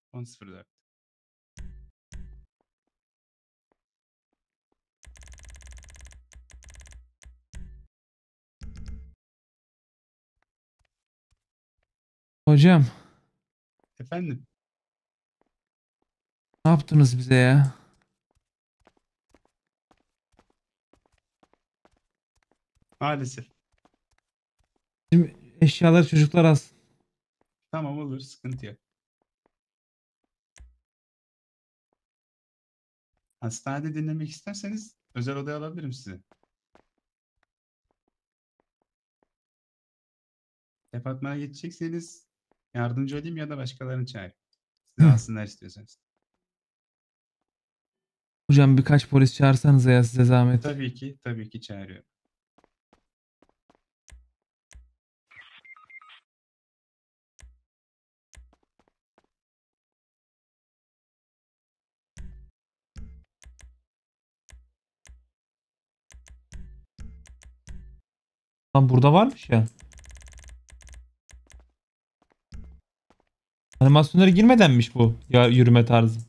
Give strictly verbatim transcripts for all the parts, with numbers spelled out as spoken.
on sıfır dört. Hocam Efendim? ne yaptınız bize ya? Maalesef. Bizim eşyalar çocuklar alsın. Tamam, olur, sıkıntı yok. Hastanede dinlemek isterseniz özel odaya alabilirim sizi. Departmana geçecekseniz yardımcı olayım ya da başkalarını çağırayım. Sizi alsınlar istiyorsanız. Hocam birkaç polis çağırsanıza ya size zahmet. Tabii ki, tabii ki çağırıyorum. Lan burada varmış ya. Animasyonlara girmedenmiş bu ya yürüme tarzı.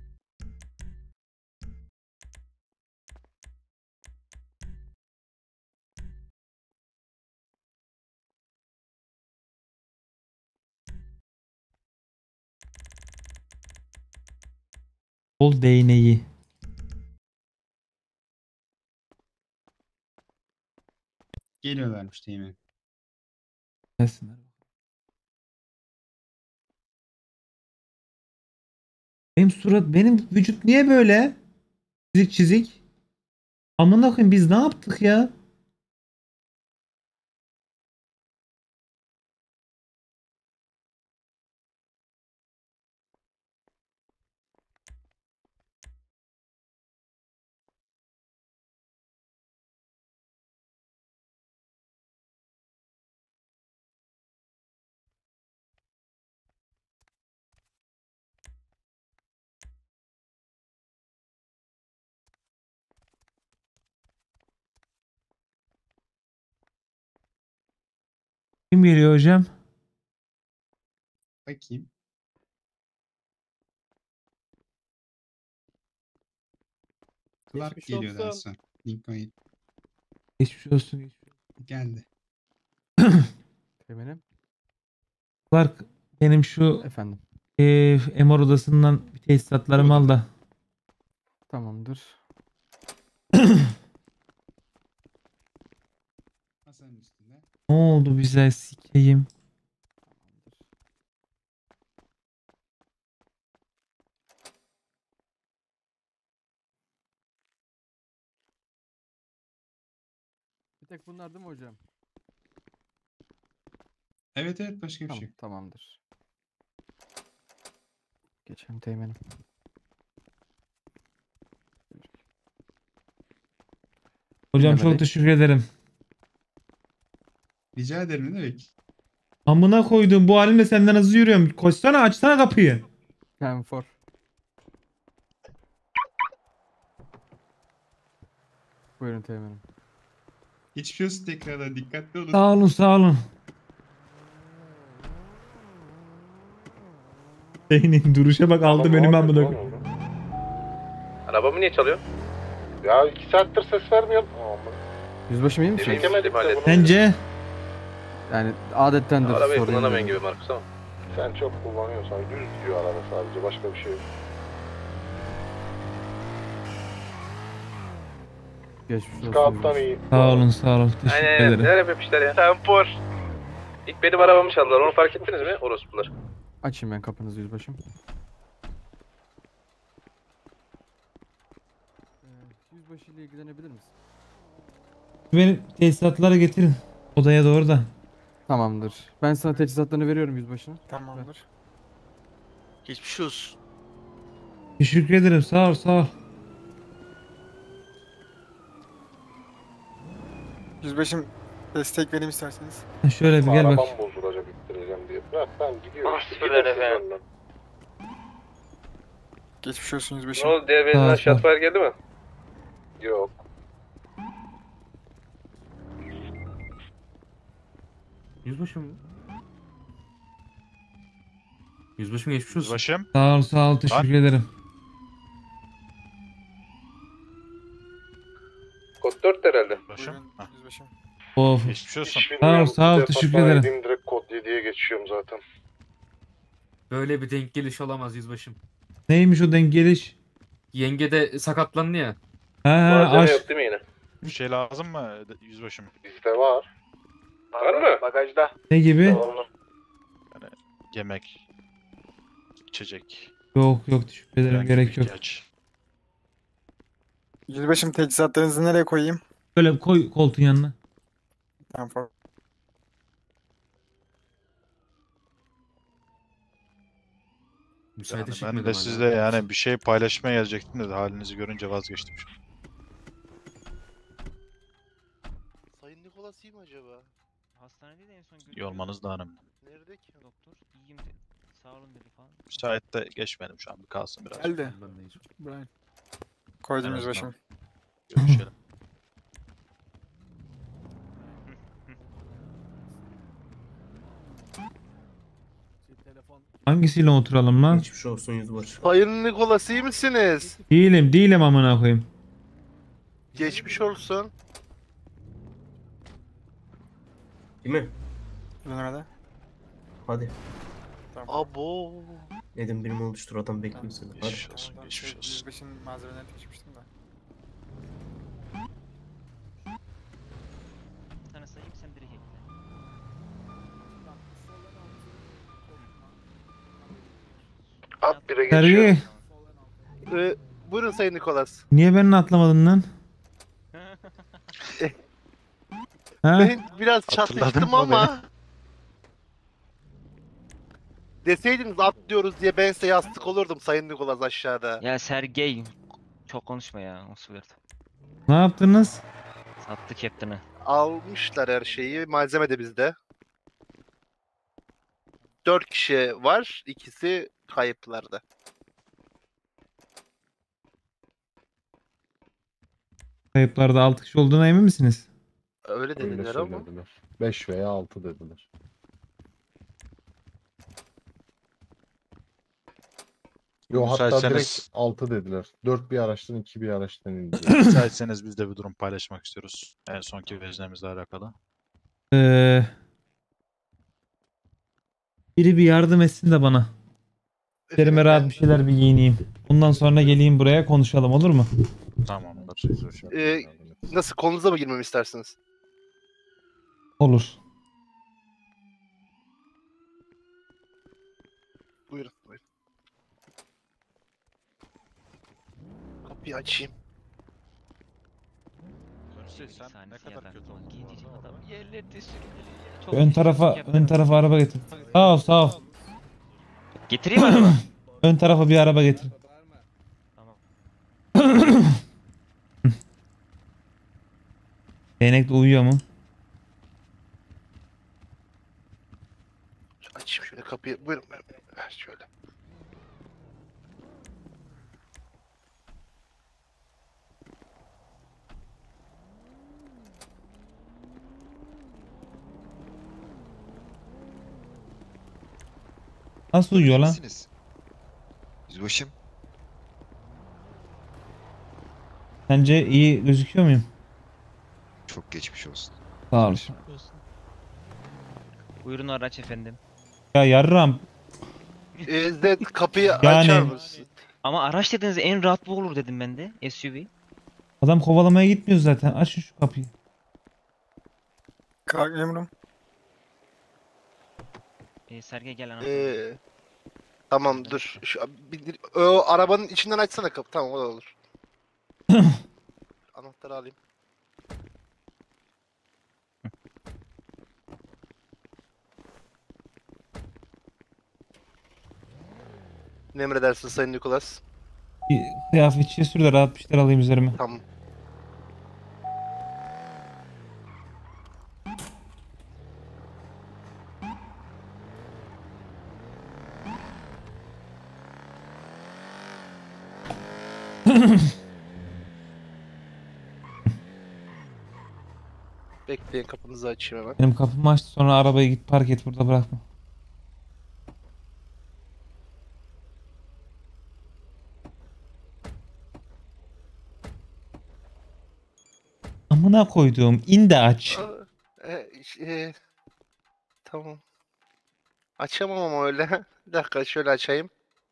Kol değneği. Geliyorlarmış teğmenim. Gelsinler. Benim surat, benim vücut niye böyle? Çizik çizik. Amına koyayım biz ne yaptık ya? Kim geliyor hocam? Bakayım. Clark Geçmiş geliyordu en olsun. son. Lincoln Geçmiş olsun. Geçmiş olsun. geldi. Eminim. Clark benim şu Efendim. eee M R odasından bir tesisatlarımı al da. Tamamdır. Masanın üstünde. Ne oldu bize sikeyim? Bir tek bunlar değil mi hocam? Evet evet, başka bir Tamam, şey yok. tamamdır. Geçelim teğmenim. Hocam çok Dinlemedik. teşekkür ederim. Rica ederim, ne demek? Amına koydum bu halimle senden hızlı yürüyorum. Koşsana açsana kapıyı. Ten for. Buyurun teğmenim. Geçmiş olsun tekrardan, dikkatli olun. Sağ olun sağ olun. Beynin duruşa bak aldım önüme amına koyayım. Arabamı niye çalıyor? Ya iki saattir ses vermiyorum. Yüzbaşım iyi misiniz? Çekemedim hallettim. Sence? Yani adettendir Arabayı sorun kullanamayan değil. gibi Markus ama. Sen çok kullanıyorsan düz gidiyor araba sadece, başka bir şey yok. Geçmiş olsun. Scout'tan yüzbaşım. iyi. Sağ olun sağ olun. Teşekkür Aynen ederim. neler yapıyor işler ya. Tempor. İlk benim arabamı çaldılar, onu fark ettiniz mi orospular? Açayım ben kapınızı yüzbaşım. Ee, yüzbaşı ile ilgilenebilir misin? Beni tesisatlara getirin. Odaya doğru da. Tamamdır. Ben sana teçhizatlarını veriyorum yüzbaşına. Tamamdır. Geçmiş olsun. Teşekkür ederim sağ ol sağ ol. Yüzbaşım destek vereyim isterseniz. Ha, şöyle bir gel Arabam bak. bozulacak, ittireceğim diye. Bırak ben gidiyorum. Nasipler efendim. Geçmiş olsun Ne yüzbaşım. oldu, diğer Sağ ol, benzinden sağ ol. şatfire geldi mi? Yok. Yüzbaşım. Yüzbaşım geçmiş olsun. Yüzbaşım. Sağ ol sağ ol teşekkür ederim. Kod dört herhalde. Başım. Buyurun Hah, yüzbaşım. Of. geçmiş olsun. Hiç Sağ ol, bilmiyorum. sağ ol, Bir teşekkür defa ederim. edeyim, direkt kod yediye geçiyorum zaten. Böyle bir denk geliş olamaz yüzbaşım. Neymiş o denk geliş? Yenge de sakatlandı ya. Ha Malzeme aş. yok değil mi yine? Bir şey lazım mı yüzbaşım? Bizde var. Var mı? Bagajda. Ne gibi? Yemek, içecek. Yok yok teşekkür ederim herhangi bir gerek yok. ihtiyaç. Yüzbaşım teçhizatlarınızı nereye koyayım? Böyle koy koltuğun yanına. Tamam. fa- Müsaade Yani çıkmadı ben de bana. sizle yani bir şey paylaşmaya gelecektim de halinizi görünce vazgeçtim. Sayın Nikolas iyi mi acaba? Hastanede de en son İyi olmanız da hanım. Nerede ki? doktor iyiyim dedi. Sağ olun dedi falan. Müsait de geçmedim şu an bir kalsın biraz. Geldi. Ben de hiç- Brian. Koydum En azından. yüzbaşım. Görüşelim. Hangisiyle oturalım lan? Geçmiş olsun yüzbaşı. Sayın Nikolas iyi misiniz? Değilim değilim amına koyayım. Geçmiş olsun. Değil mi? Bu nerede? Hadi. Abo. Nedim birim oluştur adam bekliyor seni. Hadi. Geçmiş olsun, Ben geçmiş şey, olsun. yüzbaşının malzemelerini taşımıştım da. Sana sayayım sen direkt ekle. At bire geçiyor. Sergi Ee, buyurun Sayın Nikolas. niye beni atlamadın lan? Ha? Ben biraz Hatırladın çatıştım mı ama. Deseydiniz atlıyoruz diye ben size yastık olurdum Sayın Nikolas aşağıda. Ya Sergey çok konuşma ya. Nasıl verdi? Ne yaptınız? Sattı captain'ı. Almışlar her şeyi. Malzeme de bizde. Dört kişi var. İkisi kayıplarda. Kayıplarda altı kişi olduğuna emin misiniz? Öyle dediler ama. beş veya altı dediler. Yo hatta Müsaitseniz- direkt altı dediler. dört bir araçtan iki bir araçtan indi. Müsaitseniz biz de bir durum paylaşmak istiyoruz. En sonki veznemizle alakalı. Ee, biri bir yardım etsin de bana. Üzerime rahat bir şeyler bir giyineyim. Bundan sonra geleyim buraya konuşalım olur mu? Tamamdır. Ee, nasıl konunuza mı girmemi istersiniz? Olur. Buyurun. Buyurun. Kapıyı açayım. Sen ne kadar kötü oldun bu Gencecik arada adam orada. yerlerde sürünüyor ya. Çok Ön iyi tarafa captain. ön tarafa araba getir. Sağ ol sağ ol. Getireyim mi araba? Ön tarafa bir araba getir. Tamam. Değnek de uyuyor mu? Açayım şöyle kapıyı. Buyurun. Heh, şöyle. Nasıl uyuyor lan? Yüzbaşım. Sence iyi gözüküyor muyum? Çok geçmiş olsun. Sağ ol. Buyurun araç efendim. Ya yarram. Ee, Zed kapıyı Yani- açar mısın? Ama araç dediğiniz en rahat bu olur dedim ben de. S U V. Adam kovalamaya gitmiyor zaten. Açın şu kapıyı. Kalk memurum. Ee, Sergey gel anahtarı. Ee, tamam dur. Şu, bir, o arabanın içinden açsana kapı. Tamam o da olur. Anahtarı alayım. Ne emredersin Sayın Nikolas? Bir kıyafetçiye sür de rahat bir şeyler alayım üzerime. Tamam. Bekleyin kapınızı açayım hemen. Benim kapımı açtı sonra arabayı git park et burada bırakma. Amına koyduğum in de aç. Aa, e, ş- e, tamam. Açamam ama öyle. Bir dakika şöyle açayım.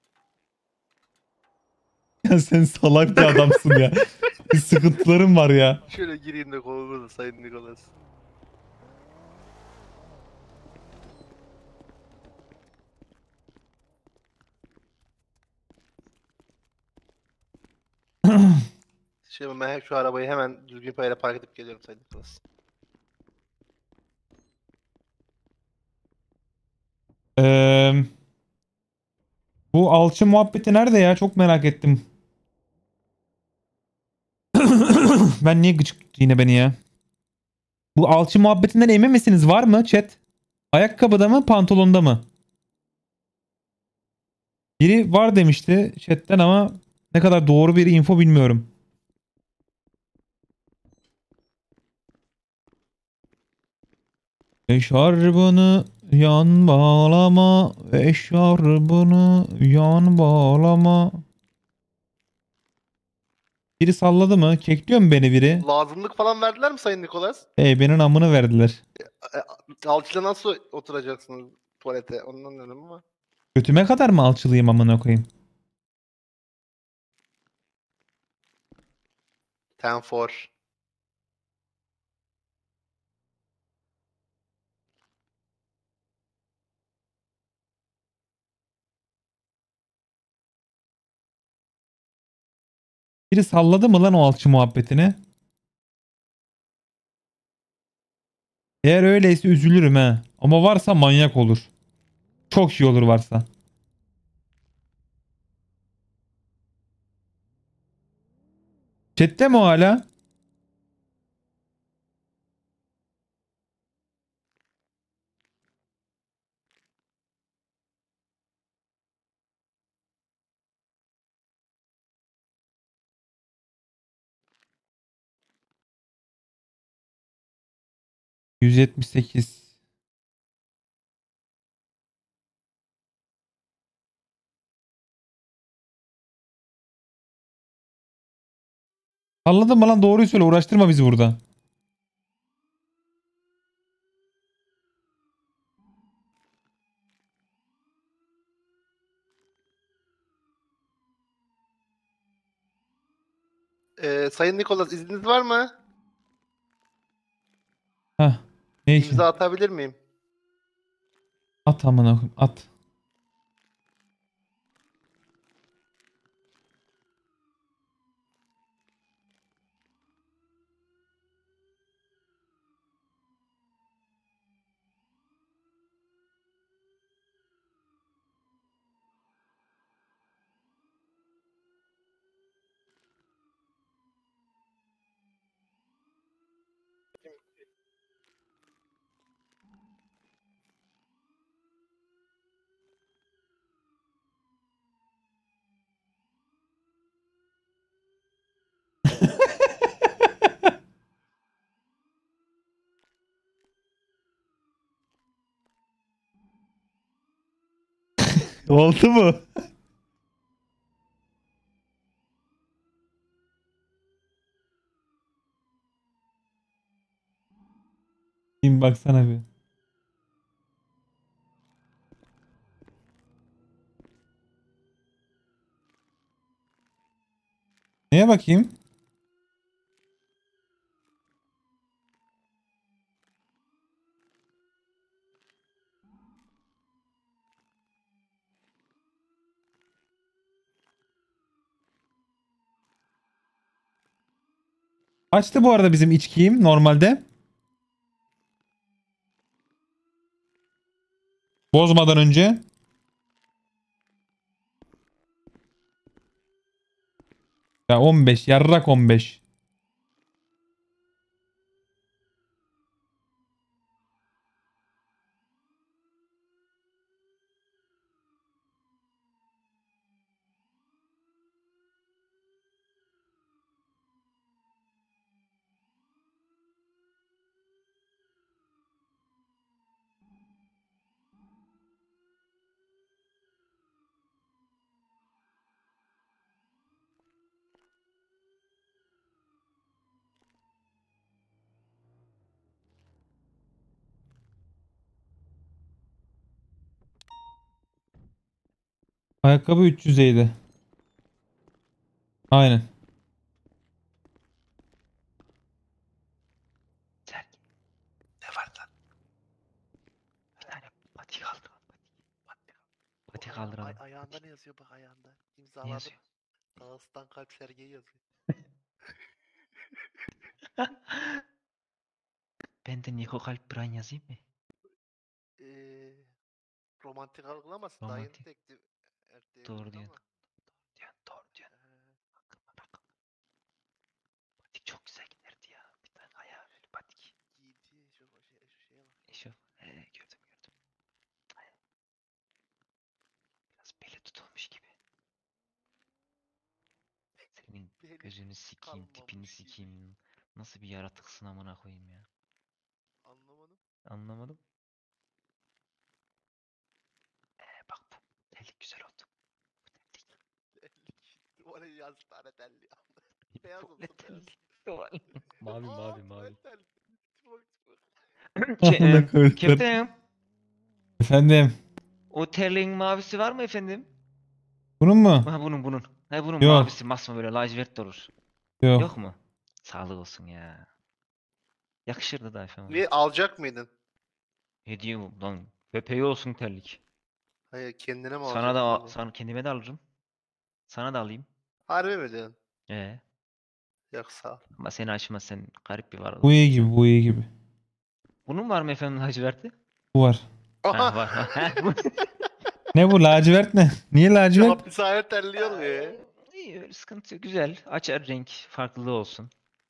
Ya sen salak bir adamsın ya. Bir sıkıntılarım var ya. Şöyle gireyim de kolumu da Sayın Nikolas. Şimdi ben şu arabayı hemen düzgün payla park edip geliyorum Sayın Nikolas. Eee bu alçı muhabbeti nerede ya? Çok merak ettim. Ben niye gıcık yine beni ya? Bu alçı muhabbetinden emin misiniz? Var mı chat? Ayakkabıda mı pantolonda mı? Biri var demişti chatten ama ne kadar doğru bir info bilmiyorum. Eşarbını yan bağlama, eşarbını yan bağlama. Biri salladı mı? Kekliyor mu beni biri? Lazımlık falan verdiler mi Sayın Nikolas? Ey benim amını verdiler. E, Alçıyla nasıl oturacaksınız tuvalete? Ondan dedim ama. Götüme kadar mı alçılayım amına koyayım? ten four. Biri salladı mı lan o alçı muhabbetini? Eğer öyleyse üzülürüm he. Ama varsa manyak olur. Çok iyi olur varsa. Chat'te mi o hala? yüz yetmiş sekiz. Anladın mı lan, doğruyu söyle, uğraştırma bizi burada. Ee, Sayın Nikolas izniniz var mı? Hah. Ne için? İmza atabilir miyim? At amına koyayım, at. Oldu mu? Kim baksana bir. Neye bakayım? Açtı bu arada bizim içkiyim normalde. Bozmadan önce. Ya on beş, yarrak on beş. Ayakkabı üç yüzeydi. Aynen. Sergi. Ne var lan? Bir tane pati kaldı. Pati kaldıralım. Ay, ayağında ne yazıyor bak ayağında. Ne İmzaladım. yazıyor? Dağıstan kalp Serge'yi yazıyor. Ben de Niko Kalp Brian yazayım mı? Ee, romantik algılamasın. Daha yeni Romantik. tekti. erteye Doğru vurdu diyorsun. ama. Diyorsun, doğru diyorsun. Hakkım var, hakkım var. Patik çok güzel giderdi ya. Bir tane ayağı böyle patik. Giydi şu, şey, şu şeye bak. Eşo. He, gördüm gördüm. Ay. Biraz beli tutulmuş gibi. Senin Beli gözünü sikeyim, tipini kalmamış gibi. sikeyim. Nasıl bir yaratıksın amına koyayım ya. Anlamadım. Anlamadım. Ee, bak bu terlik güzel oldu. Bu terlik. Oraya yaz tane telli. Beyaz Bu olsun ne beyaz. terlik? Mavi Aa, mavi tuvalet mavi. terli. Tipe bak, tipe bak. Şey, Amına e, koydum. Kaptanım, Efendim. o terliğin mavisi var mı efendim? Bunun mu? Ha bunun bunun. Ha bunun Yok. mavisi masma böyle lacivert de olur. Yok. Yok mu? Sağlık olsun ya. Yakışırdı da efendim. Niye alacak mıydın? Hediye bu lan. Köpeği olsun terlik. Hayır kendine mi Sana da alacaktın? sana kendime de alırım. Sana da alayım. Harbi mi diyorsun? Ee, Yok sağ ol. ama seni açmaz sen garip bir varlık. Bu iyi gibi, bu iyi gibi. Bunun var mı efendim laciverti? Bu var. Ha Aha! var. Ha, bu- Ne bu lacivert ne? Niye lacivert? Hapishane terliği oluyor ya. İyi öyle sıkıntı yok. Güzel. Açar renk farklılığı olsun.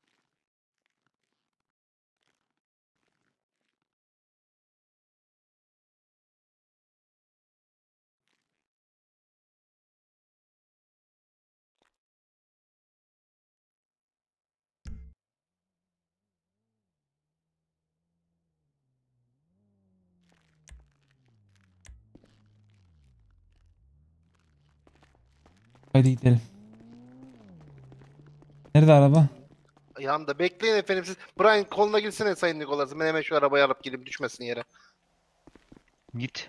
Haydi gidelim. Nerede araba? Yanında bekleyin efendim siz. Brian koluna girsene Sayın Nikolas'ım. Ben hemen şu arabayı alıp geleyim düşmesin yere. Git.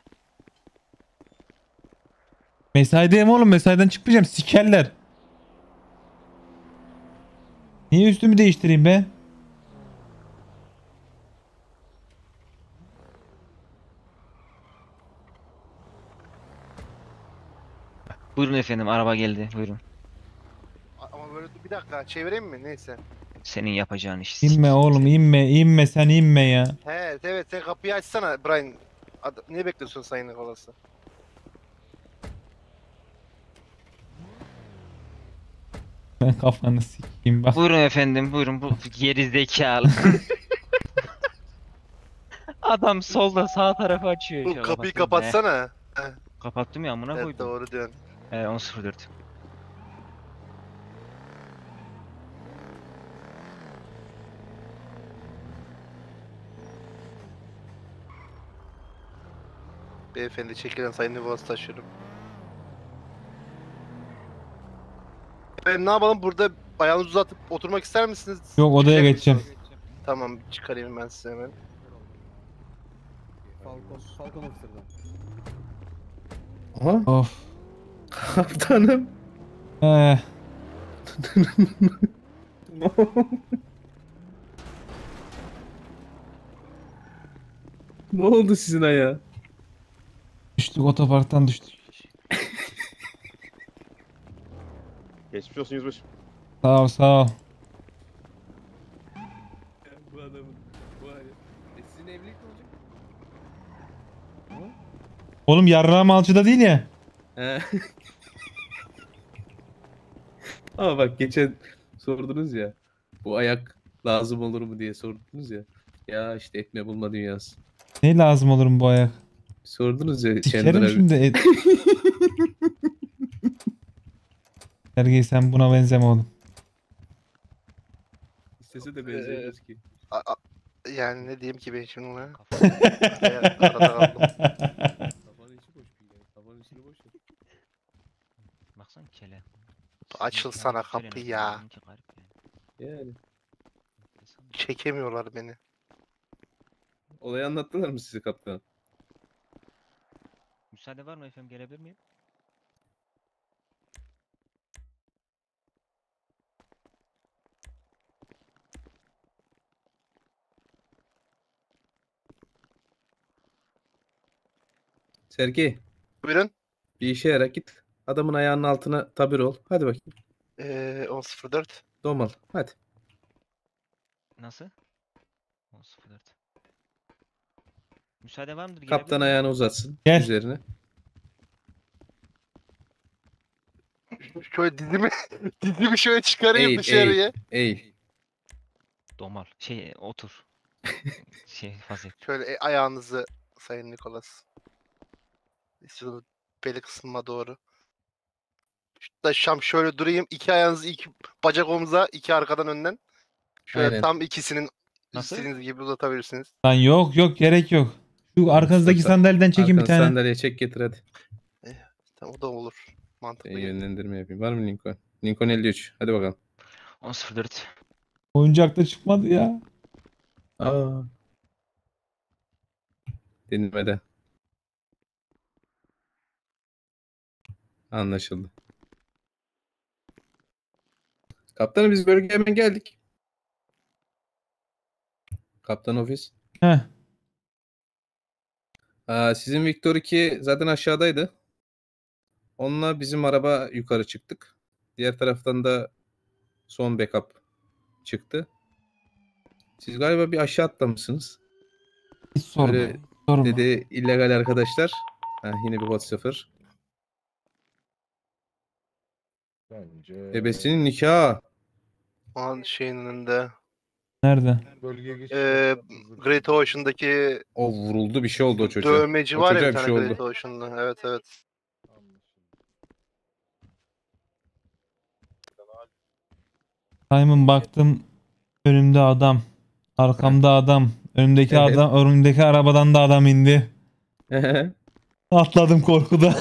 Mesaideyim oğlum, mesaiden çıkmayacağım, sikerler. Niye üstümü değiştireyim be? Buyurun efendim araba geldi. Buyurun. A- Ama böyle bir dakika çevireyim mi? Neyse. Senin yapacağın iş. İnme sikeyim oğlum, seni. inme, inme sen, inme ya. He evet sen kapıyı açsana Brian. Ad- Niye bekliyorsun Sayın Nikolas'ı? Ben kafanı sikeyim bak. Buyurun efendim buyurun bu geri zekalı. Adam solda sağ tarafı açıyor. Bu Şöyle kapıyı kapatayım. kapatsana. He, kapattım ya amına Evet koydum. doğru diyorsun. He on sıfır dört. Beyefendi çekilen Sayın Nikolas'ı taşıyorum. Ben ne yapalım burada ayağınızı uzatıp oturmak ister misiniz? Yok, odaya Çıkacak geçeceğim. mısınız? Tamam çıkarayım ben size hemen. Falcon, Falcon Officer'dan. Aha. Of. Kaptanım. Ee, Ne oldu sizin ayağa? düştük, otoparktan düştük. Geçmiş olsun yüzbaşım. Sağ ol, sağ ol. Bu adamın. Bu hali. E sizin evlilik ne olacak? Oğlum yarrağım alçıda değil ya. He. Ama bak geçen sordunuz ya. Bu ayak lazım olur mu diye sordunuz ya. Ya işte etme bulma dünyası. Ne lazım olur mu bu ayak? Sordunuz ya Sikerim Chandler'a. şimdi. Et. Sergey sen buna benzeme oğlum. İstese de benzeyemez ki. A- a- yani ne diyeyim ki ben şimdi ona? Ya, arada kaldım. Kafanın içi boş bir ya. Kafanın içini boş ver. Baksana kele. Açılsana Güzel en kapı azından, ya. benimki garip yani. Yani. Çekemiyorlar beni. Olayı anlattılar mı size kaptan? Müsaade var mı efendim gelebilir miyim? Sergey Buyurun. bir işe yara git. Adamın ayağının altına tabir ol. Hadi bakayım. Ee, on sıfır dört. Domal. Hadi. Nasıl? on sıfır dört. Müsaade var mıdır? Girebilir Kaptan miyim? ayağını uzatsın. Gel. Üzerine. Şöyle dizimi dizimi şöyle çıkarayım Eğil, dışarıya. eğil. Eğil. Domal. Şey otur. şey vaziyet. Şöyle e, ayağınızı Sayın Nikolas. İstiyorsanız beli kısmıma doğru. Şurada şam şöyle durayım. İki ayağınızı iki bacak omuza, iki arkadan önden. Şöyle Aynen. tam ikisinin Nasıl? istediğiniz gibi uzatabilirsiniz. Lan yok yok gerek yok. Şu arkanızdaki Mustafa, sandalyeden çekin bir Arkanı tane. sandalyeye çek getir hadi. Tamam, o da olur. Mantıklı. Ben geliyor. yönlendirme yapayım. Var mı Lincoln? Lincoln elli üç. Hadi bakalım. on sıfır dört. Oyuncak da çıkmadı ya. Aa. Denilmeden. Anlaşıldı. Kaptanım biz bölgeye hemen geldik. Kaptan ofis. Heh. Aa, sizin Victor iki zaten aşağıdaydı. Onunla bizim araba yukarı çıktık. Diğer taraftan da son backup çıktı. Siz galiba bir aşağı atlamışsınız. Hiç sorma. Öyle sorma. dedi illegal arkadaşlar. Ha, yine bir bot sıfır. Bence Bebesinin nikahı. An şeyin önünde. Nerede? bölgeye geç. Ee, Great Ocean'daki O vuruldu bir şey oldu o çocuğa. dövmeci O var ya çocuğa bir bir tane şey oldu. Great Ocean'da. Evet evet. Simon baktım önümde adam. Arkamda adam. Önümdeki Evet. adam, önümdeki arabadan da adam indi. Atladım korkuda.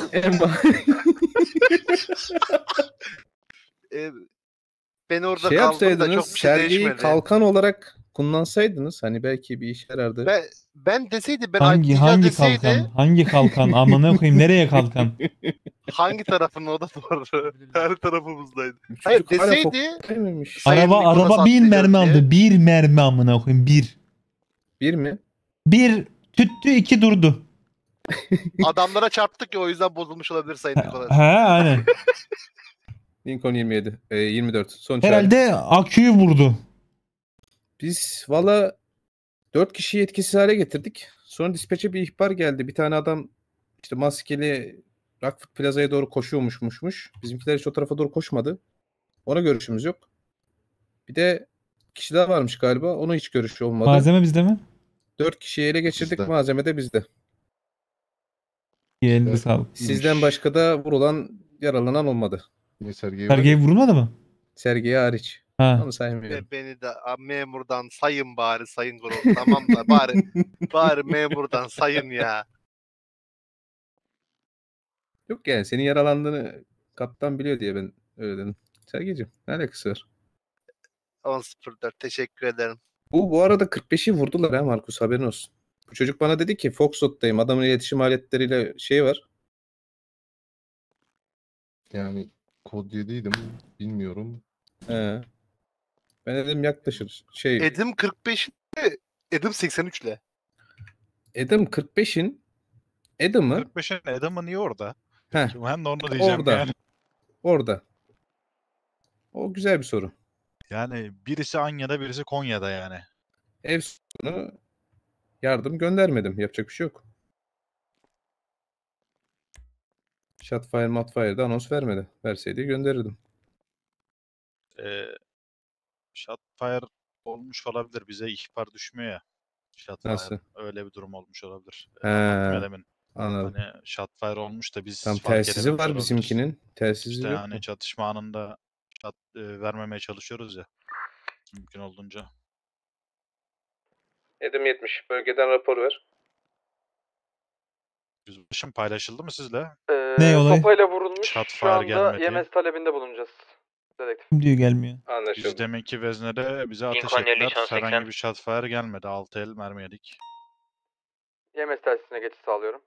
Ee, ben orada şey kaldım da yapsaydınız, çok bir şey sergiyi değişmedi. kalkan olarak kullansaydınız hani belki bir işe yarardı. Ben, ben deseydi ben Hangi Alp hangi deseydi kalkan? Hangi kalkan? Amına koyayım nereye kalkan? hangi tarafın o da doğru. Her tarafımızdaydı. Bu Hayır çocuk hala deseydi Fox mıymış? Sayın Araba Nicholas araba bir atlayacağız mermi diye. aldı. Bir mermi amına koyayım. Bir. Bir mi? Bir tüttü iki durdu. Adamlara çarptık ya o yüzden bozulmuş olabilir Sayın Nikolas. He aynen. Lincoln yirmi yedi. E, yirmi dört. Son çağrı. Herhalde aküyü vurdu. Biz valla dört kişiyi etkisiz hale getirdik. Sonra dispatch'e bir ihbar geldi. Bir tane adam işte maskeli Rockford Plaza'ya doğru koşuyormuşmuşmuş. Bizimkiler hiç o tarafa doğru koşmadı. Ona görüşümüz yok. Bir de kişi daha varmış galiba. Ona hiç görüşü olmadı. Malzeme bizde mi? Dört kişiyi ele geçirdik. Bizde. Malzeme de bizde. İyi elinize sağlık. Sizden başka da vurulan, yaralanan olmadı. Yine Sergey Sergey vurulmadı mı? Sergiye hariç. Ha. Onu saymıyorum. Ve beni de a, memurdan sayın bari Sayın Grom. Tamam da bari bari memurdan sayın ya. Yok yani senin yaralandığını kaptan biliyor diye ben öyle dedim. Sergeciğim ne alakası var? on sıfır dört teşekkür ederim. Bu bu arada kırk beşi vurdular ha Markus haberin olsun. Bu çocuk bana dedi ki Foxtrot'tayım. Adamın iletişim aletleriyle şey var. Yani kod yediydim. Bilmiyorum. He. Ben dedim yaklaşır. Şey Edim kırk beş'te Edim seksen üç'le. Adam kırk beşin Adam'ı kırk beşin Adam'ı niye orada? Heh, Şimdi ben de onu diyeceğim orada. yani. Orada. O güzel bir soru. Yani birisi Anya'da birisi Konya'da yani. Ev sonu yardım göndermedim. Yapacak bir şey yok. Shotfire Matfire'da anons vermedi. Verseydi gönderirdim. Ee, Shotfire olmuş olabilir. Bize ihbar düşmüyor ya. Shotfire. Nasıl? Öyle bir durum olmuş olabilir. He, Anlattım ya demin. anladım. Hani Shotfire olmuş da biz Tam fark telsizi edememiş var olabiliriz. bizimkinin. Telsizi İşte yok hani mu? çatışma anında shot, e, vermemeye çalışıyoruz ya. Mümkün olduğunca. Edim yetmiş. Bölgeden rapor ver. Yüzbaşım paylaşıldı mı sizle? Ee, Ne olayı? Sopayla vurulmuş. Shotfire Şu anda gelmedi. Y M S talebinde bulunacağız. Dedektif. Kim diyor gelmiyor. Biz Anlaşıldı. deminki veznede bize ateş Lincoln elli ettiler. üç on seksen. Herhangi bir shotfire gelmedi. altı el mermi yedik. Y M S telsizine geçiş sağlıyorum.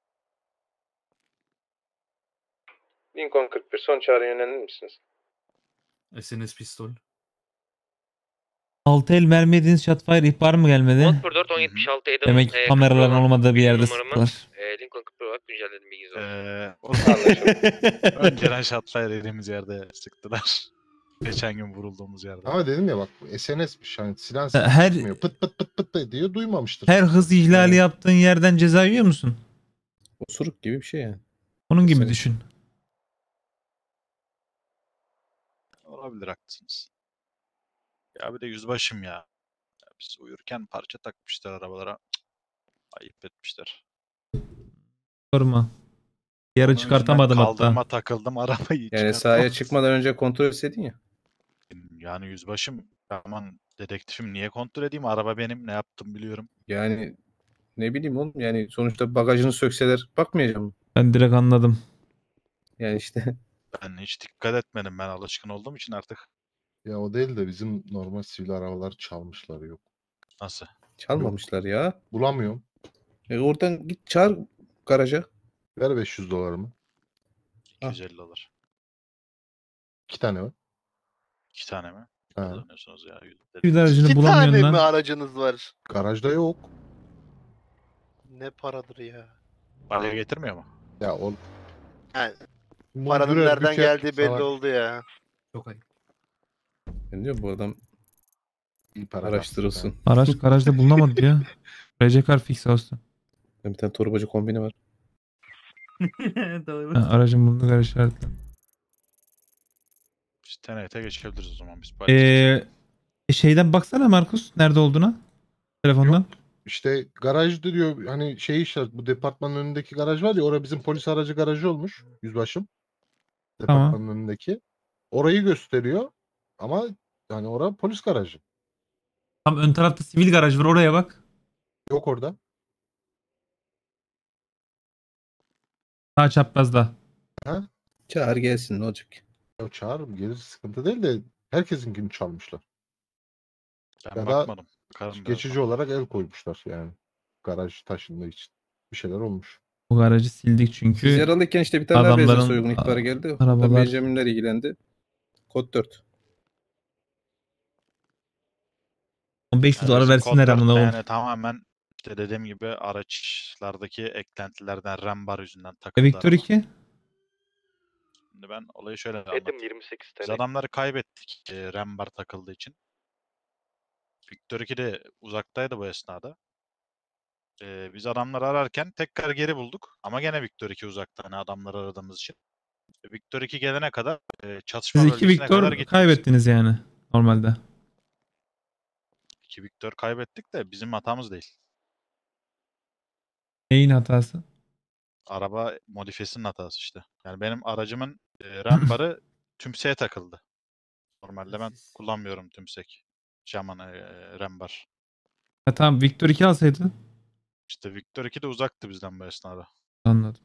Lincoln kırk bir son çağrı yönelir misiniz? S N S pistol. Altı el mermi yediğiniz shotfire ihbar mı gelmedi? Botford dört on yetmiş altı Adam. Demek ki e, kameraların kırk bir olan olmadığı bir yerde numaramız. sıktılar. E, Lincoln kırk bir olarak güncelledim bilginiz olsun. Eee o zaman önceden shotfire dediğimiz yerde sıktılar. Geçen gün vurulduğumuz yerde. Ama dedim ya bak bu S N S'miş hani silah Her- her... çıkmıyor. Pıt pıt pıt pıt da diyor duymamıştır. Her hız ihlali Evet. yaptığın yerden ceza yiyor musun? Osuruk gibi bir şey yani. Onun gibi Mesela. düşün. Olabilir, haklısınız. Ya bir de yüzbaşım ya. Ya biz uyurken parça takmışlar arabalara. Cık, ayıp etmişler. Sorma. Yarı Onun yüzünden çıkartamadım kaldırıma hatta. takıldım, arabayı Yani çıkartamadım. sahaya çıkmadan önce kontrol etseydin ya. Yani yüzbaşım, aman dedektifim, niye kontrol edeyim? Araba benim, ne yaptım biliyorum. Yani ne bileyim oğlum yani sonuçta bagajını sökseler bakmayacağım mı? Ben direkt anladım. Yani işte Ben hiç dikkat etmedim, ben alışkın olduğum için artık. Ya o değil de bizim normal sivil arabalar çalmışlar yok. Nasıl? çalmamışlar ya. Bulamıyorum. E oradan git çağır garaja. Ver beş yüz dolarımı. iki yüz elli dolar. İki tane var. İki tane mi? Ha. Kazanıyorsunuz ya. Bir de aracını İki bulamıyorsun tane lan. mi aracınız var? Garajda yok. Ne paradır ya. Araya getirmiyor mu? Ya o Yani Bunu paranın dürer, nereden büker, geldiği belli salak. oldu ya. Çok ayıp. Ben diyorum bu adam İyi para araştırılsın. Araç garajda bulunamadı ya. R C Car Fix House'ta. Bir tane torbacı kombini var. Doğru. Ha, aracın bulunduğu garaj işaretli. Biz T N T geçebiliriz o zaman biz. Ee, şeyden baksana Markus nerede olduğuna. Telefondan. İşte garajda diyor hani şey işaret bu departmanın önündeki garaj var ya orada bizim polis aracı garajı olmuş yüzbaşım. Departmanın Tamam. önündeki. Orayı gösteriyor ama hani orada polis garajı. Tam ön tarafta sivil garaj var, oraya bak. Yok orada. Sağ çaprazda. Ha? Çağır gelsin ne olacak? Ya çağırırım gelir sıkıntı değil de herkesinkini çalmışlar. Ben Ya da bakmadım. Bakarım geçici olarak el koymuşlar yani. Garaj taşındığı için. Bir şeyler olmuş. Bu garajı sildik çünkü. Siz yaralıyken işte bir tane daha benzin adamların soygun ihbarı geldi. O da arabalar- Benjaminler ilgilendi. Kod dört. on beş yüz dolar bizim versinler kod dört amına de koyayım. Yani tamamen işte dediğim gibi araçlardaki eklentilerden RAM bar yüzünden takıldı. Victor araba. iki. Şimdi ben olayı şöyle anlatayım. Adam yirmi sekiz Biz tane. adamları kaybettik e, RAM bar takıldığı için. Victor iki de uzaktaydı bu esnada. E, biz adamları ararken tekrar geri bulduk. Ama gene Victor iki uzakta hani adamları aradığımız için. E, Victor iki gelene kadar e, çatışma Siz iki bölgesine kadar Victor gittik. kaybettiniz yani normalde. İki Victor kaybettik de bizim hatamız değil. Neyin hatası? Araba modifiyesinin hatası işte. Yani benim aracımın e, RAM barı tümseğe takıldı. Normalde ben kullanmıyorum tümsek. Jaman e, RAM bar. Ha, tamam Victor iki alsaydı. İşte Victor iki de uzaktı bizden bu esnada. Anladım.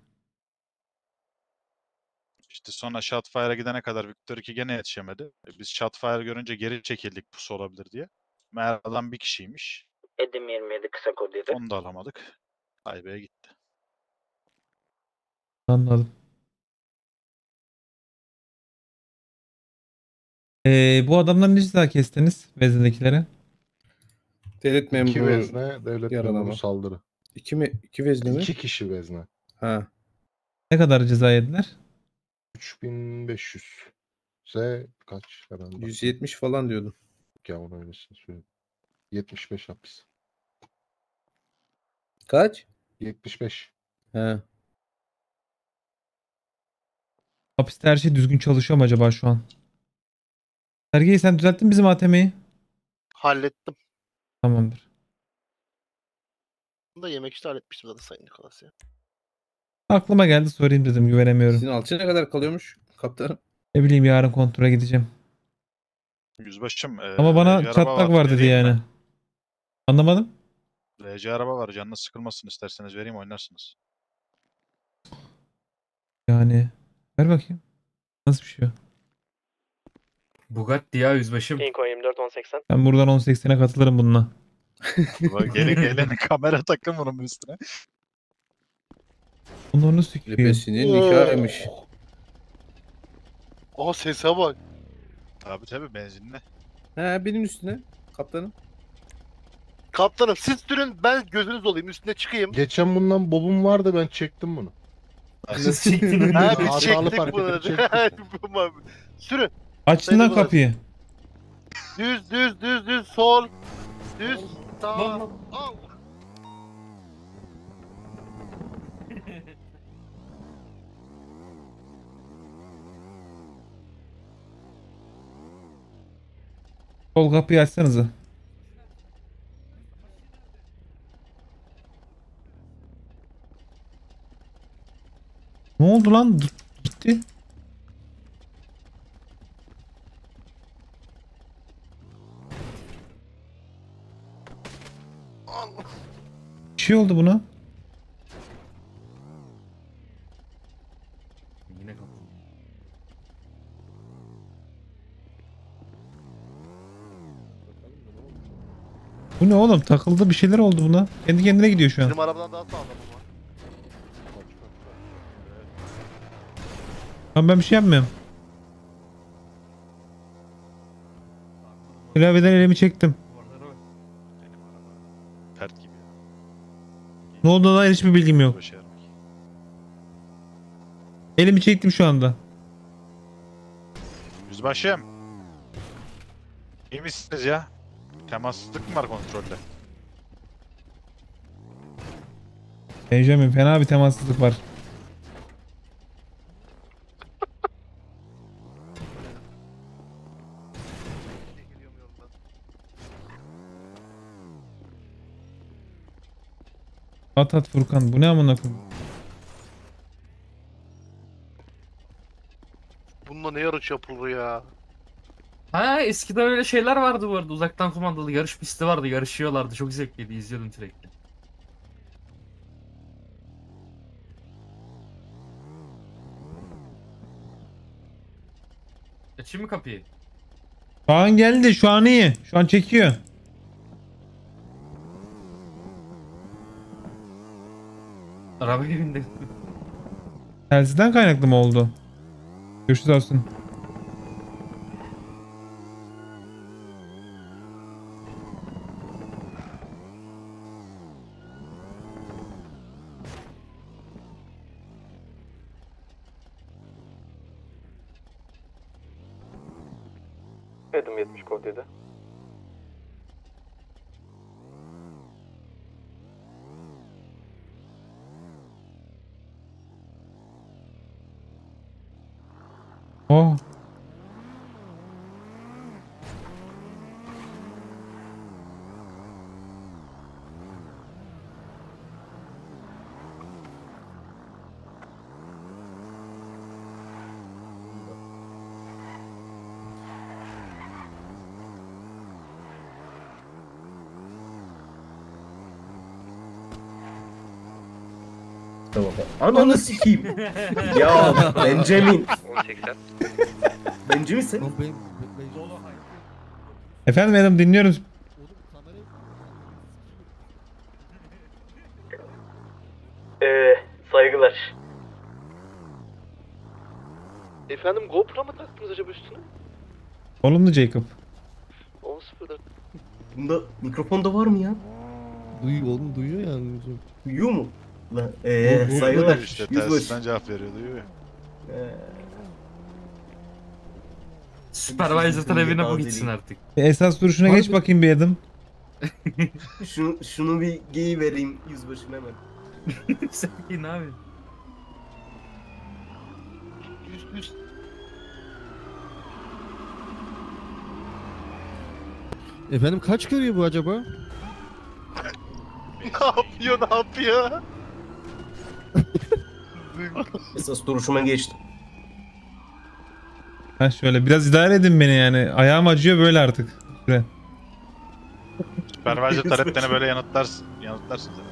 İşte sonra Shotfire'a gidene kadar Victor iki gene yetişemedi. E, Biz Shotfire görünce geri çekildik pusu olabilir diye. Meğer adam bir kişiymiş. Edim yirmi yedi kısa kod yedi. Onu da alamadık. Kaybeye gitti. Anladım. Ee, bu adamların ne ceza kestiniz veznedekilere? Devlet memuru. İki vezne devlet yaralama. memuru saldırı. İki mi? İki vezne mi? İki kişi vezne. Ha. Ne kadar ceza yediler? üç bin beş yüz. Se kaç? Hemen bak. yüz yetmiş falan diyordun. Ya onu öylesin söyle. yetmiş beş hapis. Kaç? yetmiş beş. Ha. Hapiste her şey düzgün çalışıyor mu acaba şu an? Sergey sen düzelttin bizim A T M'yi. Hallettim. Tamamdır. Bunu da yemek işte halletmiştim zaten Sayın Nikolas ya. Aklıma geldi sorayım dedim, güvenemiyorum. Sizin alçı ne kadar kalıyormuş kaptanım? Ne bileyim, yarın kontrole gideceğim. Yüzbaşım. E, Ama R bana C araba çatlak var dedi vereyim mi? yani. Anlamadım. R C araba var. Canınız sıkılmasın, isterseniz vereyim oynarsınız. Yani ver bakayım. Nasıl bir şey o? Bugatti ya yüzbaşım. Lincoln yirmi dört on seksen. Ben buradan on seksene katılırım bununla. Bak, Gelin gelin kamera takın bunun üstüne. Bunu onu süküyor. Lepesinin nikahıymış. Aa sese bak. Tabii tabii benzinli. Ha benim üstüne. kaptanım. Kaptanım siz sürün ben gözünüz olayım üstüne çıkayım. Geçen bundan bobum vardı ben çektim bunu. Nasıl çektiniz? Ha biz Hatalı çektik fark bunu. ettim, çektim. Sürün. Açın lan kapıyı. Düz düz düz düz sol. Düz sağ. Al. Sol kapıyı açsanıza. Ne oldu lan? Dur, gitti. Bir şey oldu buna. Yine kapalı. Bu ne oğlum? Takıldı, bir şeyler oldu buna. Kendi kendine gidiyor şu an. Bizim arabadan daha sağlam ama. Lan ben bir şey yapmıyorum. Klavyeden elimi çektim. Pert gibi. Ne olduğuna dair hiçbir bilgim yok. Boş yermek. Elimi çektim şu anda. Yüzbaşım. İyi misiniz ya? Temassızlık mı var kontrolde? Benjamin, fena bir temassızlık var. At at Furkan, bu ne amına koyayım? Bununla ne yarış yapılır ya? Ha eskiden öyle şeyler vardı bu arada. Uzaktan kumandalı yarış pisti vardı. Yarışıyorlardı. Çok zevkliydi. İzliyordum sürekli. Açayım mı kapıyı? Şu an geldi, şu an iyi. Şu an çekiyor. Arabaya bindim. Telsizden kaynaklı mı oldu? Görüşürüz olsun. Edim yetmiş kod yedi. Oh. Ananı sikeyim. Ya Benjamin. Benjamin sen. Efendim Adam, dinliyorum. Eee saygılar. Efendim GoPro mu taktınız acaba üstüne? Olumlu Jacob. on sıfır dört. Bunda mikrofon da var mı ya? Duyuyor oğlum duyuyor yani. Duyuyor mu? Lan eee Bu- bu- saygılar. İşte Yüzbaşı. telsizden cevap veriyor duyuyor ya. Eee, Supervisor'ın evine bu gitsin artık. Bir esas duruşuna geç bakayım bir Adam. Şunu, şunu bir giy vereyim yüzbaşım hemen. Sen iyi ne abi? Düz düz. Efendim kaç görüyor bu acaba? Ne yapıyor ne yapıyor? Esas duruşuma geçtim. Ha şöyle biraz idare edin beni yani. Ayağım acıyor böyle artık. Şuraya. Supervisor taleplerini böyle yanıtlarsın. Yanıtlarsın zaten.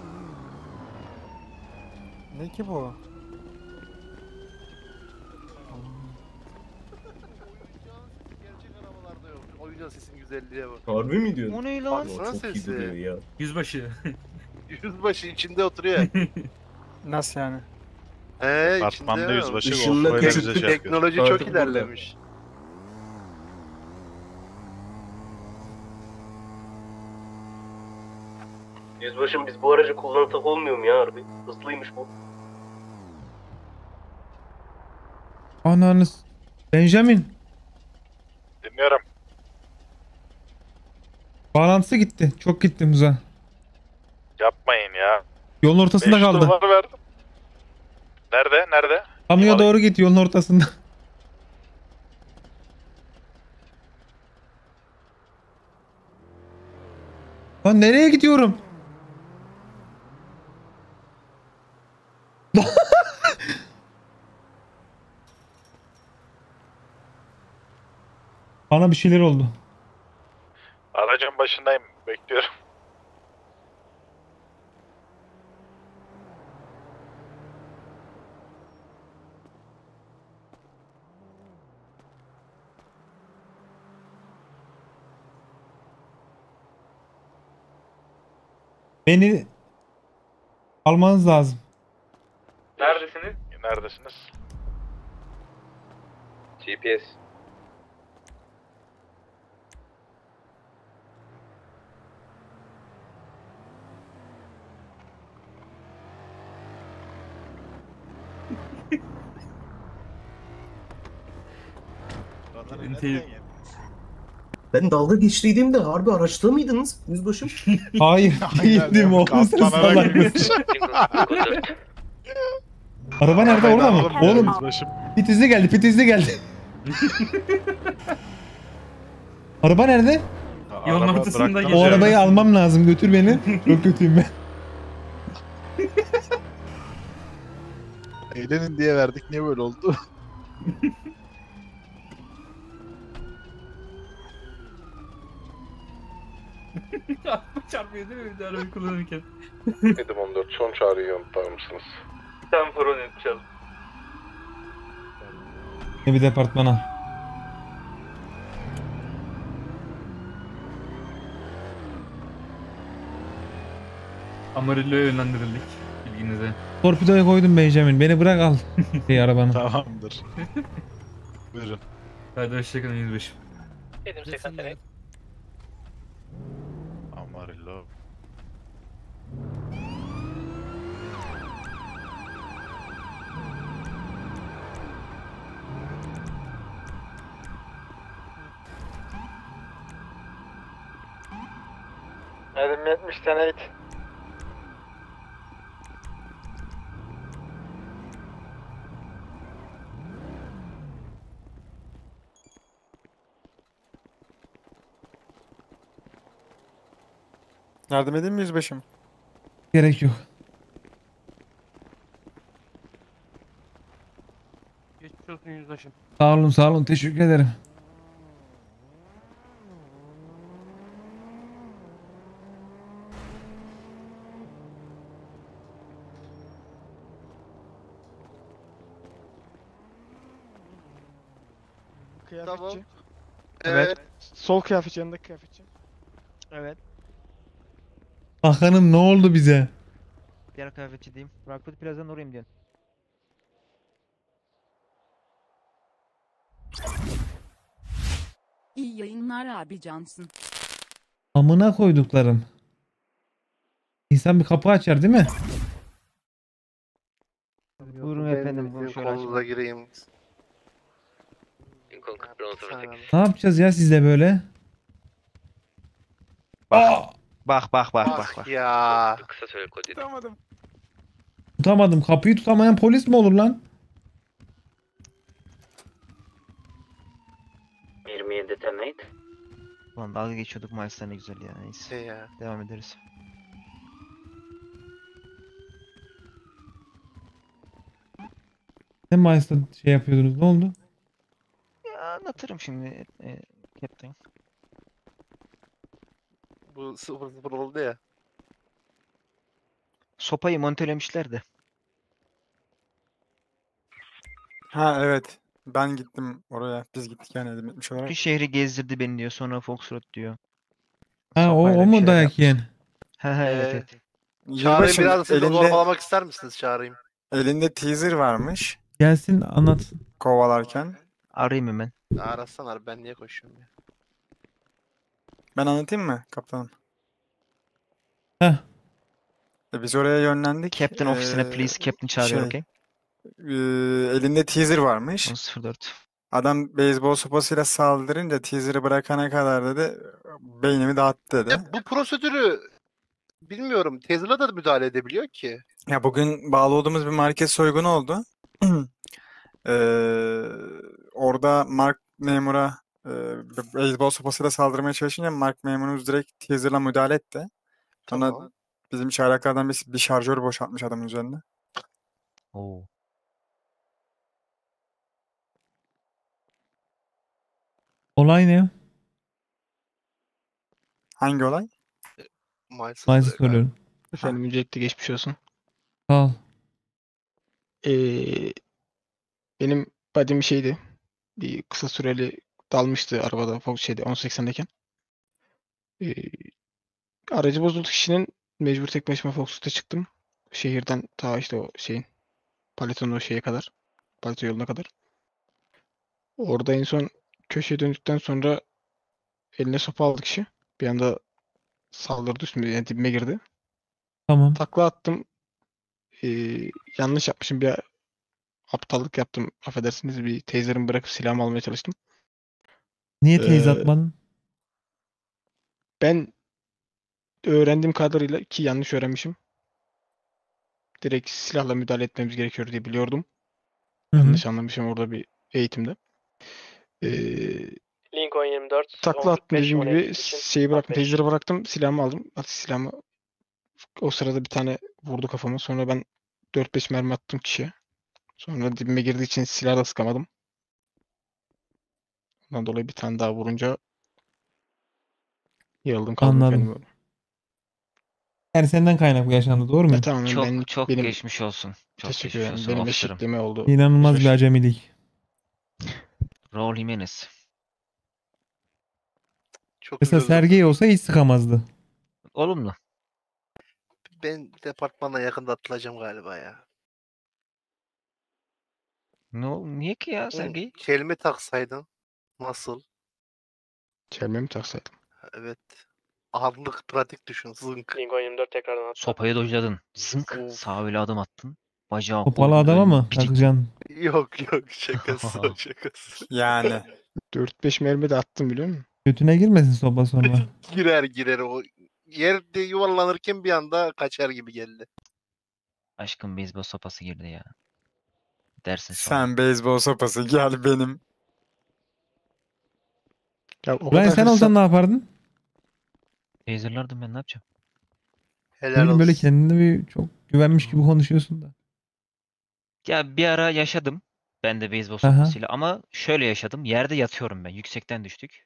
Ne ki bu? Gerçek arabalarda yok. Oyuncu sesin güzelliğe bak. Harbi mi diyorsun? O ne lan? Çok Baksana iyi sesi. duruyor ya. Yüzbaşı. Yüzbaşı içinde oturuyor. Nasıl yani? He Departmanda içinde ya. yüzbaşı Işınla GoPro ile bize küçülttük, şey yapıyor. Teknoloji Artık çok burada. ilerlemiş. Yüzbaşım biz bu aracı kullansak olmuyor mu ya harbi? Hızlıymış bu. Ananız. Benjamin. Dinliyorum. Bağlantısı gitti. Çok gitti Muza. Yapmayın ya. Yolun ortasında beş kaldı. dolar verdim. Nerede? Nerede? Kamuya doğru git yolun ortasında. Lan nereye gidiyorum? Bana bir şeyler oldu. Aracın başındayım. Bekliyorum. Beni almanız lazım. Neredesiniz? Neredesiniz? G P S. Ben dalga geçtiğimde harbi araçta mıydınız yüzbaşım? Hayır değildim oğlum sen salak mısın? Araba nerede orada mı? Oğlum pit izi geldi pit izi geldi. Araba nerede? Yolun Araba ortasında bıraktım. geziyor. O arabayı almam lazım götür beni. Çok kötüyüm ben. Eğlenin diye verdik. Niye böyle oldu? Aklıma çarpıyor değil mi bir de arabayı kullanırken? Edim on dört son çağrıyı yanıtlar mısınız? Sen falan yapacağız. Bir departmana. Amarillo'ya yönlendirildik bilginize. Torpidoya koydum Benjamin. Beni bırak al. Şey arabanı. Tamamdır. Buyurun. Hadi hoşçakalın yüzbaşım. Edim seksen sene. Amarillo. Edim yetmiş tane it. Yardım edeyim mi yüzbaşım? Gerek yok. Geçmiş olsun yüzbaşım. Sağ olun sağ olun teşekkür ederim. Tamam. Evet. Evet. Sol kıyafet yanındaki kıyafetçi. Evet. Hakan'ım ne oldu bize? Diğer kıyafetçi diyeyim. Rockwood Plaza'nın orayım diyorsun. İyi yayınlar abi Cansın. Amına koyduklarım. İnsan bir kapı açar değil mi? Buyurun efendim. Bunu şöyle Kolunuza açın. gireyim. Lincoln kırk bir on sıfır sekiz. Ne yapacağız ya sizle böyle? Aa! Bak bak bak bak Bak bak. ya. Kısa söyle kod yedi. Tutamadım. Tutamadım. Kapıyı tutamayan polis mi olur lan? yirmi yedi tenayt. Ulan dalga geçiyorduk maalesef ne güzel ya. Neyse. Şey ya. Devam ederiz. Ne Mayıs'ta şey yapıyordunuz ne oldu? Ya anlatırım şimdi. E, Captain. Bu sıfır sıfır oldu ya. Sopayı montelemişler de. Ha evet. Ben gittim oraya. Biz gittik yani Edim yetmiş olarak. Bütün şehri gezdirdi beni diyor. Sonra Foxtrot diyor. Ha o, Sopayla o bir mu şeyler dayak yapmış. yiyen? He he evet Ee, evet. Çağrı'yı Yüzbaşım biraz siz de elinde, zorbalamak ister misiniz Çağrı'yım? elinde teaser varmış Gelsin anlat. kovalarken. Arayayım hemen. Arasana abi ben niye koşuyorum ya? Ben anlatayım mı kaptanım? Heh. E, biz oraya yönlendik. Captain ofisine Ee, please. Captain çağırıyor, şey, okey? e, elinde teaser varmış. on sıfır dört. Adam beyzbol sopasıyla saldırınca teaser'ı bırakana kadar dedi beynimi dağıttı dedi. Bu prosedürü bilmiyorum. Tesla da müdahale edebiliyor ki. Ya bugün bağlı olduğumuz bir market soygunu oldu. Ee, orada Mark memura e, beyzbol sopasıyla saldırmaya çalışınca Mark memurumuz direkt teaser'la müdahale etti. Sonra Tamam. bizim çaylaklardan bir, bir şarjör boşaltmış adamın üzerine. Oo. Olay ne? E, Hangi olay? Maalesef. Maalesef soruyorum. Efendim öncelikle geçmiş olsun. Sağ ol. Ee, benim body'm bir şeydi. Bir kısa süreli dalmıştı arabada Fox şeyde on seksendeyken. Ee, aracı bozuldu kişinin. Mecbur tek başıma Fox'ta çıktım. Şehirden ta işte o şeyin Paleton'un o şeye kadar. Paleto yoluna kadar. Orada en son köşeye döndükten sonra eline sopa aldı kişi. Bir anda saldırdı üstüme, yani dibime girdi. Tamam. Takla attım. Ee, yanlış yapmışım, bir aptallık yaptım. Affedersiniz, bir taser'ımı bırakıp silahımı almaya çalıştım. Niye teyze Ee, atmadın? Ben öğrendiğim kadarıyla, ki yanlış öğrenmişim, direkt silahla müdahale etmemiz gerekiyor diye biliyordum. Hı hı. Yanlış anlamışım orada bir eğitimde. Ee, Lincoln yirmi dört. takla attım dediğim gibi, şeyi bıraktım, taser'ı bıraktım, silahımı aldım. Artık silahımı, o sırada bir tane vurdu kafama. Sonra ben dört beş mermi attım kişiye. Sonra dibime girdiği için silah da sıkamadım. Ondan dolayı bir tane daha vurunca yarıldım kaldım Anladım. kendimi. Yani senden kaynaklı yaşandı, doğru mu? Ya tamamen Çok benim, çok benim geçmiş olsun. Çok teşekkür geçmiş ederim. olsun Benim officer'ım. eşekliğime oldu. İnanılmaz bir Yüzbaşı. acemilik. Raul Jimenez. Çok Mesela üzüldüm. Sergey olsa hiç sıkamazdı. Olumlu. Ben departmana yakında atılacağım galiba ya. Ne ol- Niye ki ya Hı, Sergey? Kelime taksaydın. Nasıl? Çelme mi taksaydım? Evet. Ağırlık pratik düşün. Zınk. Lincoln yirmi dört tekrardan attı. Sopayı dojladın. Zınk. Of. Sağa öyle adım attın. Bacağı Topalı koydun, adama önüne mı picik. takacaksın? Yok yok şakası o şakası. Yani. dört beş mermi de attım, biliyor musun? Götüne girmesin sopa sonra. Girer girer o. Yerde yuvarlanırken bir anda kaçar gibi geldi. Aşkım beyzbol sopası girdi ya. Dersin sonra. Sen beyzbol sopası gel benim. Ya o Brian kadar sen hırsla- olsan ne yapardın? Taser'lardım ben, ne yapacağım? Ne Helal bileyim, böyle olsun. kendine bir çok güvenmiş gibi konuşuyorsun da. Ya bir ara yaşadım. Ben de beyzbol Aha. sopasıyla ama şöyle yaşadım. Yerde yatıyorum ben. Yüksekten düştük.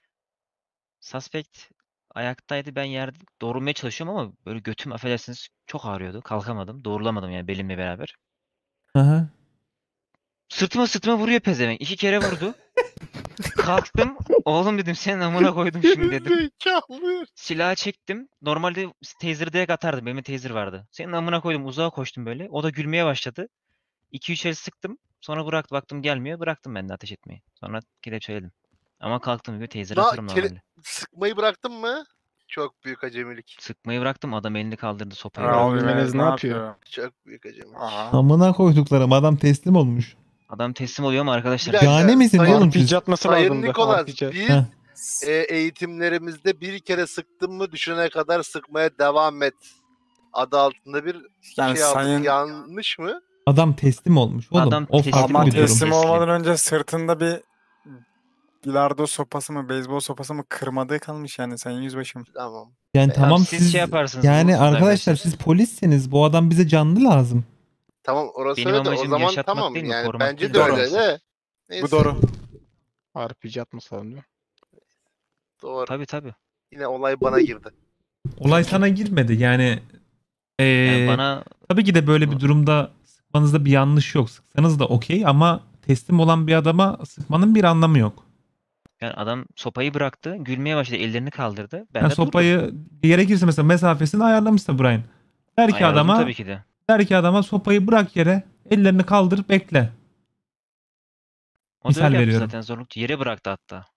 Suspect ayaktaydı. Ben yerde doğrulmaya çalışıyorum ama böyle götüm, affedersiniz, çok ağrıyordu. Kalkamadım. Doğrulamadım yani belimle beraber. Aha. Sırtıma sırtıma vuruyor pezevenk. İki kere vurdu. Kalktım. Oğlum dedim, senin amına koydum şimdi dedim. Zekalı. Silahı çektim. Normalde taser'ı direkt atardım. Benim taser vardı. Senin amına koydum, uzağa koştum böyle. O da gülmeye başladı. iki üç el sıktım. Sonra bıraktı, baktım gelmiyor. Bıraktım ben de ateş etmeyi. Sonra kelepçeledim. Ama kalktım gibi taser Daha atarım kele- normalde. sıkmayı bıraktın mı? Çok büyük acemilik. Sıkmayı bıraktım. Adam elini kaldırdı, sopayı Raul bıraktı. Jimenez ne yapıyor? Çok büyük acemilik. Aha. Amına koyduklarım, adam teslim olmuş. Adam teslim oluyor mu arkadaşlar? Bir dakika, Yani misiniz sayın- oğlum R P G siz? atması Sayın lazımdı. Nikolas, R P G. biz Heh. e, eğitimlerimizde bir kere sıktın mı düşene kadar sıkmaya devam et adı altında bir Yani şey aldık. sayın- Yanlış mı? Adam teslim olmuş oğlum. Adam o teslim farklı Ama bir durum. teslim Teslim. olmadan önce sırtında bir bilardo sopası mı, beyzbol sopası mı kırmadığı kalmış yani sayın yüzbaşım. Tamam. Yani Tamam, tamam siz siz, şey yaparsınız, yani vurursunuz arkadaşlar arkadaşlar. siz polissiniz. Bu adam bize canlı lazım. Tamam orası Benim öyle de o amacım zaman yaşatmak tamam değil mi, yani korumak bence değil de mi? öyle Doğru. de. Neyse, Bu doğru. R P G atması lazım diyor. Doğru. Tabii tabii. Yine olay bana girdi. Olay sana girmedi yani. Ee, Yani bana tabii ki de böyle bir durumda sıkmanızda bir yanlış yok. Sıksanız da okey ama teslim olan bir adama sıkmanın bir anlamı yok. yani adam sopayı bıraktı. Gülmeye başladı. Ellerini kaldırdı. Ben Yani de durdum. sopayı gerekirse mesela mesafesini ayarlamışsa Brian. Der ki Ayarladım adama tabii ki de. der ki adama sopayı bırak yere, ellerini kaldır, bekle. O da Misal öyle yaptı veriyorum. zaten, zorluk. Yere bıraktı hatta.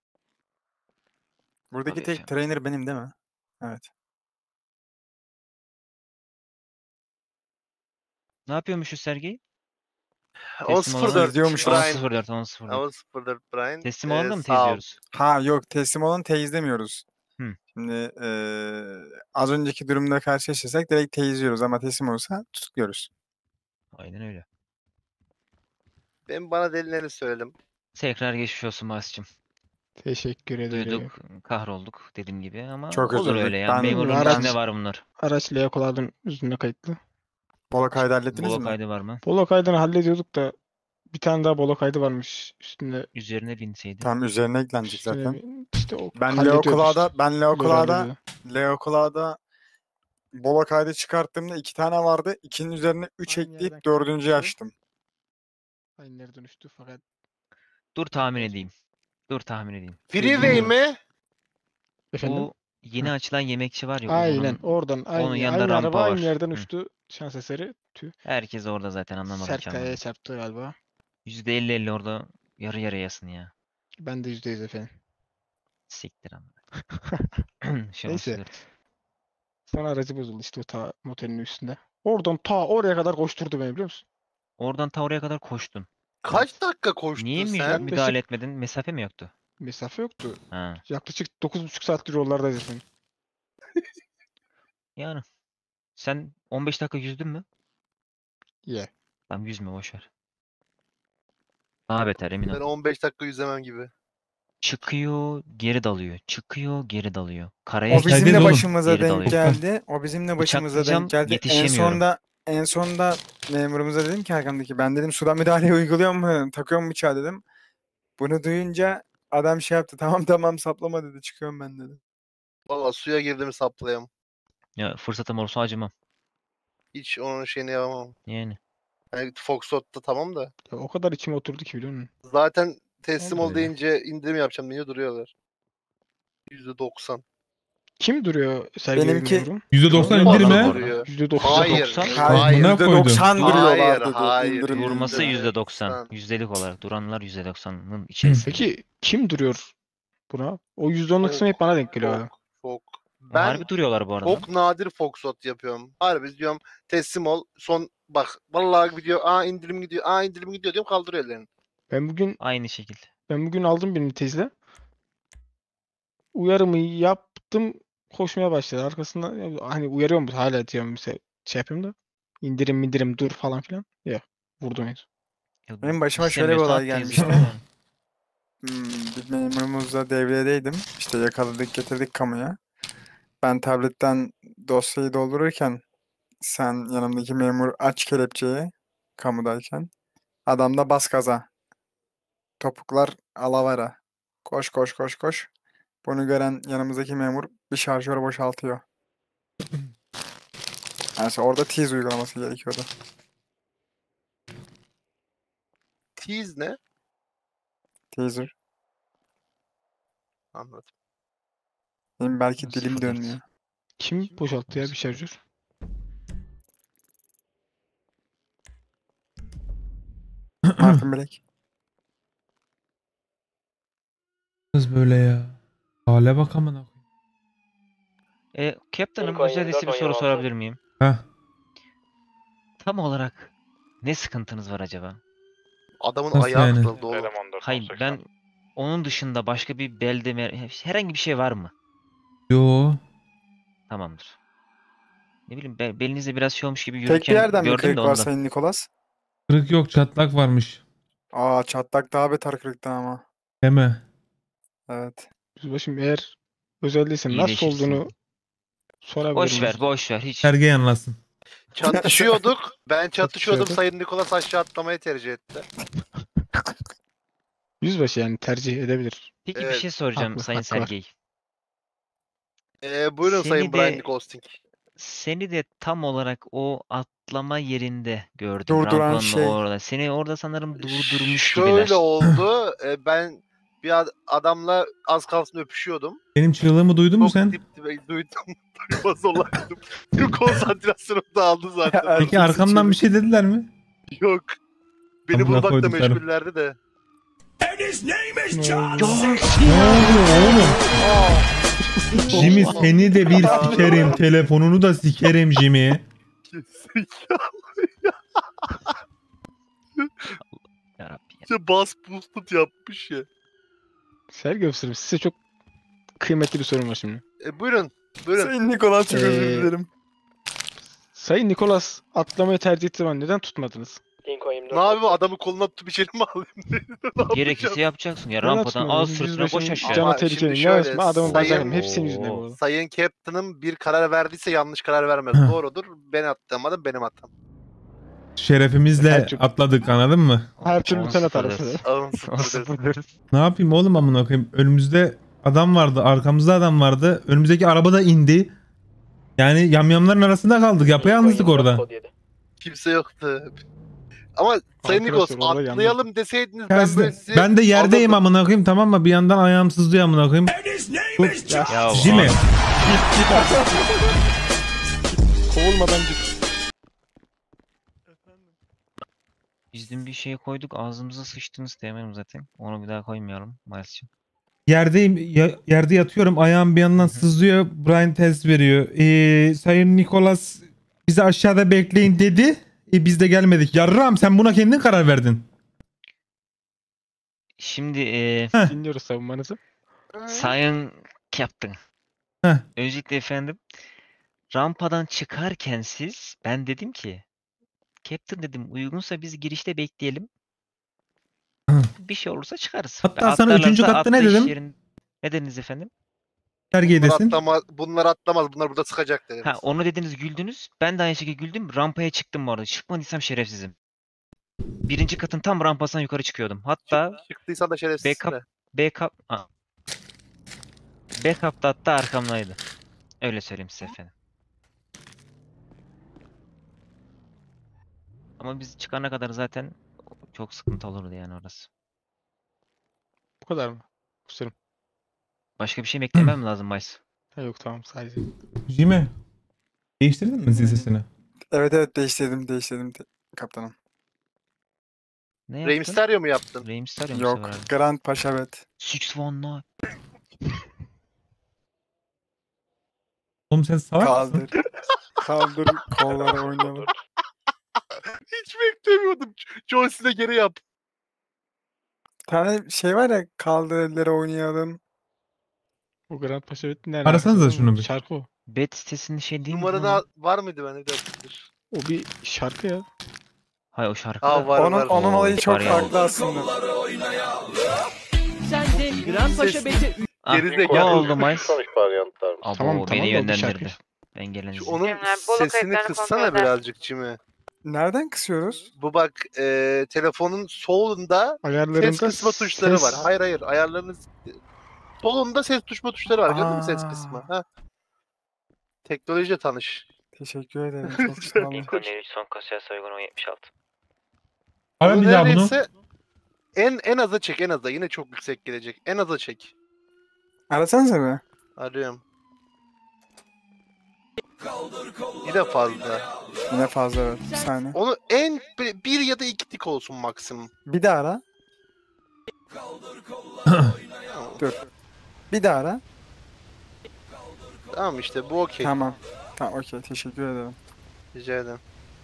Buradaki Tabii ki. tek trainer benim değil mi? Evet. Ne yapıyormuşuz Sergey? on Teslim sıfır olalım. dört diyormuşuz. Brian. on sıfır dört, on sıfır dört. on sıfır dört Brian. Teslim Ee, olalım da mı sağ ol. tezliyoruz? Ha yok, teslim olun, teyizlemiyoruz. Hı. Şimdi eee, az önceki durumda karşılaşırsak direkt teyizliyoruz ama teslim olursa tutukluyoruz. Aynen öyle. Ben bana delilerini söyledim. Tekrar geçmiş olsun Basit'cim. Teşekkür ederim. Duyduk, kahrolduk dediğim gibi ama Çok olur üzüldük. öyle ya. Ben- Memurun Araç- içinde var bunlar. Araç Leokolar'ın üstünde kayıtlı. Bola kaydı hallettiniz Bolo mi? kaydı var mı? Bolo kaydını hallediyorduk da bir tane daha bolo kaydı varmış üstünde. Üzerine binseydi. Tam üzerine eklenecek Üstüne zaten. bir- işte o Ben hallediyoruz. Leokula'da ben Böyle Leokula'da hallediyor. Leokula'da bola kaydı çıkarttığımda iki tane vardı. İkinin üzerine üç Aynı yerden ekleyip dördüncüyü kaydediyor. açtım. Aynı yere dönüştü fakat Dur tahmin edeyim. Dur tahmin edeyim. Freeway mi? efendim. Bu yeni açılan yemekçi var ya. Aynen Uzun'un. oradan aynı, yanında aynı rampa araba var. aynı yerden Hı. uçtu. Şans eseri tüh. Herkes orada zaten anlamadım Sert ki kayaya anlamadım. çarptı galiba. yüzde elli elli orada yarı yarıyasın ya. Ben de yüzde yüz efendim. Siktir ama. Şu Neyse. Neyse. Sonra aracı bozuldu işte o ta motelin üstünde. Oradan ta oraya kadar koşturdu beni biliyor musun? Oradan ta oraya kadar koştun. Kaç dakika koştun Niye mü- sen? müdahale etmedin? Mesafe mi yoktu? Mesafe yoktu. Ha. Yaklaşık dokuz buçuk saattir yollardayız efendim. Yani. Sen on beş dakika yüzdün mü? Ye. Tamam yüzme boşver. Daha beter emin Ben ol. on beş dakika yüzemem gibi. Çıkıyor, geri dalıyor. Çıkıyor, geri dalıyor. Karaya O bizim Serbest de oğlum. başımıza Geri denk dalıyor. geldi. O bizim de başımıza Bıçaklayacağım, denk geldi. En yetişemiyorum. sonda en sonda memurumuza dedim ki arkamdaki, ben dedim sudan müdahale uyguluyor mu dedim. Takıyor mu bıçağı dedim. Bunu duyunca adam şey yaptı. Tamam tamam saplama dedi. Çıkıyorum ben dedi. Valla suya girdim saplayayım. Ya fırsatım olsa acımam. Hiç onun şeyini yapamam. Yani. Yani Foxtrot'ta tamam da. Ya o kadar içime oturdu ki biliyor musun? Zaten teslim ol Öyle. deyince indirim yapacağım diye duruyorlar. yüzde doksan. Kim duruyor Sergey Benimki- memurum? yüzde doksan Çok indirim fazla he. duruyor. yüzde doksan. Hayır. doksan. Hayır. Buna yüzde koydum. doksan duruyorlar Hayır, dedi. hayır. indirim Vurması indirim. yüzde doksan. Sen- Yüzdelik olarak duranlar yüzde doksanın içerisinde. Peki kim duruyor buna? O yüzde onluk kısmı hep bana denk geliyor. ha. Çok, çok. Ben... Ben Harbi duruyorlar bu arada. çok nadir Foxtrot yapıyorum. Harbi diyorum teslim ol. Son bak vallahi gidiyor. Aa indirim gidiyor. Aa indirim gidiyor diyorum kaldırıyor ellerini. Ben bugün Aynı şekilde. ben bugün aldım birini tezle. Uyarımı yaptım. Koşmaya başladı. Arkasında ya, hani uyarıyorum hala diyorum mesela şey yapayım da indirim indirim dur falan filan. Ya vurdum en son. Ya, Benim başıma şöyle bir istemiyorsa olay at gelmişti. teyze. Hmm, bir memurumuzla devriyedeydim. İşte yakaladık getirdik kamuya. Ben tabletten dosyayı doldururken sen yanımdaki memur aç kelepçeyi kamudayken. Adam da bas gaza. Topuklar alavara. Koş koş koş koş. Bunu gören yanımızdaki memur bir şarjör boşaltıyor. Yani orada tiz uygulaması gerekiyordu. Tease ne? Teaser. Anladım. Benim belki Sıfır dilim dört. dönmüyor. Kim boşalttı ya bir şarjör? Martin Black. Kız böyle ya. Hale bak amına koyayım. E, Captain'ım Lincoln özel yirmi dört bir soru on yedi sorabilir miyim? Heh. Tam olarak ne sıkıntınız var acaba? Adamın Nasıl ayağı yani? kırıldı oğlum. Hayır ben onun dışında başka bir belde mer- herhangi bir şey var mı? Yo. Tamamdır. Ne bileyim be- belinizde biraz şey olmuş gibi Tek yürürken bir yerden mi gördüm kırık de var ondan. Sayın Nikolas? Kırık yok, çatlak varmış. Aa çatlak daha beter kırıktan ama. Deme. Evet. Yüzbaşım eğer özeldeyse nasıl İyileşirsin. olduğunu sorabilir Boş miyim? ver boş ver hiç. Sergey anlasın. Çatışıyorduk. Ben çatışıyordum. Çatışıyorduk. Sayın Nikolas aşağı atlamayı tercih etti. Yüzbaşı yani tercih edebilir. Peki bir Evet, şey soracağım haklı, Sayın hakkı var. Sergey. Ee, buyurun Seni Sayın de- Brian Ghosting. Seni de tam olarak o atlama yerinde gördüm. Durduran Rampanın şey. orada. Seni orada sanırım durdurmuş Şöyle gibiler. oldu. e, ben bir ad- adamla az kalsın öpüşüyordum. Benim çığlığımı duydun mu Çok sen? dip dibe duydum. Duymaz olaydım. Tüm konsantrasyonum dağıldı zaten. Peki arkamdan bir şey dediler mi? Yok. Beni Amına bulmakla koyduklarım. meşgullerdi de. Ne oluyor oğlum? Jimmy seni de bir sikerim. Telefonunu da sikerim Jimmy. Gerizekalı ya. Yarabbim. İşte bas boosted yapmış ya. Sergi Ofisirim, size çok kıymetli bir sorum var şimdi. E, buyurun. Buyurun. Sayın Nikolas çok özür Ee, dilerim. Sayın Nikolas atlamayı tercih ettiği zaman neden tutmadınız? Ne yapayım, adamı koluna tutup içeri mi alayım? Ne Gerekirse yapacağım? yapacaksın ya, Neden rampadan al tutmadınız? sırtına Yüzbaşının koş aşağı. Cana Ama tehlikeli. şimdi Yavaş şöyle, mı? Adamın sayın- bacaklarının hepsinin yüzünden bu arada. Sayın Captain'ım bir karar verdiyse yanlış karar vermez. Doğrudur. Ben attırmadım, benim hatam. Şerefimizle Her türlü- atladık, anladın mı? Her türlü On sen sıfır atarsın. deriz. Alın On sıfır sıfır deriz. deriz. Ne yapayım oğlum amına koyayım? Önümüzde adam vardı, arkamızda adam vardı. Önümüzdeki araba da indi. Yani yamyamların arasında kaldık. Yapayalnızdık orada. Kimse yoktu. Ama Sayın Arkadaşlar, Nikos orada atlayalım deseydiniz ben Ben, böyle de, sizi ben de yerdeyim alırdım. amına koyayım, tamam mı? Bir yandan ayağım sızlıyor amına koyayım. Bu Ya Jimmy. abi, Kovulmadan git. biz dün bir şey koyduk, ağzımıza sıçtınız diyemem zaten. Onu bir daha koymayalım Miles'cim. Yerdeyim, ya- yerde yatıyorum. Ayağım bir yandan sızlıyor. Brian test veriyor. Ee, Sayın Nicholas bizi aşağıda bekleyin dedi. E, biz de gelmedik. Yarram, sen buna kendin karar verdin. Şimdi eee Dinliyoruz savunmanızı. Sayın Captain. Heh. Öncelikle efendim, rampadan çıkarken siz, ben dedim ki Captain dedim, uygunsa biz girişte bekleyelim. Bir şey olursa çıkarız. Hatta Ve sana üçüncü atlarlarsa katta ne atlayış dedim? yerin- Ne dediniz efendim? Bunlar, Sergiyedesin. atlama, bunlar atlamaz. Bunlar burada sıkacak dediniz. Ha, onu dediniz, güldünüz. Ben de aynı şekilde güldüm. Rampaya çıktım bu arada. Çıkmadıysam şerefsizim. Birinci katın tam rampasından yukarı çıkıyordum. Hatta Çıktıysan da şerefsizsin backup de. backup Aa. Backup da hatta arkamdaydı. Öyle söyleyeyim size efendim. Ama biz çıkana kadar zaten çok sıkıntı olurdu yani orası. Bu kadar mı? Kusurum. Başka bir şey beklemem lazım Miles. Ha, yok tamam sadece. Jimmy. Değiştirdin mi zil sesini? Evet evet değiştirdim değiştirdim te- kaptanım. Ne Rey yaptın? Mysterio mu yaptın? Rey Mysterio mu Yok sever abi? Grand Paşa evet. Six One Nine. Oğlum sen salak mısın? Kaldır. Kaldır kolları oynayalım. Hiç beklemiyordum. John Cena geri yap. Bir tane şey var ya, kaldır elleri oynayalım. Bu Grand Paşa Bettin nerede? Arasanıza Arkadaşlar, şunu bir. Şarkı o. Bet sitesinin şey değil mi? Numaranı al- var mıydı bende? Bir dakikadır. O bir şarkı ya. Hayır, o şarkı Aa, da- var Onun var. onun Oo, olayı çok var ya. farklı aslında. Sen de Grand Paşa Beti Ah, Gerizekalı. ne oldu Miles? Sonuç varyantlar mı? Abo, Tamam, tamam beni da o bir yönlendirdi. şarkı. Ben gelen Şu izin. onun sesini kıssana birazcık Çimi. Nereden kısıyoruz? Bu bak e, telefonun solunda Ayarlarında ses kısma tuşları ses- var. Hayır hayır ayarlarının solunda ses tuşma tuşları var. Gördün mü ses Aa. kısmı? Ha. Teknolojiyle tanış. Teşekkür ederim. Çok sağ olun. Son kasaya soygun on yetmiş altı. Ara Bunu bir daha bunu. neredeyse en en aza çek en aza. Yine çok yüksek gelecek. En aza çek. Arasanıza be. Arıyorum. Yine fazla. Yine fazla evet. Bir saniye. Onu en bir, bir ya da iki tik olsun maksimum. Bir daha ara. Dur. Bir daha ara. Tamam işte bu okey. Tamam. Tamam okey. Teşekkür ederim. Rica ederim.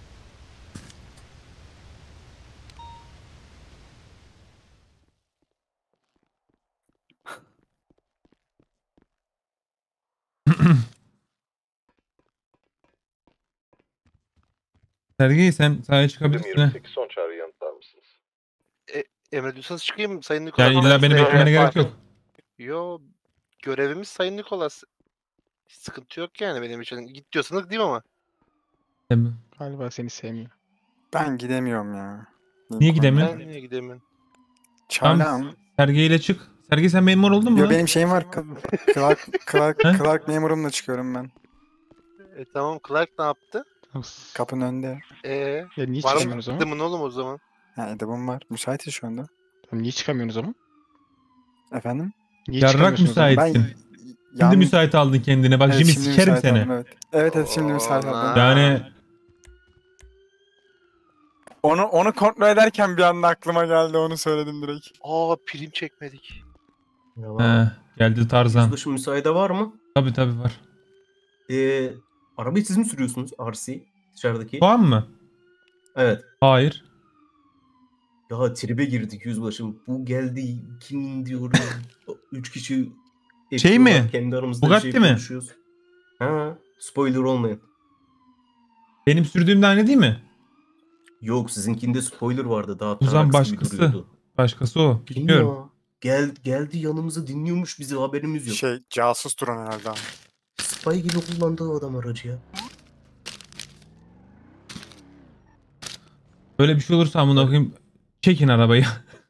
Sergi sen sahaya çıkabilirsin. ha. yirmi sekiz sonuç varyantlar mısınız? Emrediyorsanız çıkayım Sayın Nikolas. Yani illa beni beklemene gerek yok. Yo görevimiz Sayın Nikolas. Hiç sıkıntı yok yani benim için. Git diyorsanız gideyim ama. Tabii. Galiba seni sevmiyor. Ben gidemiyorum ya. Niye gidemiyorsun? Ben niye gidemiyorum? Çağlam. Sergi ile çık. Sergi sen memur oldun mu? Yo lan? benim şeyim var. Clark, Clark, He? Clark memurumla çıkıyorum ben. E tamam Clark ne yaptı? Kapının önünde. Ee, Ya niye var mı çıkamıyorsun o zaman? adımın oğlum o zaman? Ha edebim var. Müsaitiz şu anda. Tamam, niye çıkamıyorsun o zaman? Efendim? Niye Yarrak çıkamıyorsun o zaman? müsaitsin. Şimdi Yan- müsait aldın kendine. Bak Evet, Jimmy şimdi sikerim müsait seni. aldım, Evet. evet evet şimdi müsait Aman. aldım. Yani Onu onu kontrol ederken bir anda aklıma geldi, onu söyledim direkt. Aa prim çekmedik. he, geldi Tarzan. Yüzbaşı müsaade var mı? Tabii tabii var. Ee, arabayı siz mi sürüyorsunuz R C dışarıdaki? Puan mı? Evet. Hayır. Ya tribe girdik yüzbaşım. Bu geldi kim diyorum. Üç kişi Şey yapıyorlar, mi? kendi aramızda bir Bugatti şey mi? konuşuyoruz. Ha, spoiler olmayan. Benim sürdüğüm de aynı değil mi? Yok, sizinkinde spoiler vardı. Daha O zaman Trax gibi başkası. duruyordu. Başkası o. Kim Bilmiyorum. ya? Gel, geldi yanımıza dinliyormuş bizi, haberimiz yok. Şey casus duran herhalde abi. Spy gibi kullandı o adam aracı ya. Böyle bir şey olursa amına koyayım çekin arabayı.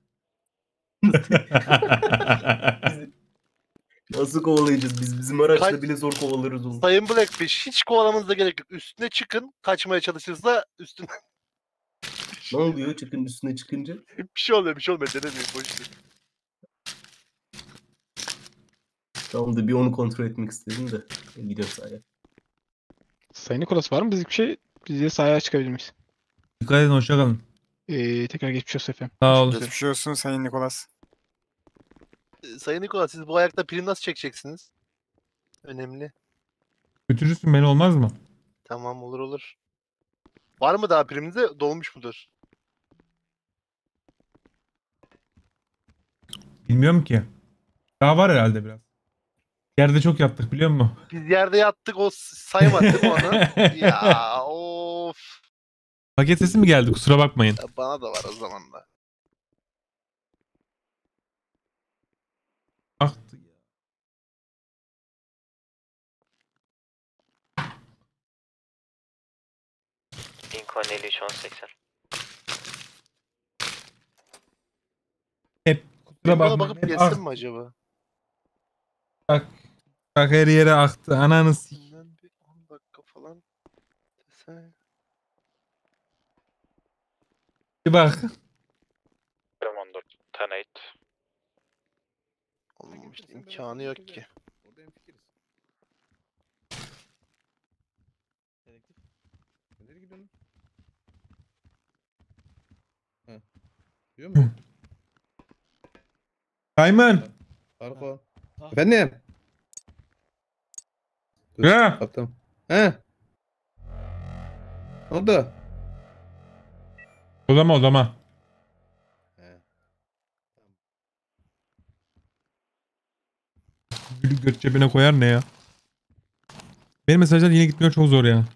Nasıl kovalayacağız biz? Bizim araçla Kaç- bile zor kovalarız onu. Sayın Blackfish hiç kovalamanıza gerek yok. Üstüne çıkın. Kaçmaya çalışırsa üstüne... Ne oluyor çıkın üstüne çıkınca? bir şey olmuyor bir şey olmuyor. Denemiyor. Boş ver. Tamam da bir onu kontrol etmek istedim de. Gidiyorum sahaya. Sayın Nikolas var mı bizlik bir şey? Biz de sahaya çıkabilir miyiz? Dikkat edin, hoşça kalın. Ee, tekrar geçmiş olsun efendim. Sağ olun. Geçmiş olsun Sayın Nikolas. Ee, Sayın Nikolas siz bu ayakta prim nasıl çekeceksiniz? Önemli. Götürürsün beni, olmaz mı? Tamam olur olur. Var mı daha priminize? Dolmuş mudur? Bilmiyorum ki. Daha var herhalde biraz. Yerde çok yattık biliyor musun? Biz yerde yattık o saymadı değil mi onu? Ya of. Paket sesi mi geldi, kusura bakmayın. Ya bana da var o zaman da. Aktı. Lincoln elli üç on seksen. Hep kusura Bana bakmayın. bakıp Hep geçsin aktı. mi acaba? Bak. Bak her yere aktı. Ananı s***. Bundan bir on dakika falan. Dese... Bir bak. on dört. on sekiz. Oğlum işte imkanı yok ki. Nereye gidiyorsun? Ha. Diyor mu? Simon. Arko. Efendim? Dur, Ya. kaptım. He. Ne oldu? Odama odama. He. Gülü göt cebine koyar ne ya? Benim mesajlar yine gitmiyor, çok zor ya.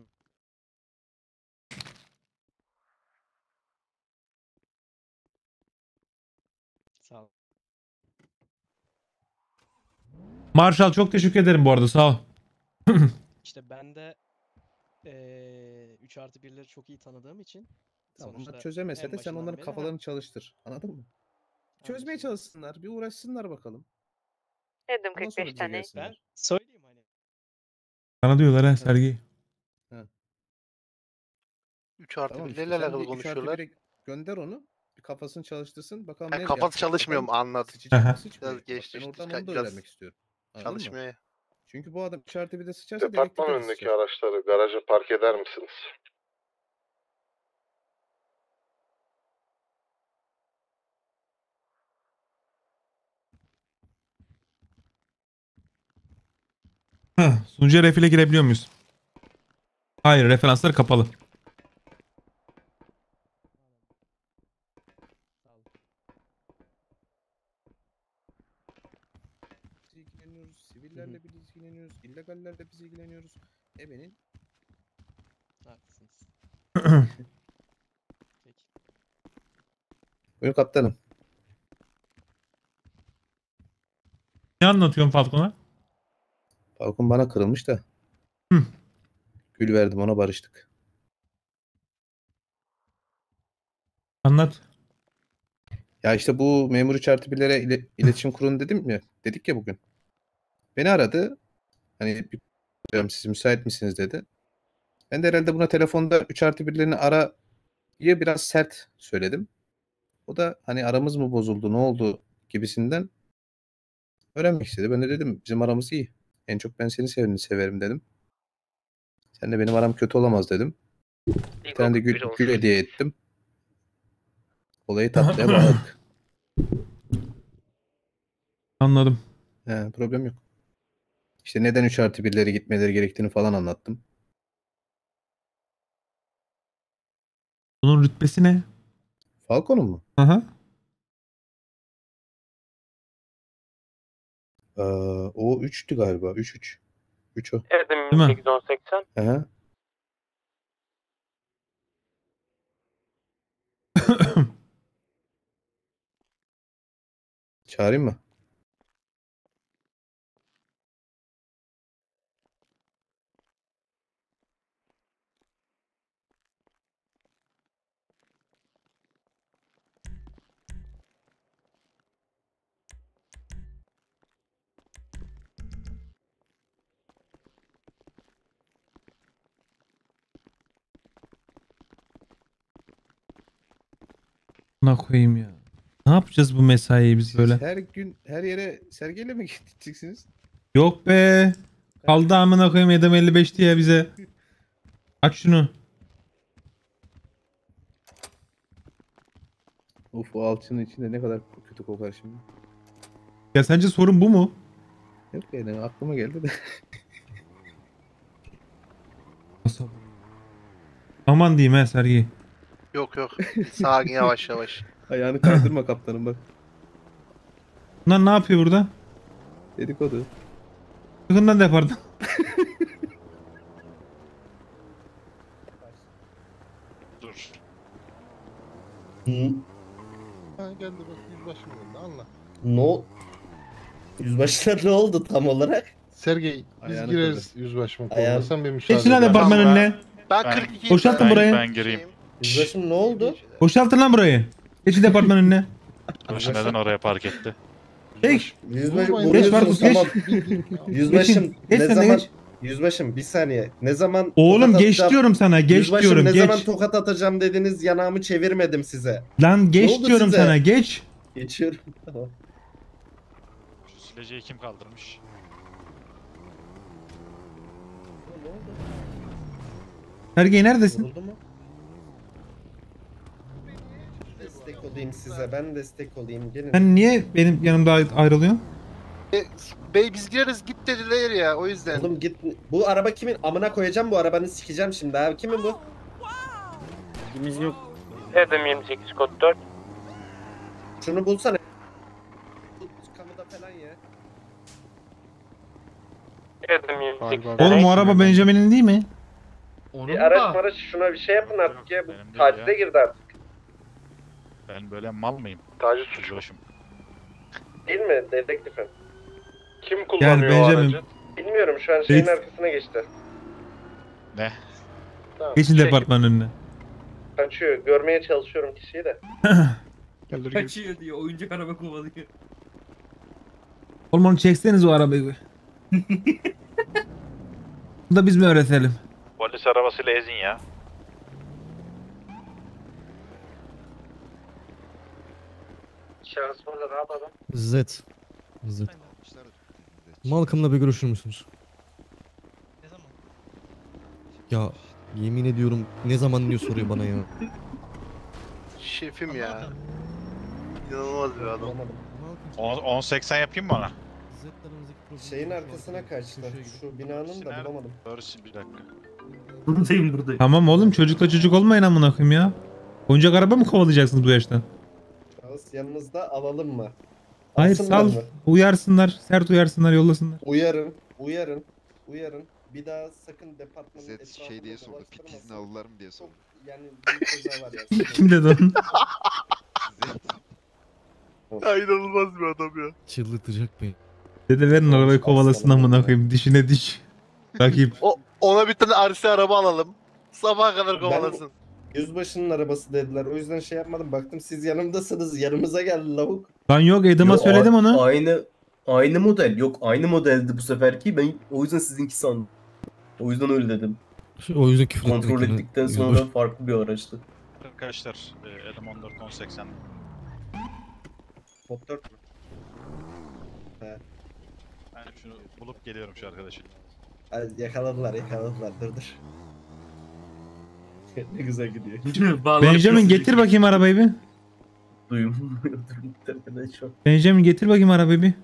Sağ ol. Marshall çok teşekkür ederim bu arada, sağ ol. İşte ben de eee üç artı birleri çok iyi tanıdığım için Tamam, sonuçta onlar çözemese en de sen başından onların beri kafalarını çalıştır. Anladın mı? Çözmeye Anlaşıldı. çalışsınlar. Bir uğraşsınlar bakalım. Dedim Ondan sonra kırk beş bize tane. gelsinler. Ben söyleyeyim hani. Sana diyorlar ha Sergi. üç artı Tamam birlerle işte sen alakalı bir üç artı konuşuyorlar. bire gönder onu. Bir kafasını çalıştırsın. Bakalım Ha, ne kafası yapacak. çalışmıyor Bakalım mu? Anladım. sıçacak Aha. mı sıçmıyor. Biraz mu? Bak, geçti ben işte. oradan onu da Biraz öğrenmek istiyorum. Anladın mı? Çalışmıyor. Çünkü bu adam üç artı birde sıçarsa Departman dedektif de önündeki sıçar. araçları garaja park eder misiniz? Heh, sunucuya refile girebiliyor muyuz? Hayır, referanslar kapalı. Biz ilgileniyoruz. Sivillerle biz ilgileniyoruz. İllegallerle biz ilgileniyoruz. Ebenin. Haklısınız. Peki. Buyurun kaptanım. Ne anlatıyorsun Falcon'a? Falcon bana kırılmış da. Hı. Gül verdim ona, barıştık. Anlat. Ya işte bu memur üç artı birlere ile, iletişim kurun dedim ya. Dedik ya bugün. Beni aradı. Hani bir diyorum, siz müsait misiniz dedi. Ben de herhalde buna telefonda üç artı birlerini arayı biraz sert söyledim. O da hani aramız mı bozuldu, ne oldu gibisinden öğrenmek istedi. Ben de dedim bizim aramız iyi. En çok ben seni severim, severim dedim. Sen de benim aram kötü olamaz dedim. Bir tane de gül, gül hediye ettim. Olayı tatlıya bağladık. Anladım. He, problem yok. İşte neden üç artı birleri gitmeleri gerektiğini falan anlattım. Bunun rütbesi ne? Falcon'un mu? Aha. Ee, o üçtü galiba. üç üç. üç o. Evet, Değil mi? sekiz on seksen. Aha. Çağırayım mı? Ne koyayım ya. Ne yapacağız bu mesaiyi biz böyle? Her gün her yere sergiyle mi gideceksiniz? Yok be. Kaldı amına koyayım Edem elli beş diye bize. Aç şunu. Of, o alçının içinde ne kadar kötü kokar şimdi. Ya sence sorun bu mu? Yok yani aklıma geldi de. Aman diyeyim he Sergi. Yok yok. Sakin, yavaş yavaş. Ayağını kaydırma kaptanım bak. Bunlar ne yapıyor burada? Dedikodu. Yakından da yapardım. Dur. Ha geldi bak yüzbaşım geldi anla. No. Yüzbaşına ne oldu tam olarak? Sergey biz Ayağını gireriz yüzbaşıma Ayağını- kovalarsan bir müsaade Geçin lan edersin. departman Tamam, önüne. Ben Ben- kırk iki. Boşaltın Ben, burayı. ben gireyim. Yüzbaşım ne oldu? Boşaltın lan burayı. Geçin departman önüne. Başı neden oraya park etti? Geç. Yüzbaşım Vurmayın. Geç vuruyorsunuz Markus, geç. tamam. Yüzbaşım Geç ne sen de zaman... geç. Yüzbaşım bir saniye. Ne zaman Oğlum tokat geç atacağım- diyorum sana. Geç Yüzbaşım diyorum. ne Geç. zaman tokat atacağım dediniz, yanağımı çevirmedim size. Lan geç oldu diyorum size? sana. Geç. Geçiyorum. Tamam. Şu sileceği kim kaldırmış? Sergi neredesin? Vuruldu mu? Destek olayım size. Ben destek olayım. Gelin. Sen niye benim yanımda ay- ayrılıyorsun? Bey biz gireriz git dediler ya, o yüzden. Oğlum git. Bu araba kimin? Amına koyacağım bu arabanı, sikeceğim şimdi abi. Kimin bu? İlgimiz yok. Erdem yirmi sekiz kod dört. Şunu bulsana. Kamuda falan ya. Erdem yirmi sekiz. Galiba- Oğlum o araba Benjamin'in değil mi? Onun Bir araç da. maraç şuna bir şey yapın artık ya. Bu Benim değil tacize ya. girdi artık. Ben böyle mal mıyım? Taciz suçu. Yüzbaşım. Değil mi dedektifim? Kim Gel kullanıyor o Benjamin. aracı? Bilmiyorum, şu an şeyin Hiç- arkasına geçti. Ne? Tamam. Geçin Şey- departmanın önüne. Kaçıyor. Görmeye çalışıyorum kişiyi de. Gel dur gel. Kaçıyor diyor. Oyuncak araba kovalıyor. Oğlum onu çekseniz o arabayı. Bu da biz mi öğretelim? Polis arabasıyla ezin ya. Şahıs burada, ne yapalım? Z. Z. Malcolm'la bir görüşür müsünüz? Ne zaman? Ya yemin ediyorum ne zaman diyor soruyor bana ya. Şefim ya. İnanılmaz bir adam. on seksen yapayım mı ona? Şeyin arkasına kaçtı. Şu binanın da bulamadım. Doğrusu bir dakika. Buradayım buradayım. Tamam oğlum çocukla çocuk olmayın amına koyayım ya. Oyuncak araba mı kovalayacaksınız bu yaştan? Şahıs yanınızda, alalım mı? Hayır Alsınlar sal. mı? Uyarsınlar. Sert uyarsınlar yollasınlar. Uyarın, uyarın, uyarın. Bir daha sakın departmanın Zed şey diye sordu. Pit izni aldılar mı diye sordu. Yani büyük ceza var ya. Kim dedi onu? Ya inanılmaz bir adam ya. Çıldırtacak beni. Dede verin arabayı kovalasın amına koyayım. Dişine diş. Rakip. O, ona bir tane R C araba alalım. Sabaha kadar kovalasın. Yüzbaşının arabası dediler. O yüzden şey yapmadım. Baktım siz yanımdasınız. Yanımıza geldi lavuk. Lan yok Edem'a Yo, söyledim a- onu. Aynı aynı model. Yok aynı modeldi bu seferki. Ben o yüzden sizinki sandım. O yüzden öyle dedim. O yüzden küfür ettim. Kontrol kendine. ettikten Yüzbaşı. sonra farklı bir araçtı. Arkadaşlar, e, Edim on dört on seksen. Top dört mü? He. Ben şunu bulup geliyorum şu arkadaşı. Hadi yakaladılar yakaladılar. Dur dur. Ne güzel gidiyor. Benjamin getir bakayım arabayı bir. Duyum. Muhtemelen şu an. Benjamin getir bakayım arabayı bir.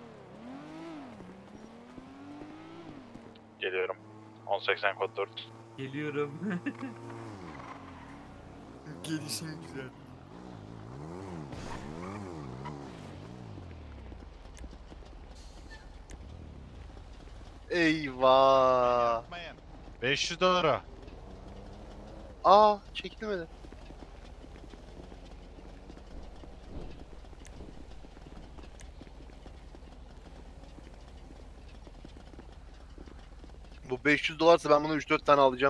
Geliyorum. on seksen kod dört. Geliyorum. Gelişin güzel. Eyvah. beş yüz dolara. Aa çekilmedi. Bu beş yüz dolarsa ben bunu üç dört tane alacağım.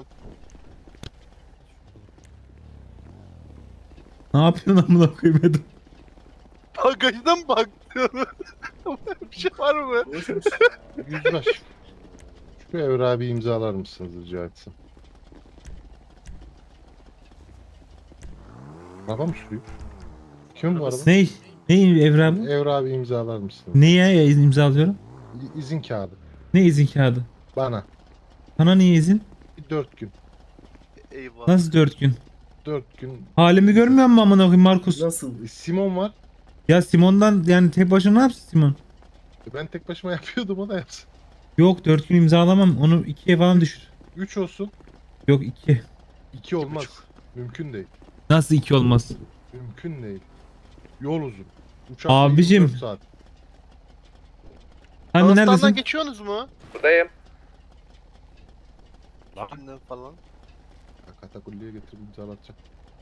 Ne yapıyorsun amına koyayım Edo? Bagajdan baktım. Bir şey var mı? Yüzbaşı. Şu evrağı bir imzalar mısınız rica etsem? Araba mı sürüyor? Kim bu araba? Ney? Ney evrağı bu? Evrağı bir imzalar mısınız? Neye imzalıyorum? İ- İzin kağıdı. Ne izin kağıdı? Bana. Sana niye izin? Bir dört gün. Eyvah. Nasıl dört gün? Dört gün. Halimi görmüyor musun amına koyayım Markus? Nasıl? Simon var. Ya Simon'dan yani tek başına ne yapsın Simon? Ben tek başıma yapıyordum, o da yapsın. Yok dört gün imzalamam. Onu ikiye falan düşür. Üç olsun. Yok iki. İki olmaz. Mümkün değil. Nasıl iki olmaz? Mümkün değil. Yol uzun. Uçak Abicim. yirmi dört saat. Hani Dağıstan'dan neredesin? geçiyorsunuz mu? Buradayım. Üstünden falan. Katakulliye getirip imzalatacağım.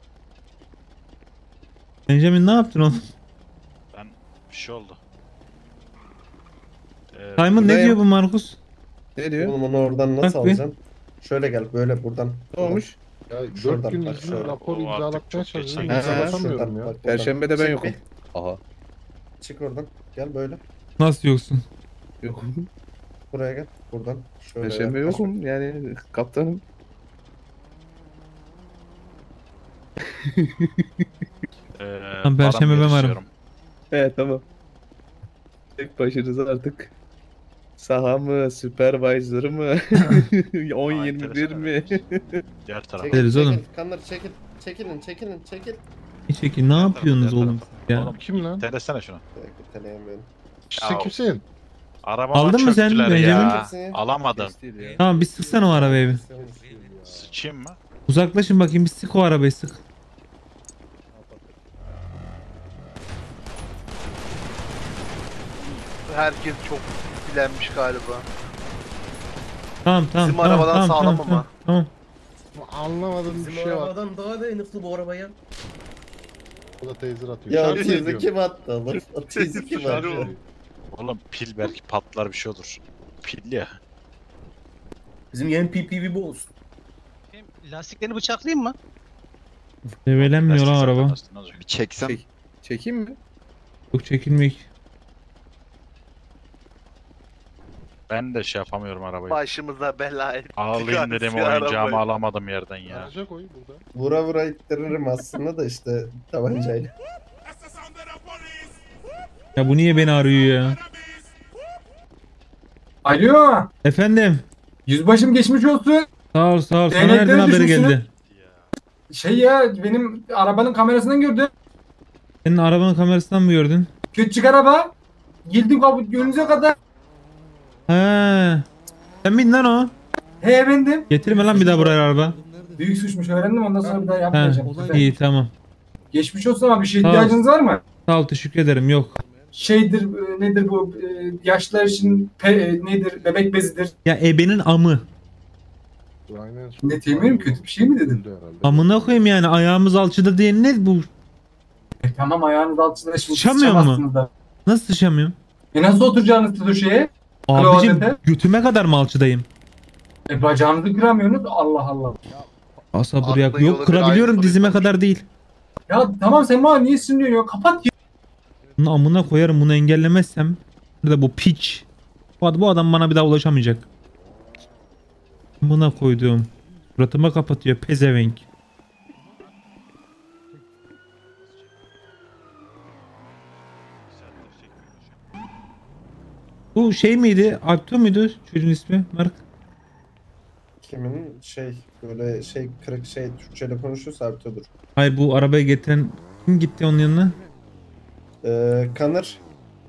Benjamin ne yaptın oğlum? Ben bir şey oldu. Ee, Simon ne Buradayım. diyor bu Markus? Ne diyor? Oğlum onu oradan nasıl Bak bir. alacağım? Şöyle gel böyle buradan. Ne olmuş? Ya dört Şuradan gün bak, izin şöyle. rapor O artık imzalatmaya çok geç çalışıyorum. sanki. İmzalatamıyorum Şuradan ya. bak, buradan. Perşembe de ben Çık yokum. bir. Aha. Çık oradan. Gel böyle. Nasıl yoksun? Yokum. Buraya gel. Buradan. Şöyle Perşembe yaklaş. yokum yani kaptanım. Ee, Lan Perşembe ben paramı varım. yarışıyorum. Evet tamam. Tek başınıza artık saha mı, supervisor mı, on yirmi bir mi? Diğer tarafa. Çekil, Ederiz oğlum. çekil. Kanlar çekil. Çekilin çekilin çekil. Bir şekil ne yapıyorsunuz oğlum siz ya? Oğlum Kim lan? Telesene şunu. Teleyemiyorum. Sen Ya. kimsin? Arabama Aldın mı sen çöktüler Benjamin? ya. Kimsin? Alamadım. Tamam bir sıksana o arabayı bir. Sıçayım mı? Uzaklaşın bakayım bir sık o arabayı sık. Herkes çok bilenmiş galiba. Tamam tamam Bizim tamam arabadan tamam, sağlam tamam, ama. tamam. Anlamadığım bir Bizim şey var. arabadan daha dayanıklı bu araba ya. O da taser atıyor. Ya Şarj tizi ediyor. kim attı oğlum? Tizi kim Şarj attı? ediyor. Oğlum pil belki patlar bir şey olur. Pil ya. Bizim yeni P P V bu olsun. Lastiklerini bıçaklayayım mı? Develenmiyor lan Lastik araba. zaten lastik, ne olacak? Bir çeksem. Çek. Çekeyim mi? Yok çekilmek. Ben de şey yapamıyorum arabayı. Başımıza bela ettik. Ağlayayım dedim Arası oyuncağımı arabayı. alamadım yerden ya. Garaja koy burada. Vura vura ittiririm aslında da işte tabancayla. Ya bu niye beni arıyor ya? Alo. Efendim. Yüzbaşım geçmiş olsun. Sağ ol sağ ol. Sana Değnekleri nereden haberi düşmüşsünüz. geldi? Şey ya benim arabanın kamerasından gördüm. Senin arabanın kamerasından mı gördün? Küçük araba. Girdim kapı önünüze kadar. He. Sen bin lan o. He bendim. Getirme lan bir daha buraya araba. Büyük suçmuş öğrendim ondan sonra bir daha He. yapmayacağım. Güzel. İyi tamam. Geçmiş olsun ama bir şey Sağ ol. ihtiyacınız var mı? Sağ ol teşekkür ederim yok. Şeydir e, nedir bu e, yaşlılar için pe, e, nedir bebek bezidir. Ya ebenin amı. Aynen. Ne diyeyim kötü bir şey mi dedim? Öldü herhalde. Amına koyayım yani ayağımız alçıda diye ne bu? E, tamam ayağınız altında şimdi Sıçamıyor mu? sıçamazsınız da. Nasıl sıçamıyorum? E nasıl oturacağınız siz o şeye? Abicim Klozete. götüme kadar mı alçıdayım? E bacağınızı kıramıyorsunuz Allah Allah. Asabur Atla yak. yolu Yok bir kırabiliyorum ayrı dizime soruyor. kadar değil. Ya tamam sen bana niye sinirleniyorsun ya? Kapat ya. Bunu amına koyarım bunu engellemezsem. Burada bu piç. Bu adam, bu adam bana bir daha ulaşamayacak. Amına koyduğum. Suratıma kapatıyor pezevenk. Bu şey miydi? Alpto muydu çocuğun ismi? Mark. Kimin şey böyle şey kırık şey Türkçe'de konuşuyorsa Ertuğrul. Hayır bu arabayı getiren kim gitti onun yanına? Ee, Kanır.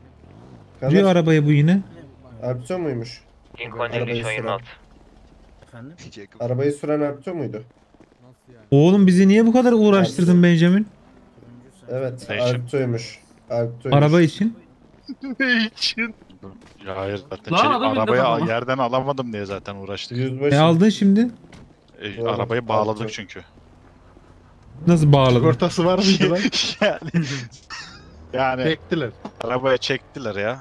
Duruyor arabayı bu yine. Ertuğrul muymuş? Lincoln Arabayı yirmi üç on yirmi süren. altı. Efendim? Arabayı süren Ertuğ muydu? Oğlum bizi niye bu kadar uğraştırdın Benjamin? Evet, Ne için? Ertuğ'ymuş. Ertuğ'ymuş. Araba için. Ne için? Ya hayır zaten Lan şey, adam indi arabaya baba. yerden alamadım diye zaten uğraştık. E aldın şimdi. E, Doğru, arabayı bağladık aldım. çünkü. Nasıl bağladın? Sigortası var mıydı lan? yani yani Bektiler. arabaya çektiler ya.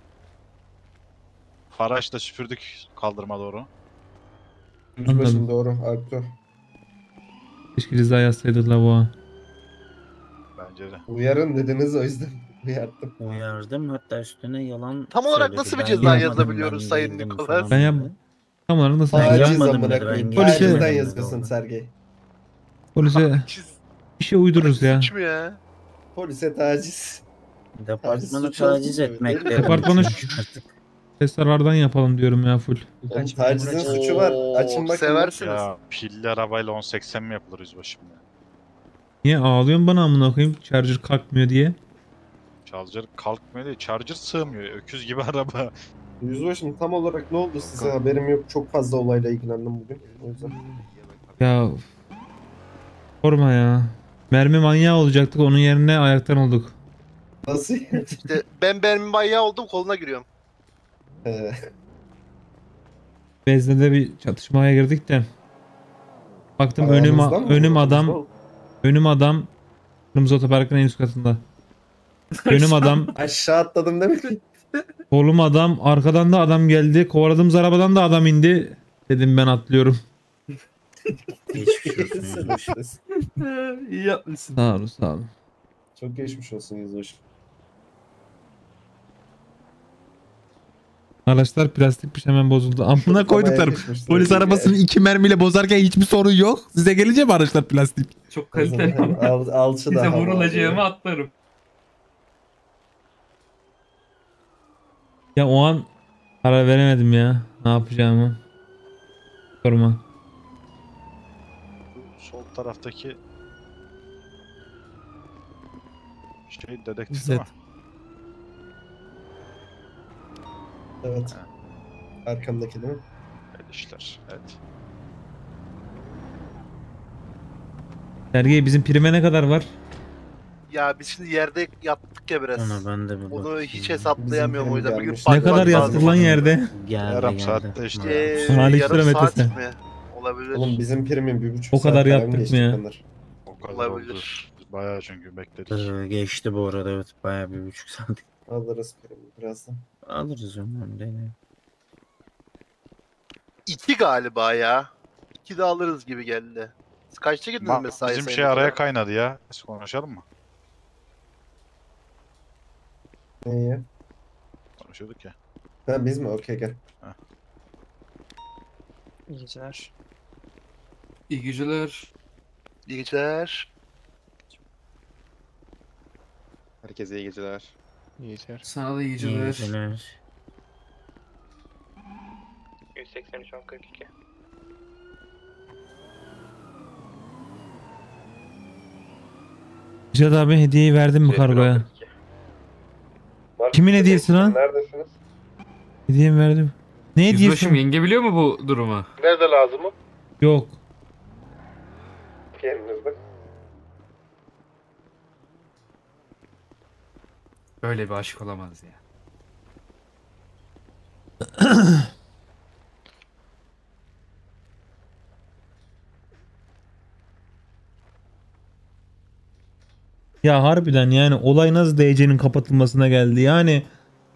Faraşla süpürdük kaldırıma doğru. Yüzbaşım Anladım. doğru Ertuğ. Keşke ceza yazsaydı la bu. Bence de. Uyarın dediniz o yüzden uyardım. Uyardım hatta üstüne yalan Tam olarak söyledi. nasıl bir Ben ceza yapmadım, yazabiliyoruz ben Sayın değildim Nikolas? falan Ben yap... dedi. Tam olarak nasıl Ben Taciz yapmadım amına dedi, koyayım. ben Polise- Tacizden yapmadım yazıyorsun dedi. Sergey. Polise bir şey uydururuz ya. Suç mu ya? Polise taciz. Departmanı suç olsun taciz tabii, etmek değil mi? benim Departmanı için şu- artık. Tekrardan yapalım diyorum ya full. Oğlum tacizin suçu var. Oo, Açın bakın. seversiniz. Ya pilli arabayla on seksen mi yapılır yüzbaşım ya? Niye ağlıyorsun bana amına koyayım? Charger kalkmıyor diye. Charger kalkmıyor değil. Charger sığmıyor. Öküz gibi araba. Yüzbaşım tam olarak ne oldu size haberim yok. Çok fazla olayla ilgilendim bugün. O yüzden. Ya sorma ya. Mermi manyağı olacaktık onun yerine ayaktan olduk. Nasıl? İşte ben ben manyağı oldum koluna giriyorum. Ee, Vezne'de bir çatışmaya girdik de. Baktım önüm Aranızdan mı önüm vurdunuz adam oğlum? önüm adam Kırmızı Otopark'ın en üst katında. Önüm adam, Aşağı atladım değil mi? solum adam, arkadan da adam geldi. Kovaladığımız arabadan da adam indi. Dedim ben atlıyorum. Geçmiş olsun yüzbaşı. İyi yapmışsın. Sağ olun, sağ olun. Çok geçmiş olsun yüzbaşım. Araçlar plastikmiş hemen bozuldu. Amına koyduklarım. geçmişler. Polis arabasını iki mermiyle bozarken hiçbir sorun yok. Size gelince mi araçlar plastik? Çok kaliteli ama. Al, alçı da Size hava vurulacağımı alıyor. atlarım. Ya o an karar veremedim ya. Ne yapacağımı. Sorma. Sol taraftaki şey dedektif İzzet. ama. Evet. Arkamdaki değil mi? Öyle işler. Evet. Sergey bizim prime ne kadar var? Ya biz şimdi yerde yattık ya biraz. Ona ben de bir Onu bakayım. hiç hesaplayamıyorum o yüzden. Bir gün gelmiş. Ne bakmak kadar lazım. yattık lan yerde? Geldi Yarım geldi. saatte işte. Ee, Salih yarım saat kilometresi. mi? Olabilir. Oğlum bizim primin bir buçuk O saat kadar falan yaptık mı geçti ya? Kanır. O kadar oldu. Olabilir. Biz bayağı çünkü bekledik. Ee, geçti bu arada evet bayağı bir buçuk saat. Alırız primi birazdan. Alırız onu değil. İki galiba ya. İki de alırız gibi geldi. Siz kaçta girdiniz Ma- mesai bizim sayın şey araya Nikola? kaynadı ya. Biz konuşalım mı? Neyi? Konuşuyorduk ya. Ha biz mi? Okey gel. İyi geceler. İyi geceler. İyi geceler. Herkese iyi geceler. İyi geceler. Sana da iyi İyi geceler. geceler. yüz seksen üç on kırk iki. Cihat abi hediyeyi verdim mi kargoya? Kimin hediyesi lan? Neredesiniz? Hediyemi verdim. Ne hediyesi? Yüzbaşım yenge biliyor mu bu durumu? Nerede lazım mı? Yok. Kendinizde. Böyle bir aşk olamaz ya. Ya harbiden yani olay nasıl D C'nin kapatılmasına geldi yani.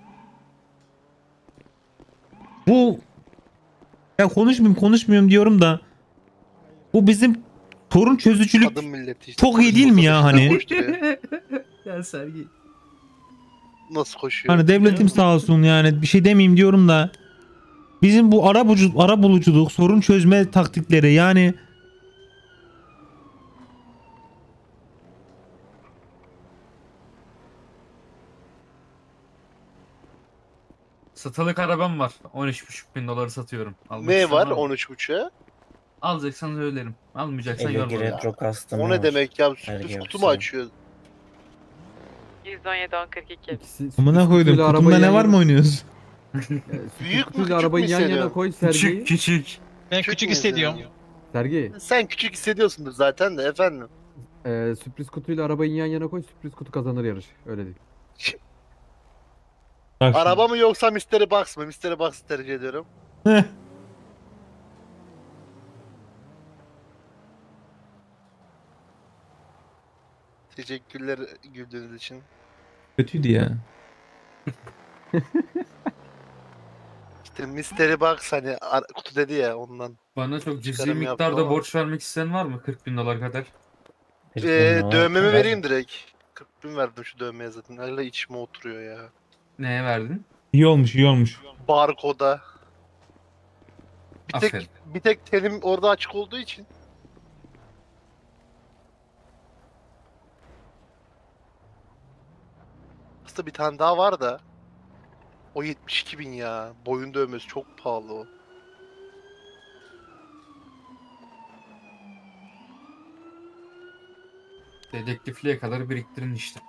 Bu ya konuşmayayım konuşmuyorum diyorum da bu bizim sorun çözücülük Kadın milleti işte. çok iyi değil mi ya hani? Koşturuyor. Ya Sergi. Nasıl koşuyor? Hani devletim sağ olsun yani bir şey demeyeyim diyorum da bizim bu ara, bucu, ara buluculuk, sorun çözme taktikleri yani Satılık arabam var. on üç buçuk bin doları satıyorum. Almak Ne isteyen var mı? on üç buçuğa? Alacaksan söylerim. Almayacaksan Elegi yorma. retro custom O ne var. demek ya? Her Sürpriz gibi kutu mu şey. açıyor? yüz on yedi on kırk iki. amına koydum kutumda ne var mı oynuyoruz? Büyük mü Kutuyla küçük arabayı mü yan yana hissediyorsun? koy Sergi'yi. Küçük küçük. Ben küçük hissediyorum. Sergi, Sen küçük hissediyorsundur zaten de efendim. e, sürpriz kutuyla arabayı yan yana koy, sürpriz kutu kazanır yarış. Öyle değil. Araba mı yoksa Mystery Box mı? Mystery Box'ı tercih ediyorum. Teşekkürler güldüğünüz için. Kötüydü ya. İşte Mystery Box hani ar- kutu dedi ya ondan. Bana çok cüzi Çıkarım yaptı miktarda ama. borç vermek isteyen var mı? kırk bin dolar kadar. Ee, dövmemi vereyim direkt. kırk bin verdim şu dövmeye zaten. Hala içime oturuyor ya. Neye verdin? İyi olmuş iyi olmuş. Barkoda. Bir Aferin. tek, bir tek telim orada açık olduğu için. Aslında bir tane daha var da. O yetmiş iki bin ya. Boyun dövmesi çok pahalı o. Dedektifliğe kadar biriktirin işte.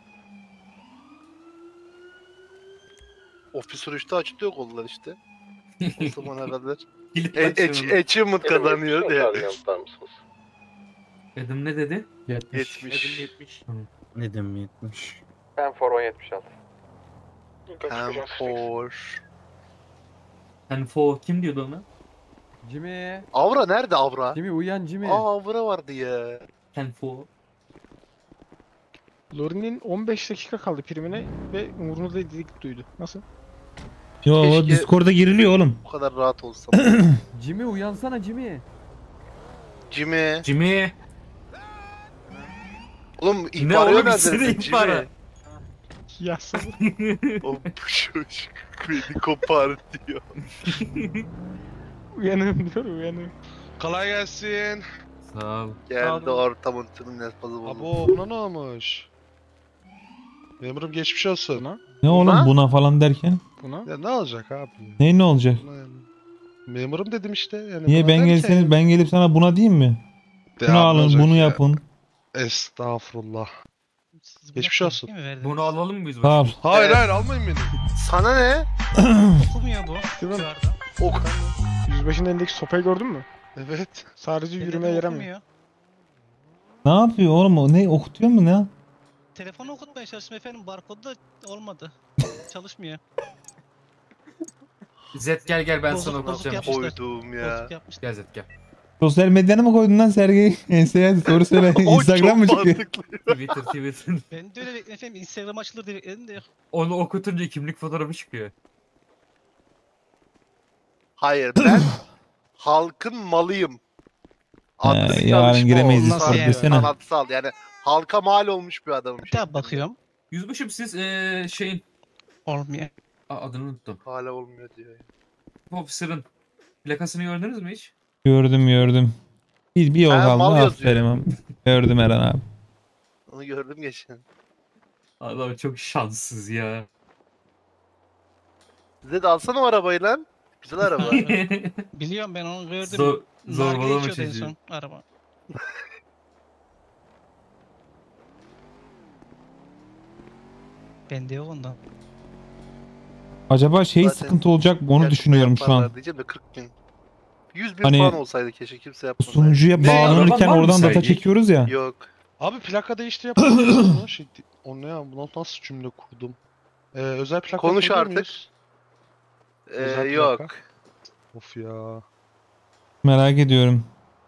Officer üçte açılıyor kollar işte. O zamana kadar. Kilit E, açıyor ach- bunu. achievement kazanıyor diye. Adam ne dedi? yetmiş. yetmiş. Ne demek yetmiş? Ben for on yetmiş altı. Hem for. Enfo kim diyordu ona? Jimmy. Avra nerede Avra? Jimmy uyan Jimmy. Aa Avra vardı ya. Enfo. Lori'nin on beş dakika kaldı primine ve umurunda değil dedik duydu. Nasıl? Yo Keşke- Discord'a giriliyor oğlum. Bu kadar rahat olsam. Jimmy uyansana Jimmy. Jimmy. Jimmy. Oğlum Ne ihbar oğlum nerede ikisi de sen ihbara. Jimmy? Yazsın. O bu çocuk beni kopartıyor. Uyanım diyor uyanım. Kolay gelsin. Sağ ol. Geldi ortamın tüm nefazı buldu. Abo buna ne olmuş? Memurum geçmiş olsun. Buna? Ne oğlum Buna? buna falan derken? Buna? Ya ne olacak abi? Ne ne olacak? Buna yani. Memurum dedim işte. Yani Niye buna ben derken- gelseniz ben gelip sana buna diyeyim mi? De Bunu abi, ne alın olacak bunu ya? yapın. Estağfurullah. Geçmiş olsun. Bunu alalım mı biz? Sağ ol. Hayır Evet. hayır almayın beni. Sana ne? Okumuyor bu. Değil mi? Ok. Yüzbaşının elindeki sopayı gördün mü? Evet. Sadece yürümeye yaramıyor. Ne yapıyor oğlum o? Ne okutuyor mu ne? Telefonu okutmaya çalıştım efendim. Barkodu da olmadı. Çalışmıyor. Zed gel gel ben Bozuk- sana bozuk okutacağım. yapmışlar. Koydum ya. Bozuk yapmış. Gel Zed gel. Sosyal medyana mı koydun lan Sergey? Enseye hadi soru söyle. O Instagram mı çok çıkıyor? mantıklı. Twitter Twitter. Ben de öyle bekledim efendim. Instagram açılır diye bekledim de. Onu okutunca kimlik fotoğrafı çıkıyor. Hayır ben halkın malıyım. Adlı He, yarın çalışma giremeyiz o. Discord Sanat- desene. Sanatsal yani halka mal olmuş bir adamım. Bir daha bakıyorum. Yüzbaşım siz eee şeyin Olmuyor. Aa, adını unuttum. Hala olmuyor diyor. ya. Officer'ın plakasını gördünüz mü hiç? Gördüm gördüm. Bir, bir yol Ha, kaldı. mal yazıyor. Aferin abi. Gördüm Eren abi. Onu gördüm geçen. Adam çok şanssız ya. Size de alsana o arabayı lan. Güzel araba. Biliyorum ben onu gördüm. Zor, Nargile zorbalama içiyordu en çocuğu. son araba. Bende yok ondan. Acaba şey Zaten sıkıntı olacak mı onu Gerçekten düşünüyorum şu an. yaparlar Diyeceğim de kırk bin. yüz bin Hani falan olsaydı keşke kimse yapmasaydı. Sunucuya Ne, bağlanırken araban var mı oradan data Sergey? çekiyoruz ya. Yok. Abi plaka değiştir yapalım. mı? şey, o ne ya? Bunu nasıl cümle kurdum? Ee, özel plaka Konuş kurabiliyor artık. muyuz? Ee, Özel yok. plaka. Of ya. Merak ediyorum.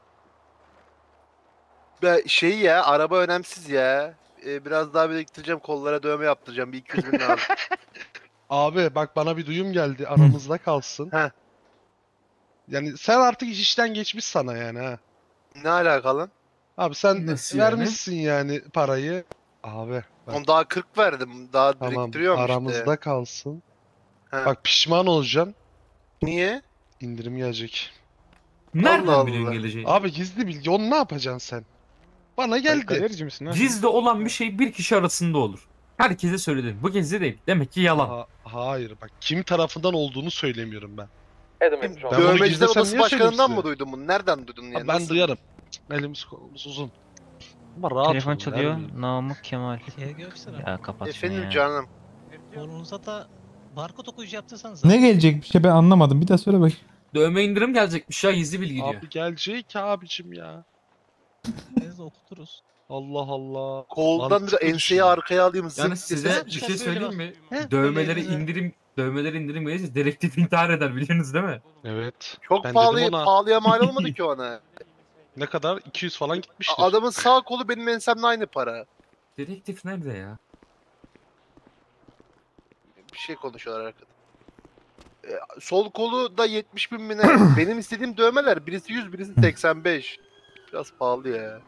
Ben şey ya araba önemsiz ya. Ee, biraz daha biriktireceğim kollara dövme yaptıracağım. Bir iki yüz bin lazım. Abi bak bana bir duyum geldi. Aramızda kalsın. Heh. Yani sen artık iş işten geçmiş sana yani ha. Ne alakalı? Abi sen Nasıl yani? vermişsin yani parayı. Abi bak, Oğlum daha kırk verdim. Daha tamam biriktiriyorum aramızda işte. kalsın. Heh. Bak pişman olacaksın. Niye? İndirim gelecek. Nereden Allah biliyorsun Allah. geleceğini? Abi gizli bilgi. Onu ne yapacaksın sen? Bana geldi. Galerici misin lan? Gizli olan bir şey bir kişi arasında olur. Herkese söyledim. Bu gizli değil. Demek ki yalan. Ha- hayır bak kim tarafından olduğunu söylemiyorum ben. Adam yetmiş altı. Ben bunu Dövmeciler gizlesem Odası niye Başkanı'ndan söyleyeyim mı size? duydun bunu? Nereden duydun yani? Abi ben Nasıl? duyarım. Elimiz kolumuz uzun. Ama rahat Telefon olun, çalıyor. vermeyin. Namık Kemal. Ya kapat şunu Efendim ya. canım. Kolunuza da barkod okuyucu yaptırsanız. Ne gelecek bir şey ben anlamadım. Bir daha söyle bak. Dövme indirim gelecekmiş ya, gizli bilgi diyor. Abi gelecek abicim ya. Neyse okuturuz. Allah Allah. Koldan bir Mantıklı enseyi düşün. arkaya alayım. Yani zıp size dese- bir şey söyleyeyim mi? Heh, Dövmeleri böyle indirim dövmeleri indirim gelirse direktif intihar eder, biliyorsunuz değil mi? Evet. Çok ben pahalı, dedim ona. pahalıya mal olmadı ki ona. Ne kadar? iki yüz falan gitmiştir. Adamın sağ kolu benim ensemle aynı para. Direktif nerede ya? Bir şey konuşuyorlar arkada. Ee, sol kolu da yetmiş bin mi ne? Benim istediğim dövmeler birisi yüz, birisi seksen beş. Biraz pahalı ya.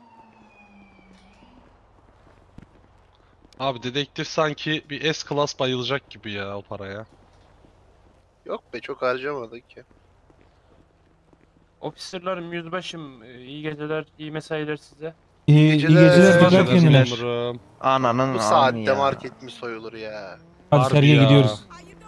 Abi dedektif sanki bir S-Class bayılacak gibi ya o paraya. Yok be, çok harcamadık ki. Officerlarım, yüzbaşım, e, iyi geceler, iyi mesailer size. İyi, iyi geceler, dikkat kendiler. Bu saatte market mi soyulur ya? Hadi sergiye gidiyoruz.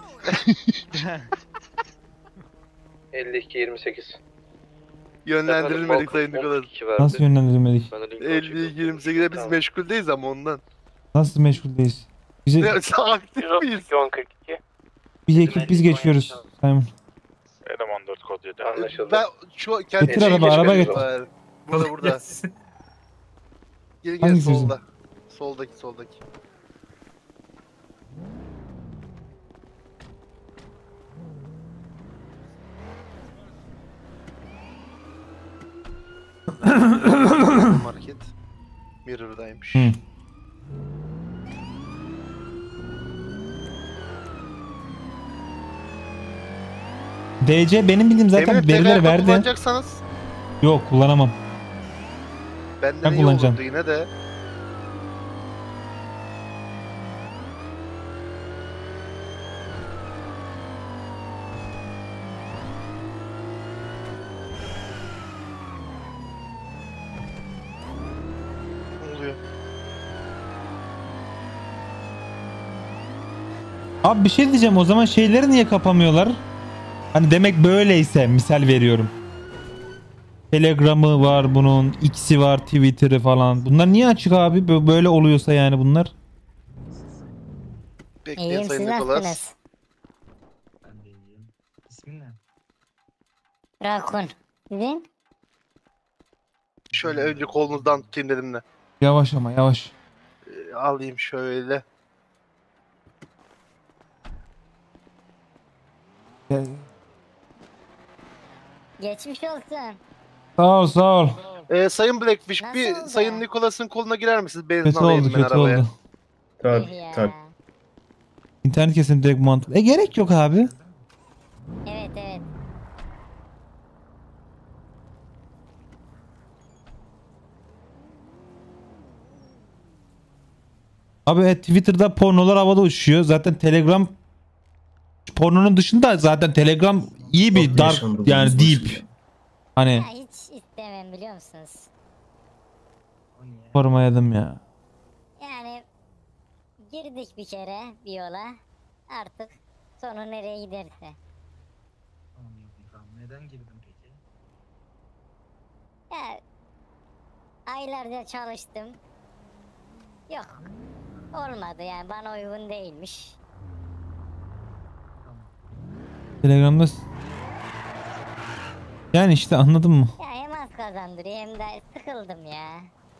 elli iki yirmi sekiz. Yönlendirilmedik Sayın Nikolas. Nasıl yönlendirmedik? elli iki yirmi sekizde biz meşguldeyiz ama ondan. Nasıl meşguldeyiz? Bize Ne, aktif miyiz? bir ekip biz geçiyoruz Simon. Eleman dört kod yedi. Anlaşıldı. Ben şu kendi Getir araba, araba getir. Burada burada. Gel gel Hangisi bizim? solda. Soldaki soldaki. Market. Mirror'daymış. Hı. D C benim bildiğim zaten Eminim verileri tekrardan verdi. kullanacaksanız Yok, kullanamam. benden Ben iyi kullanacağım. olurdu yine de. Ne oluyor? Abi bir şey diyeceğim, o zaman şeyleri niye kapamıyorlar? Hani demek böyleyse misal veriyorum. Telegram'ı var bunun, X'i var, Twitter'ı falan. Bunlar niye açık abi? Bö- Böyle oluyorsa yani bunlar. Bekleyin İyiyim, Sayın siz Nikolas. nasılsınız? Ben de iyiyim. İsmin ne? Rakun. Sizin? Şöyle önce kolunuzdan tutayım dedim de. Yavaş ama yavaş. Ee, alayım şöyle. Gel. Geçmiş olsun. Sağ ol, sağ ol. Ee, Sayın Blackfish bir oldu? Sayın Nikolas'ın koluna girer misiniz? Benzin Kötü alayım oldu, ben kötü arabaya. oldu. Tabii, tabii. İnternet kesin direkt mantıklı. E gerek yok abi. Evet evet. Abi evet, Twitter'da pornolar havada uçuşuyor. Zaten Telegram pornonun dışında zaten Telegram iyi bir Çok dark yaşandı bu yani yüzbaşı deep. Hani Ya hiç istemem, biliyor musunuz? formaydım ya. Yani girdik bir kere bir yola. Artık sonu nereye giderse. Neden girdin peki? Ya aylarca çalıştım. Yok. Olmadı yani, bana uygun değilmiş. Telegram'da s- yani işte anladın mı? Ya hem az kazandırıyor hem de sıkıldım ya.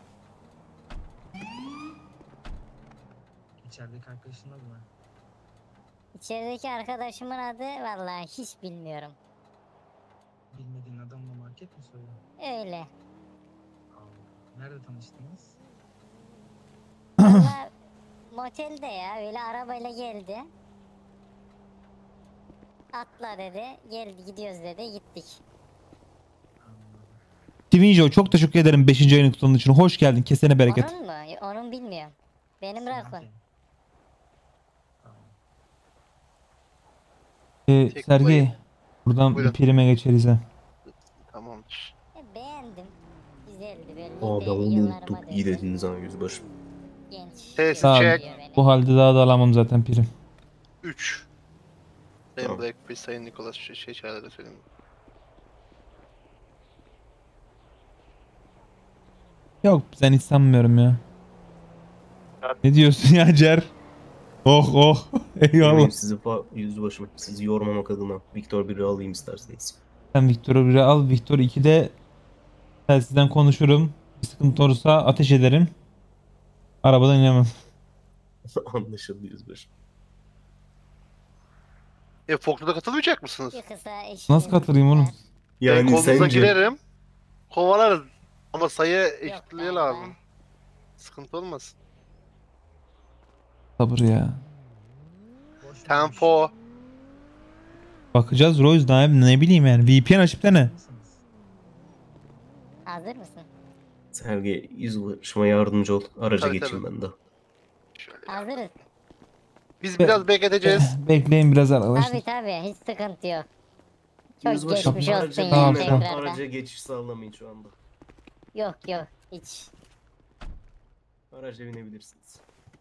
İçerideki arkadaşın adı ne? İçerideki arkadaşımın adı vallahi hiç bilmiyorum. Bilmediğin adamla market mi soyuyor? Öyle. Nerede tanıştınız? Valla motelde ya, öyle arabayla geldi. Atla dedi, geldi gidiyoruz dedi, gittik. Twinjo çok teşekkür ederim beşinci ayını kutunun için. Hoş geldin. Kesene bereket. Onun mu? Onun bilmiyorum. Benim Rakun. Ee, Tek Sergey bayım. buradan Buyurun. bir prime geçeriz ha. Tamamdır. E, beğendim. Güzeldi, böyle Aa ben de onu yıllarıma unuttum. döndü. İyi dediniz ha yüzbaşı. Genç. Test Sağ ol. check. Bu halde daha da alamam zaten prim. üç. Sayın Tamam. Blackfish, Sayın Nikolas şey, şey çağrıda söyleyeyim. Yok ben hiç sanmıyorum ya. Ne diyorsun ya Cer? Oh oh. Eyvallah. Göreyim sizi fa- yüzbaşım. Sizi yormamak adına Victor biri alayım isterseniz. Sen Victor'u bire al. Victor ikide telsizden konuşurum. Bir sıkıntı olursa ateş ederim. Arabadan inemem. Anlaşıldı yüzbaşım. E Folklore'a katılmayacak mısınız? Bir kısa işimiz Nasıl katılayım oğlum? Yani Yani kolunuza sence girerim. Kovalarız. Ama sayı eşitliği lazım. Sıkıntı olmasın. Sabır ya. Tempo. Bakacağız Royce daha ne bileyim yani. V P N açıp dene. Hazır mısın? Sergi yüzbaşıma yardımcı ol. Araca Tabii, geçeyim tabii. ben de. Hazırız. Biz biraz bekleteceğiz. Bekleyin biraz arkadaşlar. Tabi tabi hiç sıkıntı yok. Çok Yüzbaşım geçmiş olsun araca, ya Tamam, binmeden tamam. tekrardan. araca geçiş sağlamayın şu anda. Yok yok hiç. Araca binebilirsiniz.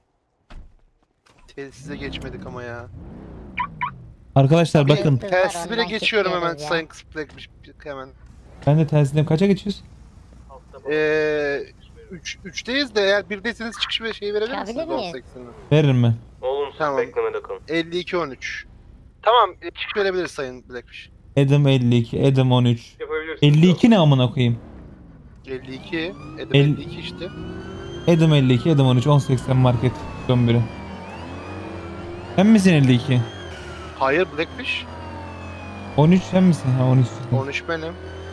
Size geçmedik ama ya. Arkadaşlar bakın. Telsiz bile geçiyorum hemen sayın kısıtlaymış hemen. Ben de telsizden kaça geçiyoruz? Eee üç üçteyiz de eğer birdeyseniz çıkış ve şey verebilir misiniz? Çıkabilir miyiz? on seksen'e? Veririm ben. Olumsuz Tamam. beklemede kalın. elli iki on üç. Tamam e, çıkış verebiliriz sayın Blackfish. Adam elli iki, Adam on üç. Yapabilirsiniz. elli iki ne amına koyayım? elli iki. Edem El- elli iki işte. Adam elli iki, Adam on üç, on seksen market. Son biri. Sen misin elli iki? Hayır Blackfish. on üç sen misin? Ha on üç. on üç benim.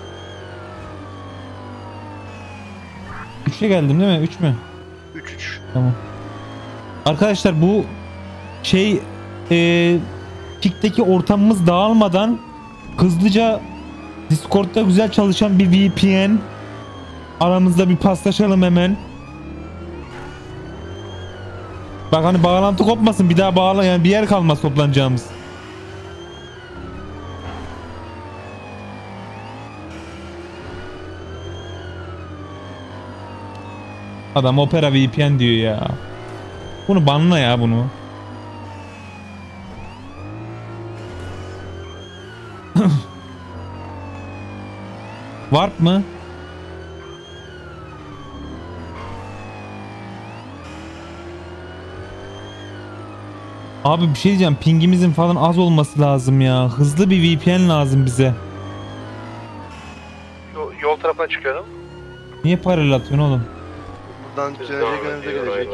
üçe geldim değil mi? üç mü? üç üç. Tamam. Arkadaşlar bu şey eee Pik'teki ortamımız dağılmadan hızlıca Discord'da güzel çalışan bir V P N aramızda bir paslaşalım hemen. Bak hani bağlantı kopmasın bir daha bağla yani bir yer kalmaz toplanacağımız. Adam Opera V P N diyor ya. Bunu banla ya bunu. Warp mı? Abi bir şey diyeceğim. Pingimizin falan az olması lazım ya. Hızlı bir V P N lazım bize. Yol, yol tarafına çıkıyorum. Niye paralel atıyorsun oğlum? Buradan dönecek önümüze gelecek.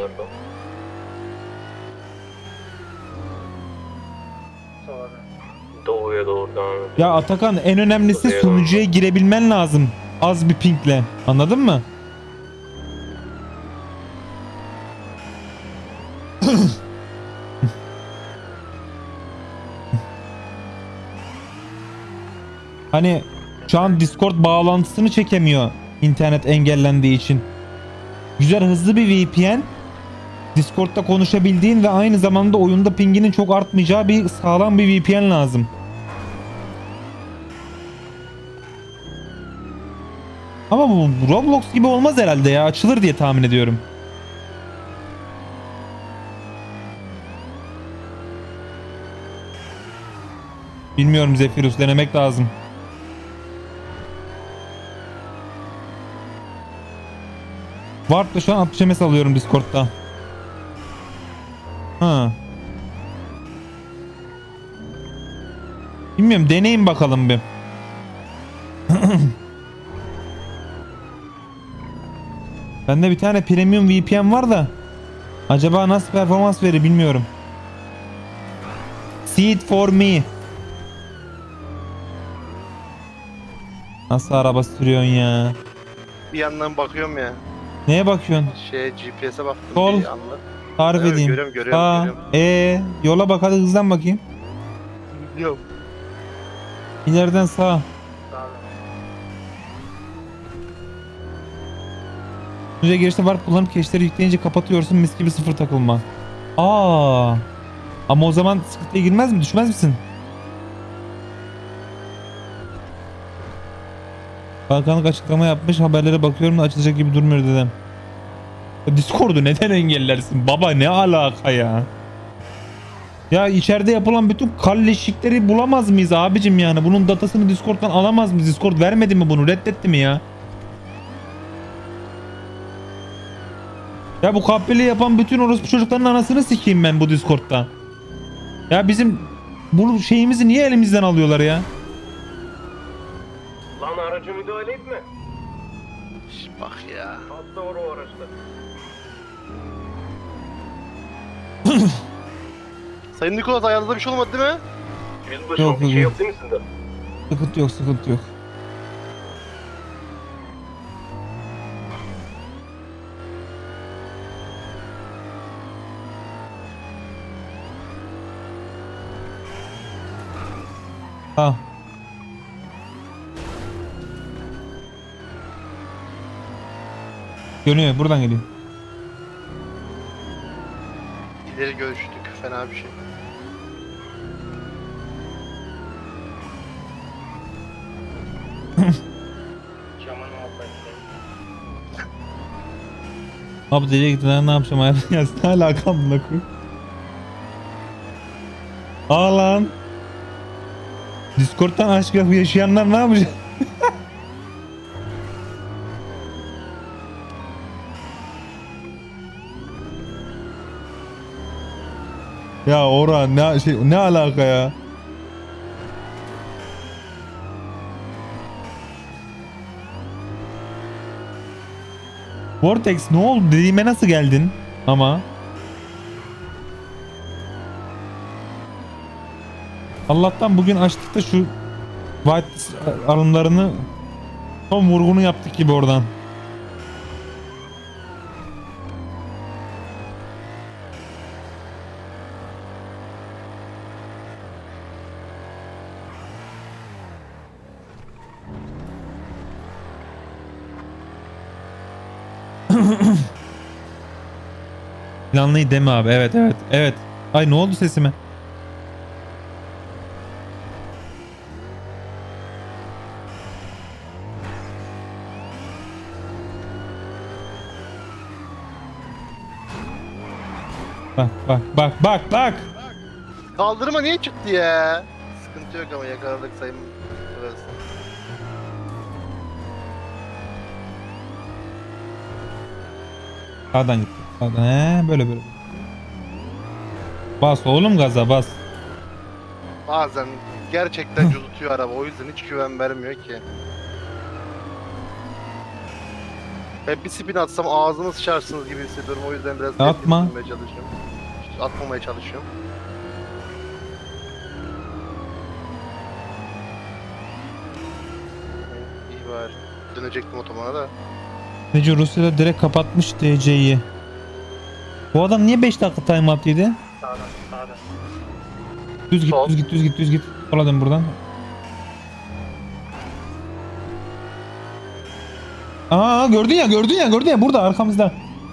Doğuya doğru devam ediyor. Ya Atakan en önemlisi sunucuya girebilmen lazım. Az bir pingle. Anladın mı? Hani şu an Discord bağlantısını çekemiyor internet engellendiği için. Güzel hızlı bir V P N, Discord'da konuşabildiğin ve aynı zamanda oyunda pinginin çok artmayacağı bir sağlam bir V P N lazım. Ama bu Roblox gibi olmaz herhalde ya. Açılır diye tahmin ediyorum. Bilmiyorum Zephyrus, denemek lazım. Warp'la şu an altmış M S alıyorum Discord'da. Ha. Bilmiyorum, deneyin bakalım bir. Bende bir tane premium V P N var da acaba nasıl performans verir bilmiyorum. See it for me. Nasıl araba sürüyorsun ya? Bir yandan bakıyorum ya. Neye bakıyorsun? Şey G P S'e baktım Sol. bir anlık. Tarif Evet, edeyim. görüyorum, görüyorum, Sağ. görüyorum. Ee, yola bak hadi hızlan bakayım. Yok. İleriden sağ. Sunucuya girişte var kullanıp cache'leri yükleyince kapatıyorsun, mis gibi sıfır takılma. Aa. Ama o zaman sıkıntıya girmez mi? Düşmez misin? Bakanlık açıklama yapmış, haberlere bakıyorum da açılacak gibi durmuyor dedim. Discord'u neden engellersin? Baba ne alaka ya? Ya içeride yapılan bütün kalleşlikleri bulamaz mıyız abicim yani? Bunun datasını Discord'dan alamaz mıyız? Discord vermedi mi bunu? Reddetti mi ya? Ya bu kahpeli yapan bütün orospu çocukların anasını sikeyim ben bu Discord'da. Ya bizim bu şeyimizi niye elimizden alıyorlar ya? Lan aracı müdahale etme. Şş, bak ya. Atla or o araçta. Sayın Nikolas ayağınızda bir şey olmadı değil mi? Yüzbaşım Yok, bir şey yok. yok değil mi sizde? Sıkıntı yok, sıkıntı yok. Ha. Dönüyor, buradan geliyor. İleri görüştük. Fena bir şey. Camın altındayım. Abi deliye gittin lan, ne yapacağım hayatım ya, ne alakam bununla koy. Aa lan. Discord'dan aşk yaşayanlar ne yapacak? Ya Orhan ne şey ne alaka ya? Vortex ne oldu? Dediğime nasıl geldin? Ama Allah'tan bugün açtık da şu white alımlarını son vurgunu yaptık gibi oradan. Planlıyı deme abi. Evet evet evet. Ay ne oldu sesime? Bak bak bak bak bak. Kaldırıma niye çıktı ya? Sıkıntı yok ama yakaladık Sayın Nikolas. Sağdan gitti. Sağdan. He, böyle böyle. Bas oğlum gaza bas. Bazen gerçekten cozutuyor araba. O yüzden hiç güven vermiyor ki. Ben bir spin atsam ağzıma sıçarsınız gibi hissediyorum. O yüzden biraz Atma. temkinli durmaya çalışıyorum. Hiç atmamaya çalışıyorum. İyi var. Dönecektim otomana da. Nece Rusya'da direkt kapatmış D C'yi. Bu adam niye beş dakika timeout yedi? Sağdan sağdan. Düz git, düz git, düz git, düz git. Sola dön buradan. Aa gördün ya, gördün ya, gördün ya burada arkamızda.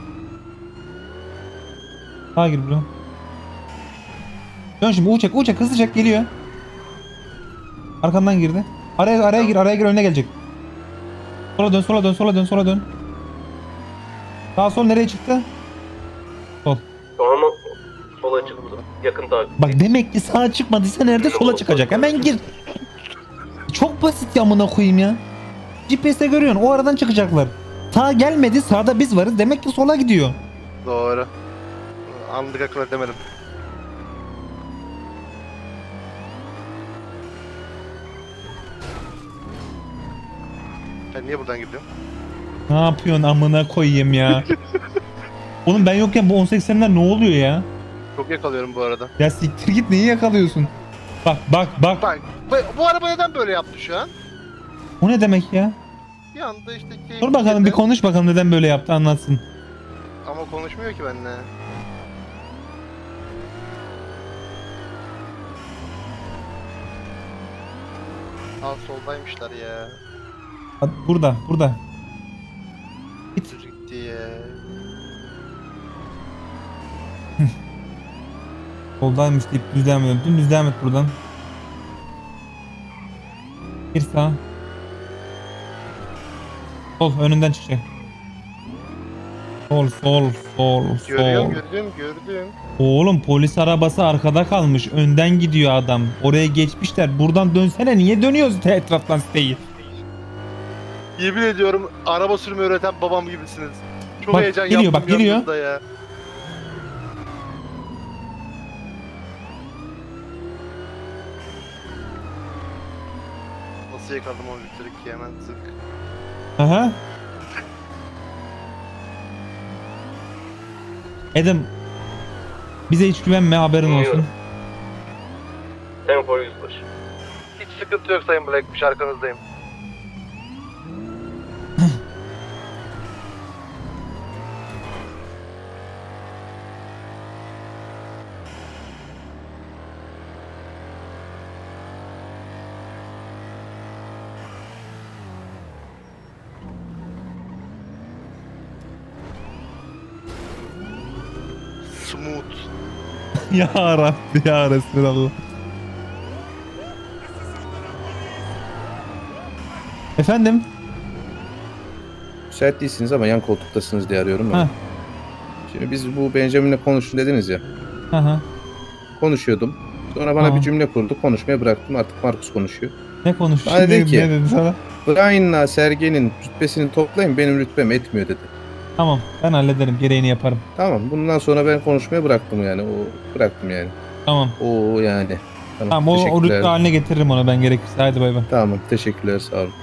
Sağa gir buradan. Dön şimdi, U çek, U çek, hızlı çek, geliyor. Arkandan girdi. Araya araya gir, araya gir, önüne gelecek. Sola dön, sola dön, sola dön, sola dön. Sağ sol nereye çıktı? Sol. Sonra sola açıldı. Yakın takip. Bak demek ki sağa çıkmadıysa nerede sola çıkacak. Hemen gir. Çok basit ya, amına koyayım ya. G P S'te görüyorsun, o aradan çıkacaklar. Sağa gelmedi, sağda biz varız. Demek ki sola gidiyor. Doğru. Anlık akıl edemedim. Ben niye buradan gidiyorum? Ne yapıyorsun amına koyayım ya? Oğlum ben yokken bu on seksenler ne oluyor ya? Çok yakalıyorum bu arada. Ya siktir git, neyi yakalıyorsun? Bak bak bak. Bak bu, bu araba neden böyle yaptı şu an? O ne demek ya? Bir anda işte keyif Dur bakalım, bir konuş bakalım neden böyle yaptı, anlatsın. Ama konuşmuyor ki benimle. Aa soldaymışlar ya. Hadi burada, burada. Düz gitti ya. Soldaymış deyip düz devam ediyorum. Dümdüz devam et buradan. Bir sağ. Sol, önünden çıkacak. Sol, sol, sol, Görüyorum, sol. gördüm, gördüm. Oğlum polis arabası arkada kalmış. Önden gidiyor adam. Oraya geçmişler. Buradan dönsene. Niye dönüyoruz te etraftan siteyi? Yemin ediyorum araba sürmeyi öğreten babam gibisiniz. çok Bak, heyecan geliyor, yaptım bak, geliyor. yanınızda ya. Nasıl yakaladım o Victor ikiyi hemen zık. Aha. Adam. Bize hiç güvenme, haberin olsun. Dinliyorum. Tempo yüzbaşı. Hiç sıkıntı yok Sayın Blackfish, arkanızdayım. Smooth. Ya Rabbi ya Resulallah. Efendim? Müsait değilsiniz ama yan koltuktasınız diye arıyorum. Ha. da. Şimdi biz bu Benjamin'le konuşun dediniz ya. Aha. Konuşuyordum. Sonra bana Tamam. bir cümle kurdu. Konuşmaya bıraktım. Artık Markus konuşuyor. Ne konuştun? Bana Ne, dedi ki, ne dedi sana? Brian'la Sergen'in rütbesini toplayın. Benim rütbem etmiyor dedi. Tamam, ben hallederim. Gereğini yaparım. Tamam. Bundan sonra ben konuşmaya bıraktım yani. O bıraktım yani. Tamam. O yani. Tamam, Tamam, o, o teşekkürler. rütbe haline getiririm ona ben gerekirse. Hadi bay bay. Tamam. Teşekkürler. Sağ olun.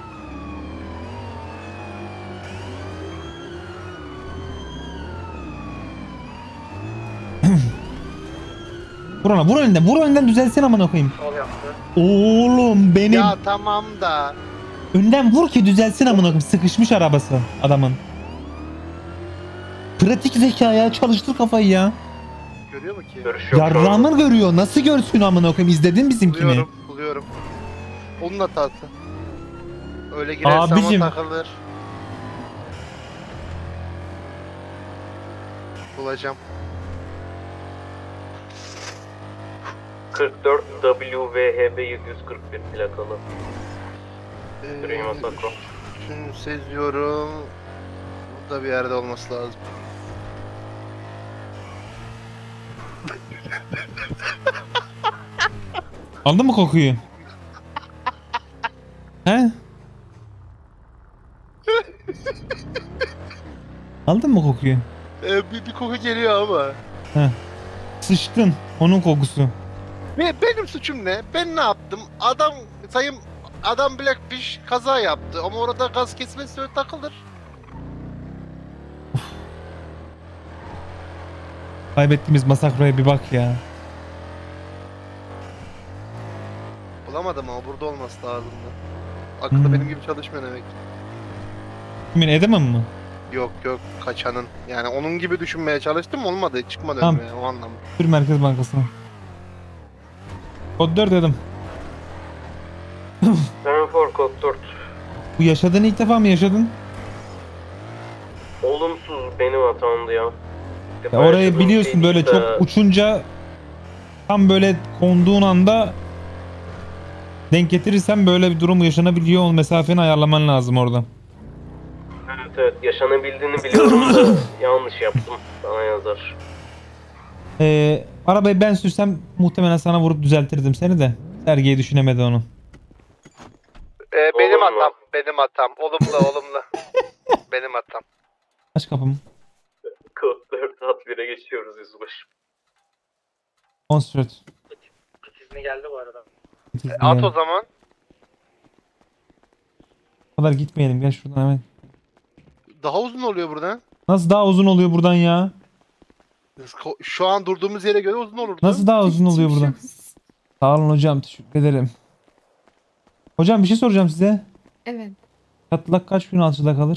Vur ona, vur önünden, vur önünden düzelsin amına koyayım. Sol yaptı. Oğlum benim. Ya tamam da. Önden vur ki düzelsin amına koyayım. Sıkışmış arabası adamın. Pratik zeka ya, çalıştır kafayı ya. Görüyor mu ki? Yarrağımı görüyor. Nasıl görsün amına koyayım? İzledin bizimkini. Buluyorum, buluyorum. Onun hatası. Öyle girerse Abicim. ama takılır. Bulacağım. kırk dört W V H B yedi yüz kırk bir plakalı. Ee, Süreyim Masako. Şunu seziyorum. Burada bir yerde olması lazım. Aldın mı kokuyu? He? Aldın mı kokuyu? Ee, bir, bir koku geliyor ama. He. Sıçtın. Onun kokusu. Ve benim suçum ne? Ben ne yaptım? Adam sayım adam Blackfish kaza yaptı ama orada gaz kesmesi öyle takılır. Kaybettiğimiz Masakro'ya bir bak ya. Bulamadım ama burada olması lazımdı. Aklı Hmm. benim gibi çalışmıyor demek. Kimin, Adam'ın mı? Yok yok kaçanın. Yani onun gibi düşünmeye çalıştım olmadı. Çıkmadı Tamam. önüme o anlamda. Türk Merkez Bankası'na. Kod dört dedim. Stanford kod dört. Bu yaşadığın ilk defa mı yaşadın? Olumsuz benim hatamdı ya. Ya orayı biliyorsun böyle çok uçunca tam böyle konduğun anda denk getirirsen böyle bir durum yaşanabiliyor. O mesafeni ayarlaman lazım orada. Evet evet yaşanabildiğini biliyorum da yanlış yaptım. Bana yazar. Ee, arabayı ben sürsem muhtemelen sana vurup düzeltirdim seni de. Sergiye düşünemedi onu. Ee, benim hatam. Benim hatam. Olumlu olumlu. benim hatam. Aç kapımı. Kod dört hat bire geçiyoruz yüzbaşı. Monstrat. İzni geldi bu arada. At o zaman. O kadar gitmeyelim, gel şuradan hemen. Daha uzun oluyor burada. Nasıl daha uzun oluyor buradan ya? Şu an durduğumuz yere göre uzun olurdu. Nasıl daha uzun oluyor buradan? Sağ olun hocam, teşekkür ederim. Hocam bir şey soracağım size. Evet. Çatlak kaç gün alçıda kalır?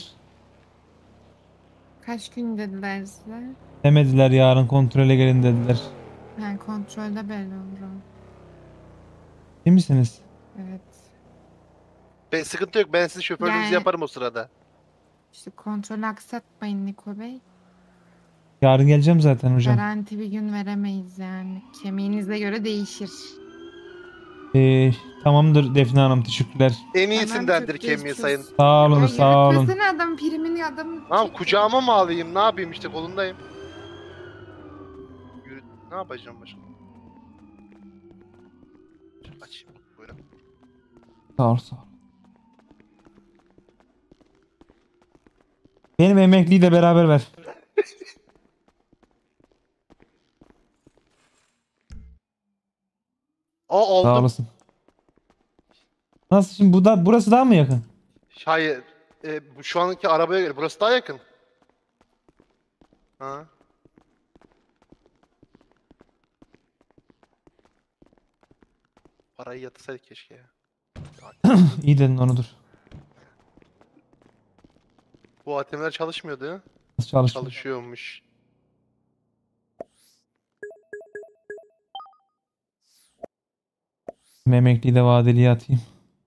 Kaç gün dediler size? Demediler, yarın kontrole gelin dediler. Yani kontrolde belli olur o. Değil misiniz? Evet. Ben, sıkıntı yok. Ben sizin şoförlüğünüzü Yani- yaparım o sırada. İşte kontrolü aksatmayın Niko Bey. Yarın geleceğim zaten hocam. Garanti bir gün veremeyiz yani. Kemiğinize göre değişir. Ee, tamamdır Defne Hanım, teşekkürler. En çok iyisindendir geçmiş kemiği sayın. Sağ olun, Ya sağ olun. yürütmesene adam primini adam. Tamam kucağıma mı alayım? Ne yapayım işte kolundayım. Yürü, ne yapacağım başka? Aç. Buyurun. Sağ ol, sağ ol. Benim emekliyi de beraber ver. O oldu. Sağ olasın. Nasıl şimdi bu da burası daha mı yakın? Hayır. E, bu şu anki arabaya göre burası daha yakın. Ha. Parayı yatırsaydık keşke ya. İyi dedin onu dur. Bu A T M'ler çalışmıyordu ya. Nasıl çalışıyor? Çalışıyormuş. Emekliyi de vadeliye atayım.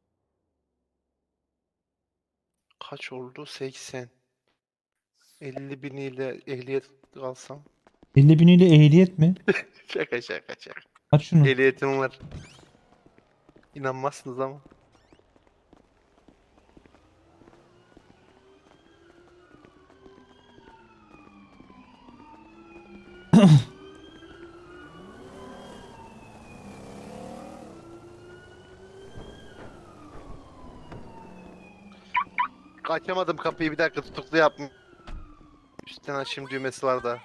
Kaç oldu? seksen. elli biniyle ehliyet alsam. elli biniyle ehliyet mi? Şaka şaka şaka. Aç şunu. Ehliyetim var. İnanmazsınız ama. Açamadım kapıyı, bir dakika tutuklu yapmış. Üstten açayım düğmesi var da.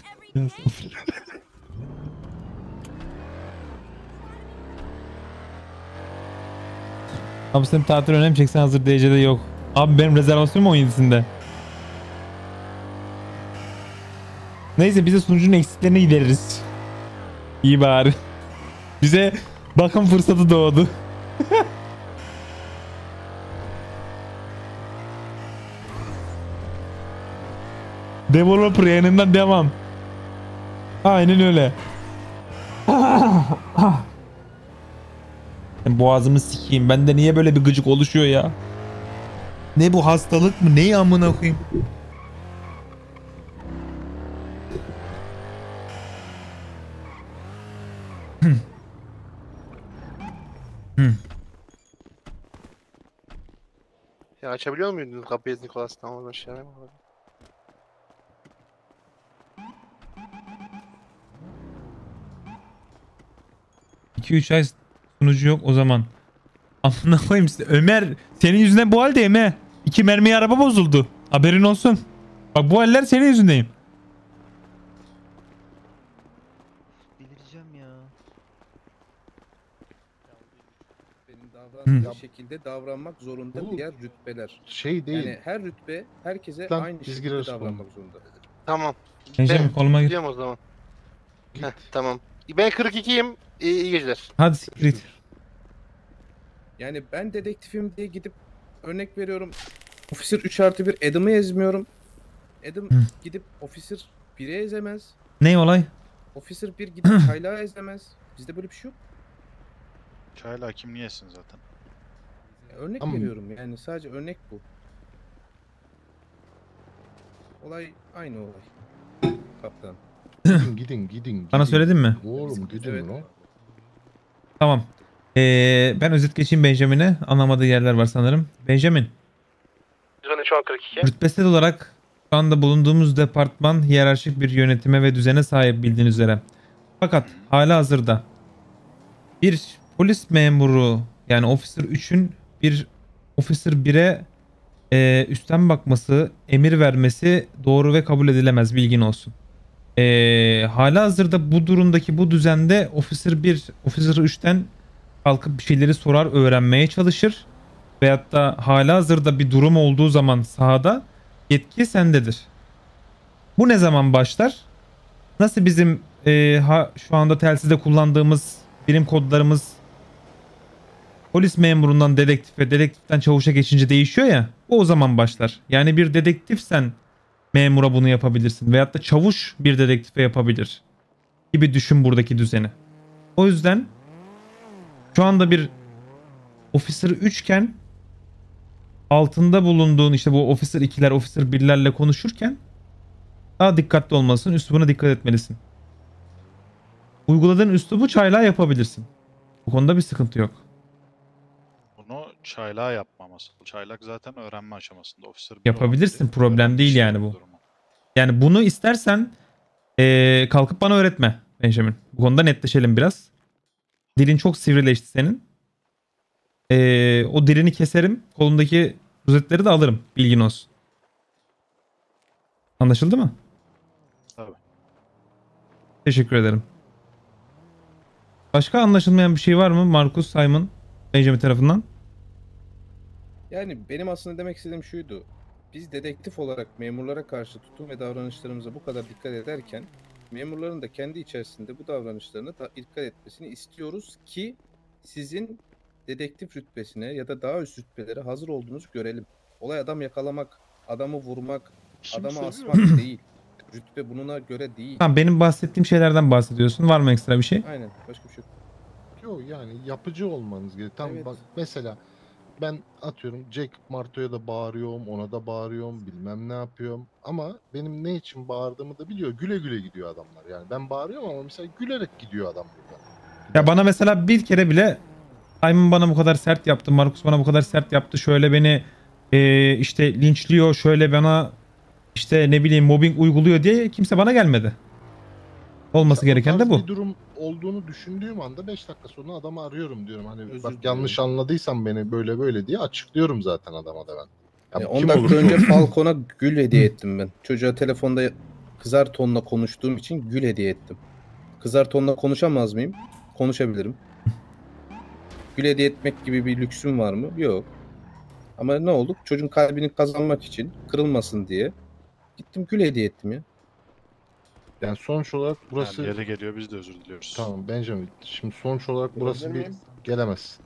Abi senin tatil önem çeksen hazır D C'de yok. Abi benim rezervasyonum on yedisinde. Neyse bize sunucunun eksiklerini gideririz. İyi bari. Bize bakım fırsatı doğdu. Developer yayınından devam. Aynen öyle. Boğazımı sikeyim. Bende niye böyle bir gıcık oluşuyor ya? Ne bu, hastalık mı? Neyi amına koyayım? Ya açabiliyor muydunuz kapıyı Nikolas? Tamam aşağıya mı? iki üç ay sunucu yok o zaman. Amına koyayım size. Ömer senin yüzünden bu haldeyim he. İki mermiye araba bozuldu. Haberin olsun. Bak bu haller senin yüzündeyim. Delireceğim ya. Benim davrandığım Hı. şekilde davranmak zorunda Bu diğer rütbeler. Şey değil. Yani her rütbe herkese Lan, aynı biz şekilde gireriz davranmak zorunda. Tamam. Benjamin, Ben koluma gir. gidiyorum o zaman. Heh, tamam. Ben kırk ikiyim. İyi, iyi geceler. Hadi siktir git. Yani ben dedektifim diye gidip örnek veriyorum. Officer üç artı bir Adam'ı ezmiyorum. Adam Hı. gidip Officer biri ezemez. Ne olay? Officer bir gidip Çaylağı ezemez. Bizde böyle bir şey yok. Çayla kim niyesin zaten? Ya örnek Ama- veriyorum yani sadece örnek bu. Olay aynı olay. Kaptan. Gidin gidin gidin. Bana gidin. söyledin mi? Oğlum gidin Evet. lan. Tamam. Ee, ben özet geçeyim Benjamin'e. Anlamadığı yerler var sanırım. Benjamin. Lütfen şu an kırk iki. Rütbesel olarak şu anda bulunduğumuz departman hiyerarşik bir yönetime ve düzene sahip bildiğiniz üzere. Fakat hala hazırda bir polis memuru yani Officer üçün bir Officer bire e, üstten bakması, emir vermesi doğru ve kabul edilemez, bilgin olsun. E, hala hazırda bu durumdaki bu düzende Officer bir, Officer üçten kalkıp bir şeyleri sorar, öğrenmeye çalışır. Veyahut da hala hazırda bir durum olduğu zaman sahada yetki sendedir. Bu ne zaman başlar? Nasıl bizim e, ha, şu anda telsizde kullandığımız birim kodlarımız polis memurundan dedektife, dedektiften çavuşa geçince değişiyor ya. Bu o zaman başlar. Yani bir dedektifsen memura bunu yapabilirsin. Veyahut da çavuş bir dedektife yapabilir. Gibi düşün buradaki düzeni. O yüzden şu anda bir Officer üçken altında bulunduğun işte bu Officer ikiler, Officer birlerle konuşurken daha dikkatli olmalısın. Üslubuna dikkat etmelisin. Uyguladığın üslubu çaylağı yapabilirsin. Bu konuda bir sıkıntı yok. Bunu çaylağa yapmaması. Çaylak zaten öğrenme aşamasında. Officer bir Yapabilirsin. olabilir. Problem değil yani bu. Yani bunu istersen ee, kalkıp bana öğretme Benjamin. Bu konuda netleşelim biraz. Dilin çok sivrileşti senin. Ee, o dilini keserim. Kolundaki rozetleri de alırım. Bilgin olsun. Anlaşıldı mı? Tabii. Teşekkür ederim. Başka anlaşılmayan bir şey var mı Markus, Simon, Benjamin tarafından? Yani benim aslında demek istediğim şuydu. Biz dedektif olarak memurlara karşı tutum ve davranışlarımıza bu kadar dikkat ederken memurların da kendi içerisinde bu davranışlarına da dikkat etmesini istiyoruz ki sizin dedektif rütbesine ya da daha üst rütbelere hazır olduğunuzu görelim. Olay adam yakalamak, adamı vurmak, Kim adamı seviyor? asmak değil. Rütbe bununa göre değil. Tamam, benim bahsettiğim şeylerden bahsediyorsun. Var mı ekstra bir şey? Aynen, başka bir şey yok. Yok yani yapıcı olmanız gerekiyor. Tam Evet. bak mesela ben atıyorum Jacob Marto'ya da bağırıyorum, ona da bağırıyorum, bilmem ne yapıyorum. Ama benim ne için bağırdığımı da biliyor. Güle güle gidiyor adamlar. Yani ben bağırıyorum ama mesela gülerek gidiyor adam burada. Ya bana mesela bir kere bile Simon bana bu kadar sert yaptı, Markus bana bu kadar sert yaptı, şöyle beni eee, işte linçliyor, şöyle bana işte ne bileyim mobbing uyguluyor diye kimse bana gelmedi. Olması gereken de tarz bu. bir durum olduğunu düşündüğüm anda beş dakika sonra adamı arıyorum diyorum. Hani Özür bak dilerim. yanlış anladıysan beni böyle böyle diye açıklıyorum zaten adama da ben. Ya E, bu on kim dakika olursa önce olsun. Falcon'a gül hediye ettim ben. Çocuğa telefonda kızar tonla konuştuğum için gül hediye ettim. Kızar tonla konuşamaz mıyım? Konuşabilirim. Gül hediye etmek gibi bir lüksüm var mı? Yok. Ama ne oldu? Çocuğun kalbini kazanmak için, kırılmasın diye gittim gül hediye ettim ya. Yani sonuç olarak burası... Yani yeri geliyor biz de özür diliyoruz. Tamam Benjamin. Şimdi sonuç olarak burası Gelebilir bir... miyim? Gelemezsin.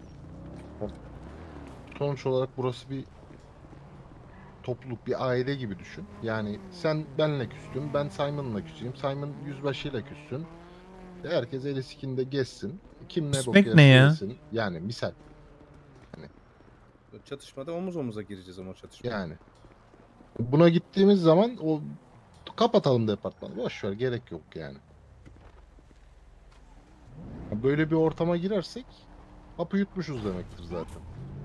Sonuç olarak burası bir topluluk, bir aile gibi düşün. Yani sen benle küstün, ben Simon'la küseyim, Simon yüzbaşıyla küssün. Herkes eli sikinde gezsin. Kim ne Küsmek bok ne yerse ya? yesin. Yani misal. Hani Çatışmada omuz omuza gireceğiz ama o çatışma. yani. Buna gittiğimiz zaman o kapatalım departmanı. Boş ver, gerek yok yani. Böyle bir ortama girersek hapı yutmuşuz demektir zaten.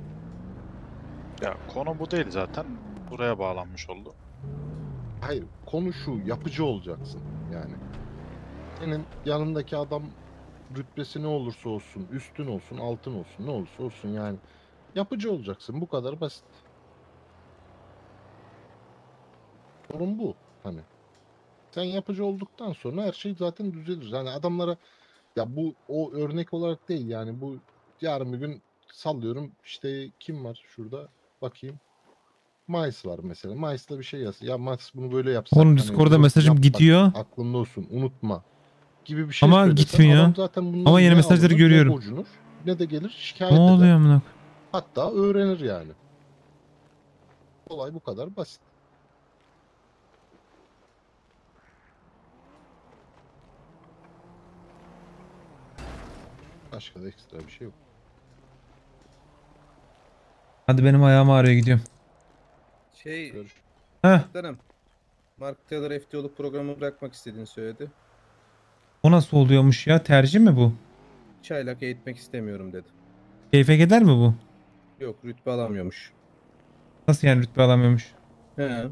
Ya konu bu değil zaten. Buraya bağlanmış oldu. Hayır, konu şu, yapıcı olacaksın yani. Senin yanındaki adam rütbesi ne olursa olsun, üstün olsun, altın olsun, ne olursa olsun yani. Yapıcı olacaksın, bu kadar basit. Sorun bu hani. Sen yapıcı olduktan sonra her şey zaten düzelir. Yani adamlara ya bu o örnek olarak değil yani bu yarın bir gün sallıyorum işte kim var şurada bakayım. Miles var mesela. Miles'la bir şey yaz. Ya Miles bunu böyle yapsak. Oğlum hani Discord'da yok, mesajım yap bak, gidiyor. aklında olsun unutma gibi bir şey Ama söylesen, gitmiyor. adam zaten bundan Ama yeni ne mesajları alınır, görüyorum. Ne gocunur, ne de gelir şikayet Ne eder. oluyor amına? Hatta öğrenir yani. Olay bu kadar basit. Başka da ekstra bir şey yok. Hadi benim ayağım ağrıyor, gidiyorum. Şey, Heh. Muhterem, Mark Taylor F T O'luk programı bırakmak istediğini söyledi. O nasıl oluyormuş ya? Tercih mi bu? Çaylak eğitmek istemiyorum dedi. Keyfe gider mi bu? Yok, rütbe alamıyormuş. Nasıl yani rütbe alamıyormuş? He.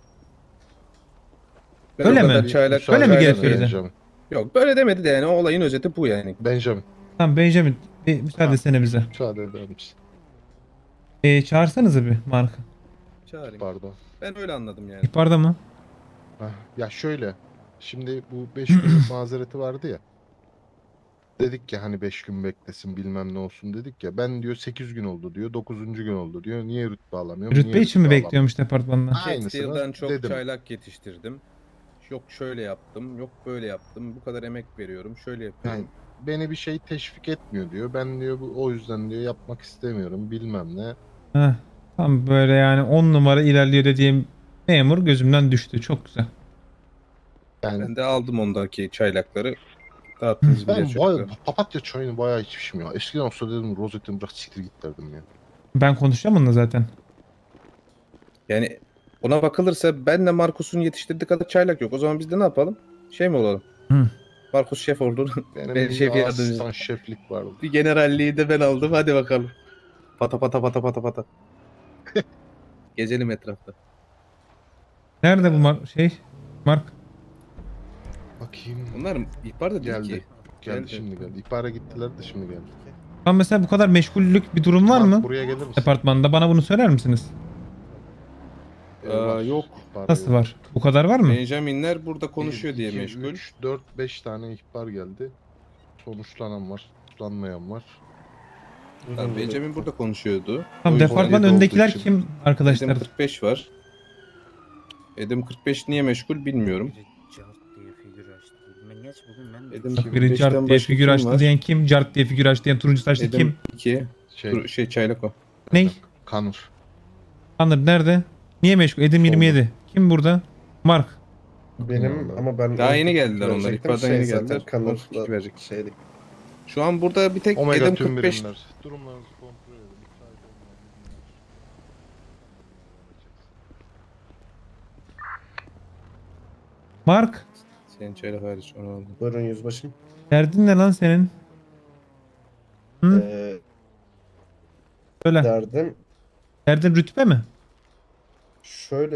Öyle o kadar mi? Çaylak, Öyle mi çaylak gelip söyledi? eğiteceğim. Yok böyle demedi de yani o olayın özeti bu yani. Benjamin. Tamam Benjamin, bir müsaade etsene bize. Müsaade eder misin? Ee, çağırsanıza bir Mark'ı. Çağırayım. Pardon. Ben öyle anladım yani. İhbarda mı? Heh, ya şöyle. Şimdi bu beş günlük mazereti vardı ya. Dedik ki hani beş gün beklesin bilmem ne olsun dedik ya. Ben diyor sekiz gün oldu diyor. dokuzuncu gün oldu diyor. Niye rütbe alamıyorum? Rütbe niye için mi rütbe bekliyormuş departmanda? Aynısını Catskill'den çok dedim. çaylak yetiştirdim. Yok şöyle yaptım, yok böyle yaptım. Bu kadar emek veriyorum, şöyle yapıyorum. Yani beni bir şey teşvik etmiyor diyor. Ben diyor bu o yüzden diyor yapmak istemiyorum bilmem ne. Heh, tam böyle yani on numara ilerliyor dediğim memur gözümden düştü. Çok güzel. Ben de aldım ondaki çaylakları. Dağıttınız Ben bile bayağı, çocuklar. papatya çayını bayağı içmişim ya. Eskiden olsa dedim rozetini bırak siktir git derdim ya. Ben konuşacağım onunla zaten. Yani ona bakılırsa ben de Markus'un yetiştirdiği kadar çaylak yok. O zaman biz de ne yapalım? Şey mi olalım? Hı. Markus şef oldu. Benim Ben bir şef asistan yardımcısı. şeflik vardı. Bir generalliği de ben aldım. Hadi bakalım. Pata pata pata pata pata. Gezelim etrafta. Nerede bu Mark? Şey? Mark? Bakayım. Bunlar ihbar da değil Geldi. ki. Geldi Geldi. şimdi geldi. İhbara gittiler de şimdi geldi. Tam mesela bu kadar meşgullük bir durum var Mark, mı? buraya gelir misin? Departmanda bana bunu söyler misiniz? Aa, yok. Nasıl var? Bu kadar var mı? Benjaminler burada konuşuyor diye meşgul. üç, dört, beş tane ihbar geldi. Sonuçlanan var, tutuklanmayan var. Tamam, Benjamin burada konuşuyordu. Tamam, O yüzden departman yedi olduğu öndekiler için. kim arkadaşlar? Edim kırk beş var. Edim kırk beş niye meşgul bilmiyorum. Edim Bak, kırk biri beşten Cart diye başka figür kim açtı var? diyen kim? Cart diye figür açtı diyen turuncu saçlı Edim kim? iki. Şey, Şey, şey Çaylako. Ney? Kanır. Anır nerede? Niye meşgul? Edim yirmi yedi. Kim burada? Mark. Benim ama ben... Daha yeni geldiler onlar. Verecektim, İhbardan şey yeni zaten geldiler. Kanır otuz iki verecek. şeydi. Şu an burada bir tek Omega Edim tüm kırk beş. birimler. Durumlarınızı kontrol edin. Müsait olmayan Mark. Senin Çaylako hariç onu aldım. Buyurun yüzbaşım. Derdin ne lan senin? Hı? Ee, Söyle. derdim Derdin rütbe mi? şöyle